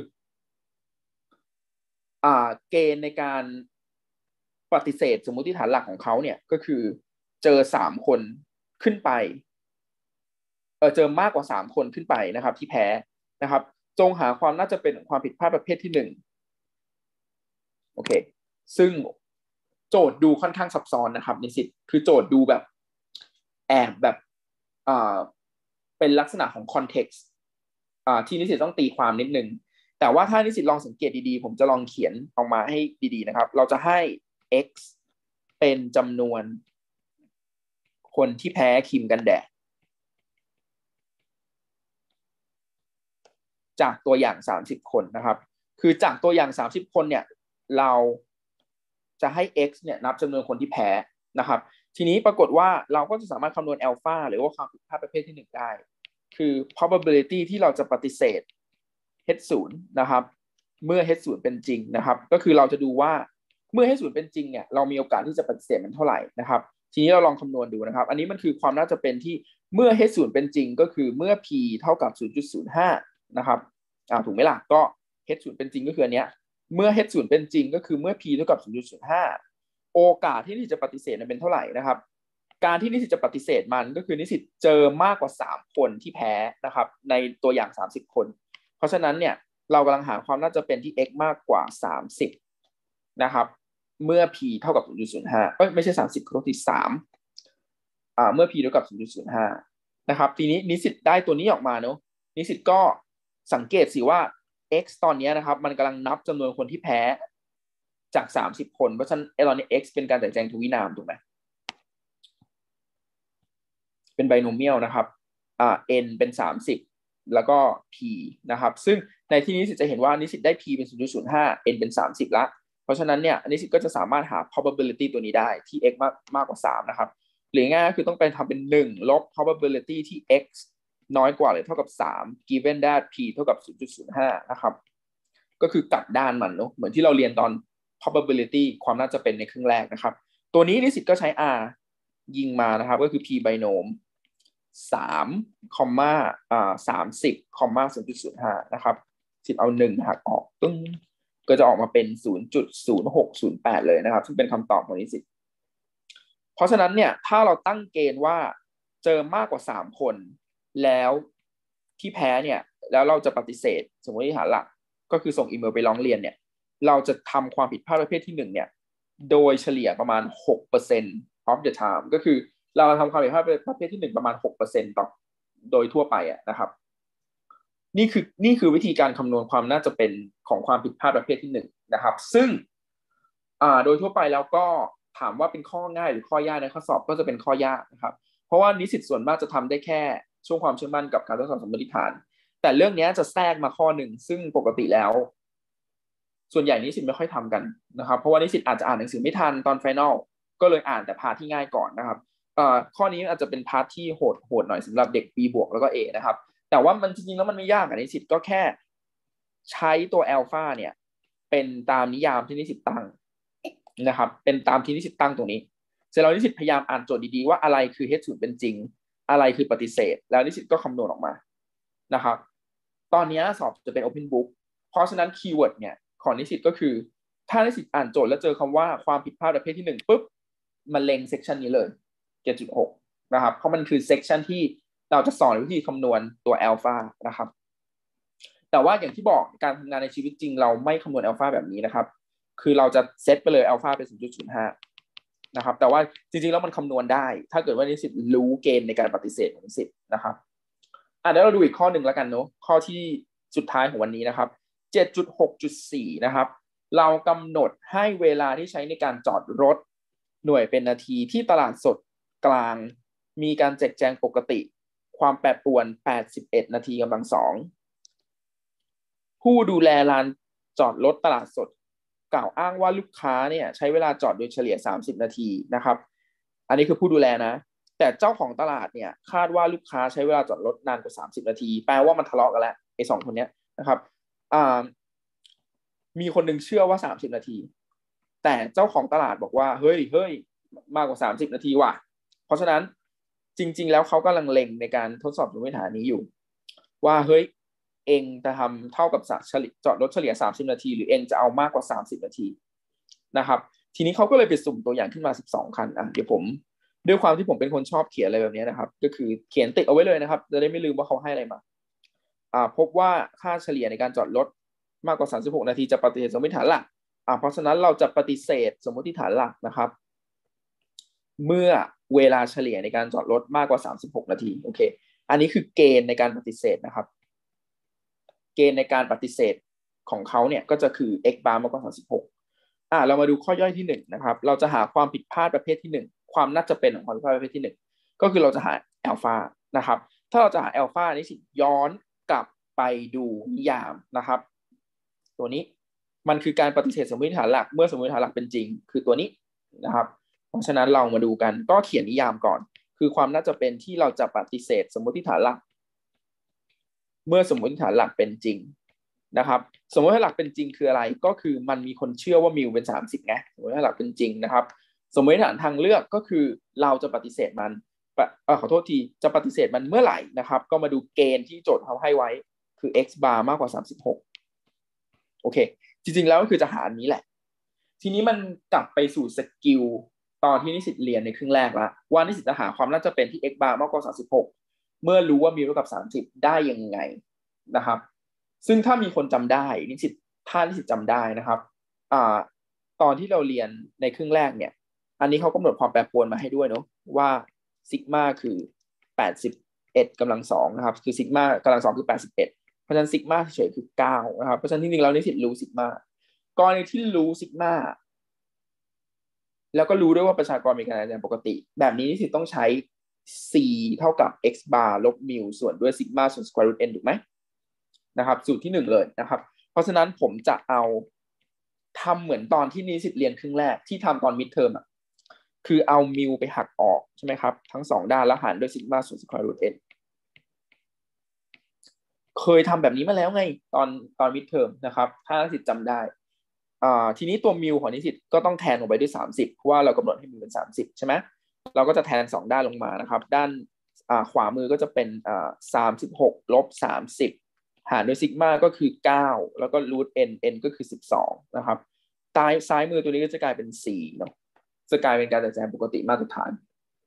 อ่าเกณฑ์ในการปฏิเสธสมมติฐานหลักของเขาเนี่ยก็คือเจอสามคนขึ้นไปเออเจอมากกว่าสามคนขึ้นไปนะครับที่แพ้นะครับจงหาความน่าจะเป็นของความผิดพลาดประเภทที่หนึ่งโอเคซึ่งโจทย์ดูค่อนข้างซับซ้อนนะครับนิสิตคือโจทย์ดูแบบแอบแบบอ่าเป็นลักษณะของคอนเท็กซ์อ่าที่นิสิตต้องตีความนิดนึงแต่ว่าถ้านิสิตลองสังเกตดีๆผมจะลองเขียนออกมาให้ดีๆนะครับเราจะให้ x เป็นจำนวนคนที่แพ้ครีมกันแดดจากตัวอย่างสามสิบคนนะครับคือจากตัวอย่างสามสิบคนเนี่ยเราจะให้ x เนี่ยนับจำนวนคนที่แพ้นะครับทีนี้ปรากฏว่าเราก็จะสามารถคำนวณอัลฟาหรือว่าความผิดพลาดประเภทที่หนึ่งได้คือ probability ที่เราจะปฏิเสธ h ศูนย์นะครับเมื่อ h ศูนย์เป็นจริงนะครับก็คือเราจะดูว่าเมื่อ h ศูนย์เป็นจริงเนี่ยเรามีโอกาสที่จะปฏิเสธมันเท่าไหร่นะครับทีนี้เราลองคำนวณดูนะครับอันนี้มันคือความน่าจะเป็นที่เมื่อ h ศูนย์เป็นจริงก็คือเมื่อ p เท่ากับ ศูนย์จุดศูนย์ห้า นะครับอ่าถูกไหมล่ะก็ h ศูนย์เป็นจริงก็คืออันเนี้ยเมื่อ h ศูนย์เป็นจริงก็คือเมื่อ p เท่ากับ ศูนย์จุดศูนย์ห้า โอกาสที่นิสิตจะปฏิเสธเป็นเท่าไหร่นะครับการที่นิสิตจะปฏิเสธมันก็คือนิสิตเจอมากกว่าสามคนที่แพ้นะครับในตัวอย่างสามสิบคนเพราะฉะนั้นเนี่ยเรากำลังหาความน่าจะเป็นที่ x มากกว่าสามสิบนะครับเมื่อ p เท่ากับ ศูนย์จุดศูนย์ห้า เอ้ยไม่ใช่สามสิบขอโทษทีสามอ่าเมื่อ p เท่ากับ ศูนย์จุดศูนย์ห้า นะครับทีนี้นิสิตได้ตัวนี้ออกมาเนาะนิสิตก็สังเกตสิว่า x ตอนนี้นะครับมันกำลังนับจำนวนคนที่แพ้จากสามสิบคนเพราะฉะนั้นไอ้ตอนนี้ x เป็นการแจกแจงทวินามถูกไหมเป็นไบโนเมียลนะครับอ่า n เป็นสามสิบแล้วก็ p นะครับซึ่งในที่นี้นิสิตจะเห็นว่านิสิตได้ p เป็น ศูนย์จุดศูนย์ห้า n เป็นสามสิบละเพราะฉะนั้นเนี่ยนิสิตก็จะสามารถหา probability ตัวนี้ได้ที่ x มากมากกว่าสามนะครับหรือง่ายก็คือต้องไปทำเป็นหนึ่งลบ probability ที่ x น้อยกว่าหรือเท่ากับสาม given that p เท่ากับ ศูนย์จุดศูนย์ห้า นะครับก็คือกลับด้านมันเนาะเหมือนที่เราเรียนตอน probability ความน่าจะเป็นในครึ่งแรกนะครับตัวนี้นิสิตก็ใช้ r ยิงมานะครับก็คือ p binom สามคอมมาอ่าสามสิบคอมมา ศูนย์จุดศูนย์ห้า นะครับสิบเอาหนึ่งหักออกตึ้งก็จะออกมาเป็น ศูนย์จุดศูนย์หกศูนย์แปด เลยนะครับซึ่งเป็นคำตอบของนิสิตเพราะฉะนั้นเนี่ยถ้าเราตั้งเกณฑ์ว่าเจอมากกว่าสามคนแล้วที่แพ้เนี่ยแล้วเราจะปฏิเสธสมมติฐานหลักก็คือส่งอีเมลไปร้องเรียนเนี่ยเราจะทำความผิดพลาดประเภทที่หนึ่งเนี่ยโดยเฉลี่ยประมาณ หกเปอร์เซ็นต์ of the time ก็คือเราทำความผิดพลาดประเภทที่หนึ่งประมาณ หกเปอร์เซ็นต์ ต่อโดยทั่วไปอะนะครับนี่คือนี่คือวิธีการคำนวณความน่าจะเป็นของความผิดพลาดประเภทที่หนึ่งนะครับซึ่งอ่าโดยทั่วไปแล้วก็ถามว่าเป็นข้อง่ายหรือข้อยากในข้อสอบก็จะเป็นข้อยากนะครับเพราะว่านิสิตส่วนมากจะทำได้แค่ช่วงความเชื่อมั่นกับการทดสอบสมมติฐานแต่เรื่องนี้จะแทรกมาข้อหนึ่งซึ่งปกติแล้วส่วนใหญ่นิสิตไม่ค่อยทำกันนะครับเพราะว่านิสิตอาจจะอ่านหนังสือไม่ทันตอนไฟนอลก็เลยอ่านแต่พาร์ทที่ง่ายก่อนนะครับข้อนี้อาจจะเป็นพาร์ทที่โหดโหดหน่อยสำหรับเด็ก B บวกแล้วก็ A นะครับแต่ว่ามันจริงๆแล้วมันไม่ยากอ่ะนิสิตก็แค่ใช้ตัวอัลฟาเนี่ยเป็นตามนิยามที่นิสิตตั้งนะครับเป็นตามที่นิสิตตั้งตรงนี้เสร็จแล้วนิสิตพยายามอ่านโจทย์ดีๆว่าอะไรคือ h ศูนย์เป็นจริงอะไรคือปฏิเสธแล้วนิสิตก็คำนวณออกมานะครับตอนนี้สอบจะเป็น Open Book เพราะฉะนั้นคีย์เวิร์ดเนี่ยของนิสิตก็คือถ้านิสิตอ่านโจทย์แล้วเจอคำว่าความผิดพลาดประเภทที่หนึ่งปุ๊บมันเล็งเซกชันนี้เลย เจ็ดจุดหก นะครับเพราะมันคือเซกชันที่เราจะสอนวิธีคำนวณตัวอัลฟานะครับแต่ว่าอย่างที่บอกการทำงานในชีวิตจริงเราไม่คำนวณอัลฟาแบบนี้นะครับคือเราจะเซตไปเลยอัลฟาเป็น ศูนย์จุดศูนย์ห้า นะครับแต่ว่าจริงๆแล้วมันคำนวณได้ถ้าเกิดว่านิสิตรู้เกณฑ์ในการปฏิเสธของนิสิตนะครับอ่ะเดี๋ยวเราดูอีกข้อหนึ่งแล้วกันเนาะข้อที่สุดท้ายของวันนี้นะครับ เจ็ดจุดหกจุดสี่ นะครับเรากำหนดให้เวลาที่ใช้ในการจอดรถหน่วยเป็นนาทีที่ตลาดสดกลางมีการแจกแจงปกติความแปรปรวนแปดสิบเอ็ดนาทีกำลังสองผู้ดูแลลานจอดรถตลาดสดกล่าวอ้างว่าลูกค้าเนี่ยใช้เวลาจอดโดยเฉลี่ยสามสิบนาทีนะครับอันนี้คือผู้ดูแลนะแต่เจ้าของตลาดเนี่ยคาดว่าลูกค้าใช้เวลาจอดรถนานกว่าสามสิบนาทีแปลว่ามันทะเลาะกันแล้วไอ้สองคนเนี้ยนะครับอ่ามีคนหนึ่งเชื่อว่าสามสิบนาทีแต่เจ้าของตลาดบอกว่าเฮ้ยเฮ้ยมากกว่าสามสิบนาทีว่ะเพราะฉะนั้นจริงๆแล้วเขากำลังเล็งในการทดสอบสมมติฐานนี้อยู่ว่าเฮ้ยเองจะทำเท่ากับเฉลี่ยจอดรถเฉลี่ยสามสิบนาทีหรือเองจะเอามากกว่าสามสิบนาทีนะครับทีนี้เขาก็เลยไปสุ่มตัวอย่างขึ้นมาสิบสองคันอ่ะเดี๋ยวผมด้วยความที่ผมเป็นคนชอบเขียนอะไรแบบนี้นะครับก็คือเขียนติดเอาไว้เลยนะครับจะได้ไม่ลืมว่าเขาให้อะไรมาอ่าพบว่าค่าเฉลี่ยในการจอดรถมากกว่าสามสิบหกนาทีจะปฏิเสธสมมติฐานหลักอ่าเพราะฉะนั้นเราจะปฏิเสธสมมติฐานหลักนะครับเมื่อเวลาเฉลี่ยในการจอดรถมากกว่าสามสิบหกนาทีโอเคอันนี้คือเกณฑ์ในการปฏิเสธนะครับเกณฑ์ในการปฏิเสธของเขาเนี่ยก็จะคือ x bar มากกว่าสามสิบหกอ่าเรามาดูข้อย่อยที่หนึ่งนะครับเราจะหาความผิดพลาดประเภทที่หนึ่งความน่าจะเป็นของความผิดพลาดประเภทที่หนึ่งก็คือเราจะหาอัลฟานะครับถ้าเราจะหาอัลฟานี่สิย้อนกลับไปดูนิยามนะครับตัวนี้มันคือการปฏิเสธสมมติฐานหลักเมื่อสมมติฐานหลักเป็นจริงคือตัวนี้นะครับเพราะฉะนั้นเรามาดูกันก็เขียนนิยามก่อนคือความน่าจะเป็นที่เราจะปฏิเสธสมมติฐานหลักเมื่อสมมติฐานหลักเป็นจริงนะครับสมมติฐานหลักเป็นจริงคืออะไรก็คือมันมีคนเชื่อว่ามิวเป็นสามสิบไงสมมติฐานหลักเป็นจริงนะครับสมมติฐานทางเลือกก็คือเราจะปฏิเสธมันเอ่อขอโทษทีจะปฏิเสธมันเมื่อไหร่นะครับก็มาดูเกณฑ์ที่โจทย์เขาให้ไว้คือ x bar มากกว่าสามสิบหกโอเคจริงๆแล้วก็คือจะหาอันนี้แหละทีนี้มันกลับไปสู่สกิลตอนที่นิสิตเรียนในครึ่งแรกแล้วว่านิสิตจะหาความน่าจะเป็นที่ x bar มากกว่าสามสิบหกเมื่อรู้ว่ามิวเท่ากับสามสิบได้ยังไงนะครับซึ่งถ้ามีคนจำได้นิสิตถ้านิสิตจำได้นะครับอ่าตอนที่เราเรียนในครึ่งแรกเนี่ยอันนี้เขากำหนดความแปรปรวนมาให้ด้วยเนาะว่าซิกมาคือแปดสิบเอ็ดกำลังสองนะครับคือซิกมากำลังสองคือแปดสิบเอ็ดเพราะฉะนั้นซิกมาเฉยๆคือเก้านะครับเพราะฉะนั้นจริงๆแล้วนิสิตรู้ซิกมากรณีที่รู้ซิกมาแล้วก็รู้ด้วยว่าประชากรมีการเรียนปกติแบบนี้นิสิตต้องใช้ c เท่ากับ x bar ลบมิวส่วนด้วยซิกมาส่วน square root n ถูกไหมนะครับสูตรที่หนึ่งเลยนะครับเพราะฉะนั้นผมจะเอาทำเหมือนตอนที่นิสิตเรียนครึ่งแรกที่ทำตอนมิดเทอมอ่ะคือเอามิวไปหักออกใช่ไหมครับทั้งสองด้านแล้วหารด้วยซิกมาส่วน square root n เคยทำแบบนี้มาแล้วไงตอนตอนมิดเทอมนะครับถ้านิสิตจำได้อ่าทีนี้ตัวมิวของนิสิตก็ต้องแทนลงไปด้วยสามสิบเพราะว่าเรากำหนดให้มิวเป็นสามสิบใช่ไหมเราก็จะแทนสองด้านลงมานะครับด้านอ่าขวามือก็จะเป็นอ่าสามสิบหกลบสามสิบหารด้วยซิกมาก็คือเก้าแล้วก็รูท n n ก็คือสิบสองนะครับใต้ซ้ายมือตัวนี้ก็จะกลายเป็นสี่เนาะจะกลายเป็นการจัดแจงปกติมาตรฐาน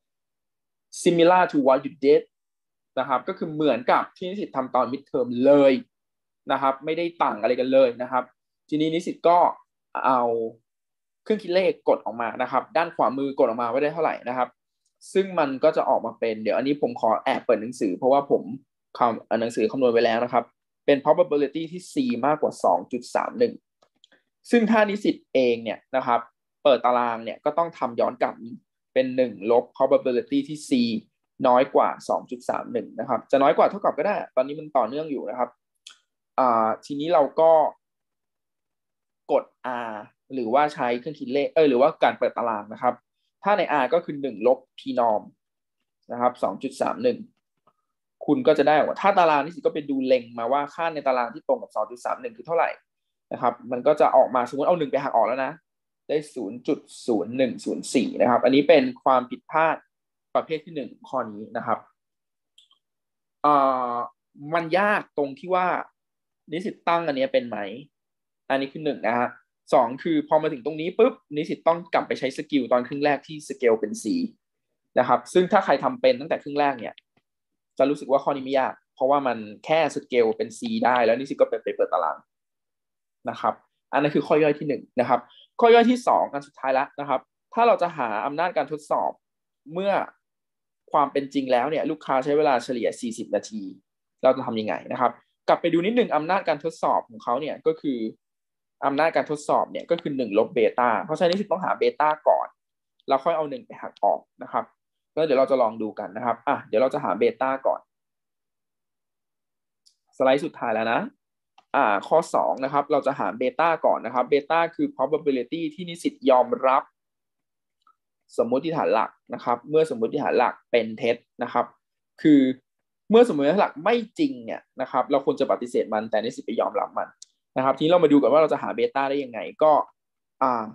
similar to what you did นะครับก็คือเหมือนกับที่นิสิตทำตอน midterm เลยนะครับไม่ได้ต่างอะไรกันเลยนะครับทีนี้นิสิตก็เอาเครื่องคิดเลขกดออกมานะครับด้านขวามือกดออกมาไว้ได้เท่าไหร่นะครับซึ่งมันก็จะออกมาเป็นเดี๋ยวอันนี้ผมขอแอบเปิดหนังสือเพราะว่าผมคำหนังสือคำนวณไว้แล้วนะครับเป็น probability ที่ c มากกว่า สองจุดสามหนึ่ง ซึ่งถ้านิสิตเองเนี่ยนะครับเปิดตารางเนี่ยก็ต้องทำย้อนกลับเป็นหนึ่งลบ probability ที่ c น้อยกว่า สองจุดสามหนึ่ง นะครับจะน้อยกว่าเท่ากับก็ได้ตอนนี้มันต่อเนื่องอยู่นะครับอ่าทีนี้เราก็กด r หรือว่าใช้เครื่องคิดเลขเออหรือว่าการเปิดตารางนะครับถ้าใน r ก็คือหนึ่งลบ p norm นะครับ สองจุดสามหนึ่ง คุณก็จะได้ว่าถ้าตารางนิสิตก็ไปดูเล็งมาว่าค่าในตารางที่ตรงกับ สองจุดสามหนึ่ง คือเท่าไหร่นะครับมันก็จะออกมาสมมติเอาหนึ่งไปหักออกแล้วนะได้ ศูนย์จุดศูนย์หนึ่งศูนย์สี่ นะครับอันนี้เป็นความผิดพลาดประเภทที่หนึ่งข้อนี้นะครับเอ่อมันยากตรงที่ว่านิสิตตั้งอันนี้เป็นไหมอันนี้คือหนึ่งนะฮะสองคือพอมาถึงตรงนี้ปุ๊บนิสิตต้องกลับไปใช้สกิลตอนครึ่งแรกที่สเกลเป็น c นะครับซึ่งถ้าใครทำเป็นตั้งแต่ครึ่งแรกเนี่ยจะรู้สึกว่าข้อนี้ไม่ยากเพราะว่ามันแค่สเกลเป็น c ได้แล้วนิสิตก็ไปเปิดตารางนะครับอันนั้นคือข้อย่อยที่หนึ่งนะครับข้อย่อยที่สองอันสุดท้ายแล้วนะครับถ้าเราจะหาอำนาจการทดสอบเมื่อความเป็นจริงแล้วเนี่ยลูกค้าใช้เวลาเฉลี่ยสี่สิบนาทีเราจะทำยังไงนะครับกลับไปดูนิดนึงอำนาจการทดสอบของเขาเนี่ยก็คืออำนาจการทดสอบเนี่ยก็คือหนึ่งลบเบต้าเพราะฉะนั้นนิสิตต้องหาเบต้าก่อนแล้วค่อยเอาหนึ่งไปหักออกนะครับแล้วเดี๋ยวเราจะลองดูกันนะครับอ่ะเดี๋ยวเราจะหาเบต้าก่อนสไลด์สุดท้ายแล้วนะอ่าข้อสองนะครับเราจะหาเบต้าก่อนนะครับเบต้าคือ probability ที่นิสิตยอมรับสมมติฐานหลักนะครับเมื่อสมมติฐานหลักเป็นเท็จนะครับคือเมื่อสมมติฐานหลักไม่จริงเนี่ยนะครับเราควรจะปฏิเสธมันแต่นิสิตไปยอมรับมันนะครับทีนี้เรามาดูกันว่าเราจะหาเบต้าได้ยังไงก็อ่า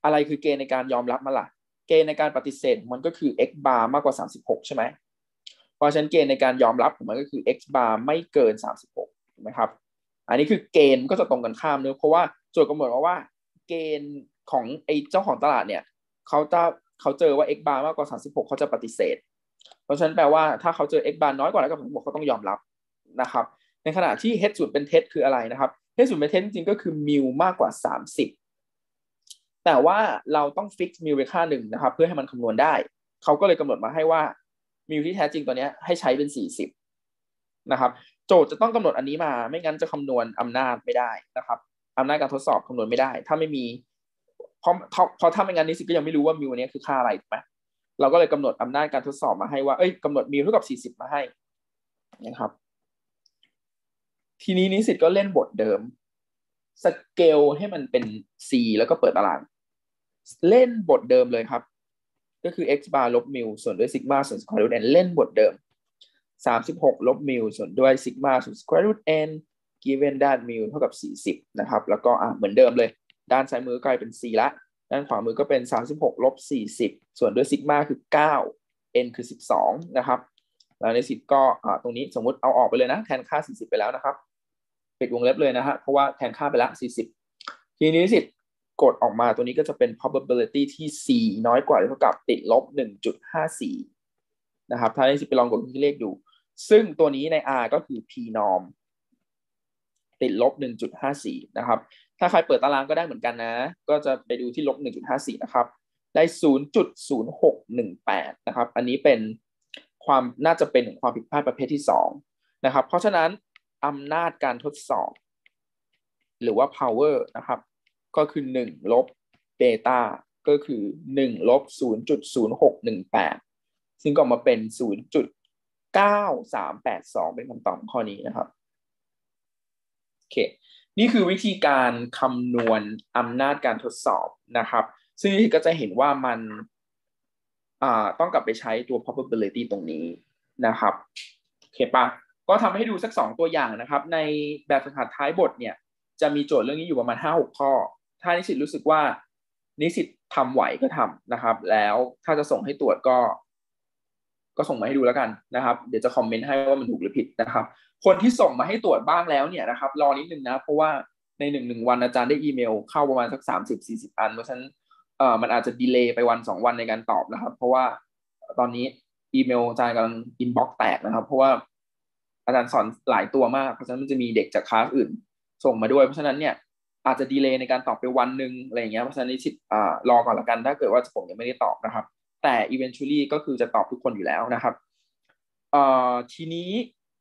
อะไรคือเกณฑ์ในการยอมรับมันล่ะเกณฑ์ในการปฏิเสธมันก็คือ x bar มากกว่าสามสิบหกใช่ไหมเพราะฉะนั้นเกณฑ์ในการยอมรับของมันก็คือ x bar ไม่เกินสามสิบหกถูกไหมครับอันนี้คือเกณฑ์ก็จะตรงกันข้ามเนอะเพราะว่าโจทย์กำหนดมาว่าเกณฑ์ของไอ้เจ้าของตลาดเนี่ยเขาจะเขาเจอว่า x bar มากกว่าสามสิบหกเขาจะปฏิเสธเพราะฉะนั้นแปลว่าถ้าเขาเจอ x bar น้อยกว่าแล้วก็ผมบอกเขาต้องยอมรับนะครับในขณะที่ h ศูนย์เป็นเท็จคืออะไรนะครับ h ศูนย์เป็นเท็จจริงๆก็คือมิวมากกว่าสามสิบแต่ว่าเราต้องฟิกซ์มิวไว้ค่าหนึ่งนะครับเพื่อให้มันคำนวณได้เขาก็เลยกำหนดมาให้ว่ามิวที่แท้จริงตัวนี้ให้ใช้เป็นสี่สิบนะครับโจทย์จะต้องกำหนดอันนี้มาไม่งั้นจะคำนวณอำนาจไม่ได้นะครับอำนาจการทดสอบคำนวณไม่ได้ถ้าไม่มีเพราะเพราะถ้าไม่งั้นนิสิตก็ยังไม่รู้ว่ามิวนี้คือค่าอะไรถูกไหมเราก็เลยกำหนดอำนาจการทดสอบมาให้ว่าเอ้ยกำหนดมิวเท่ากับสี่สิบมาให้นะครับทีนี้นิสิตก็เล่นบทเดิมสเกลให้มันเป็น C แล้วก็เปิดตารางเล่นบทเดิมเลยครับก็คือ x bar ลบมิวส่วนด้วยซิกมาส่วน square root n เล่นบทเดิมสามสิบหกลบมิวส่วนด้วยซิกมาส่วน square root n given ด้านมิวเท่ากับสี่สิบนะครับแล้วก็อ่ะเหมือนเดิมเลยด้านซ้ายมือกลายเป็น c ละด้านขวามือก็เป็นสามสิบหกลบสี่สิบส่วนด้วยซิกมาคือเก้า n คือสิบสองนะครับแล้วในสิบก็อ่าตรงนี้สมมุติเอาออกไปเลยนะแทนค่าสี่สิบไปแล้วนะครับปิดวงเล็บเลยนะฮะเพราะว่าแทนค่าไปละสี่สิบทีนี้สิกดออกมาตัวนี้ก็จะเป็น probability ที่ c น้อยกว่าหรือเท่ากับติดลบ หนึ่งจุดห้าสี่ นะครับถ้าในสิไปลองกดที่เลขดูซึ่งตัวนี้ใน R ก็คือ p norm ติดลบ หนึ่งจุดห้าสี่ นะครับถ้าใครเปิดตารางก็ได้เหมือนกันนะก็จะไปดูที่ลบ หนึ่งจุดห้าสี่ นะครับได้ ศูนย์จุดศูนย์หกหนึ่งแปด นะครับอันนี้เป็นความน่าจะเป็นความผิดพลาดประเภทที่สองนะครับเพราะฉะนั้นอำนาจการทดสอบหรือว่า power นะครับก็คือหนึ่งลบเบต้าก็คือหนึ่งลบ ศูนย์จุดศูนย์หกหนึ่งแปด ซึ่งก็มาเป็น ศูนย์จุดเก้าสามแปดสอง เป็นคำตอบข้อนี้นะครับโอเคนี่คือวิธีการคำนวณอำนาจการทดสอบนะครับซึ่งก็จะเห็นว่ามันต้องกลับไปใช้ตัว probability ตรงนี้นะครับโอเคปะก็ทำให้ดูสักสองตัวอย่างนะครับในแบบฝึกหัดท้ายบทเนี่ยจะมีโจทย์เรื่องนี้อยู่ประมาณ ห้าหก ข้อถ้านิสิตรู้สึกว่านิสิตทำไหวก็ทำนะครับแล้วถ้าจะส่งให้ตรวจก็ก็ส่งมาให้ดูแล้วกันนะครับเดี๋ยวจะคอมเมนต์ให้ว่ามันถูกหรือผิดนะครับคนที่ส่งมาให้ตรวจบ้างแล้วเนี่ยนะครับรอนิดนึงนะเพราะว่าในหนึ่งหนึ่งวันอาจารย์ได้อีเมลเข้าประมาณสัก สามสิบสี่สิบ อันเพราะฉะนั้นเอ่อมันอาจจะดีเลย์ไปวันสองวันในการตอบนะครับเพราะว่าตอนนี้อีเมลอาจารย์กำลังอินบ็อกซ์แตกนะครับเพราะว่าอาจารย์สอนหลายตัวมากเพราะฉะนั้นมันจะมีเด็กจากคลาสอื่นส่งมาด้วยเพราะฉะนั้นเนี่ยอาจจะดีเลย์ในการตอบไปวันหนึ่งอะไรอย่างเงี้ยเพราะฉะนั้นนิสิตอ่ารอก่อนละกันถ้าเกิดว่าผมยังไม่ได้ตอบนะครับแต่ eventually ก็คือจะตอบทุกคนอยู่แล้วนะครับเอ่อทีนี้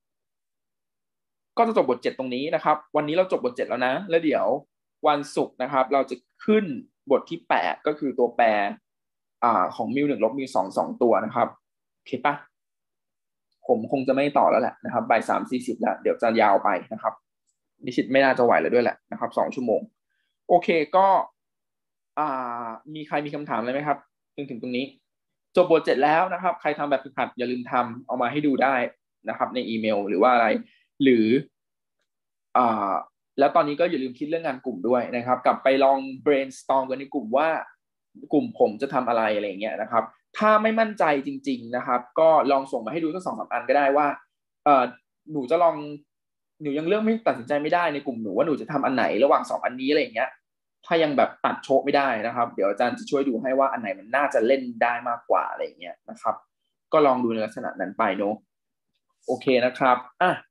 ก็จะจบบทเจ็ดตรงนี้นะครับวันนี้เราจบบทเจ็ดแล้วนะแล้วเดี๋ยววันศุกร์นะครับเราจะขึ้นบทที่แปดก็คือตัวแปรอ่าของมิวหนึ่งลบมิวสองสองตัวนะครับโอเคปะผมคงจะไม่ต่อแล้วแหละนะครับบ่ายสามสี่สิบแล้วเดี๋ยวจะยาวไปนะครับดิฉันไม่น่าจะไหวแล้วด้วยแหละนะครับสองชั่วโมงโอเคก็อ่ามีใครมีคำถามอะไรไหมครับถึงถึงตรงนี้จบบทเจ็ดแล้วนะครับใครทำแบบฝึกหัดอย่าลืมทำเอามาให้ดูได้นะครับในอีเมลหรือว่าอะไรหรืออ่าแล้วตอนนี้ก็อย่าลืมคิดเรื่องงานกลุ่มด้วยนะครับกลับไปลอง brainstorm กันในกลุ่มว่ากลุ่มผมจะทำอะไรอะไรอย่างเงี้ยนะครับถ้าไม่มั่นใจจริงๆนะครับก็ลองส่งมาให้ดูสักสองสามอันก็ได้ว่าเอ่อหนูจะลองหนูยังเลือกไม่ตัดสินใจไม่ได้ในกลุ่มหนูว่าหนูจะทำอันไหนระหว่างสองอันนี้อะไรอย่างเงี้ยถ้ายังแบบตัดโชคไม่ได้นะครับเดี๋ยวอาจารย์จะช่วยดูให้ว่าอันไหนมันน่าจะเล่นได้มากกว่าอะไรอย่างเงี้ยนะครับก็ลองดูในลักษณะนั้นไปเนาะโอเคนะครับอ่ะ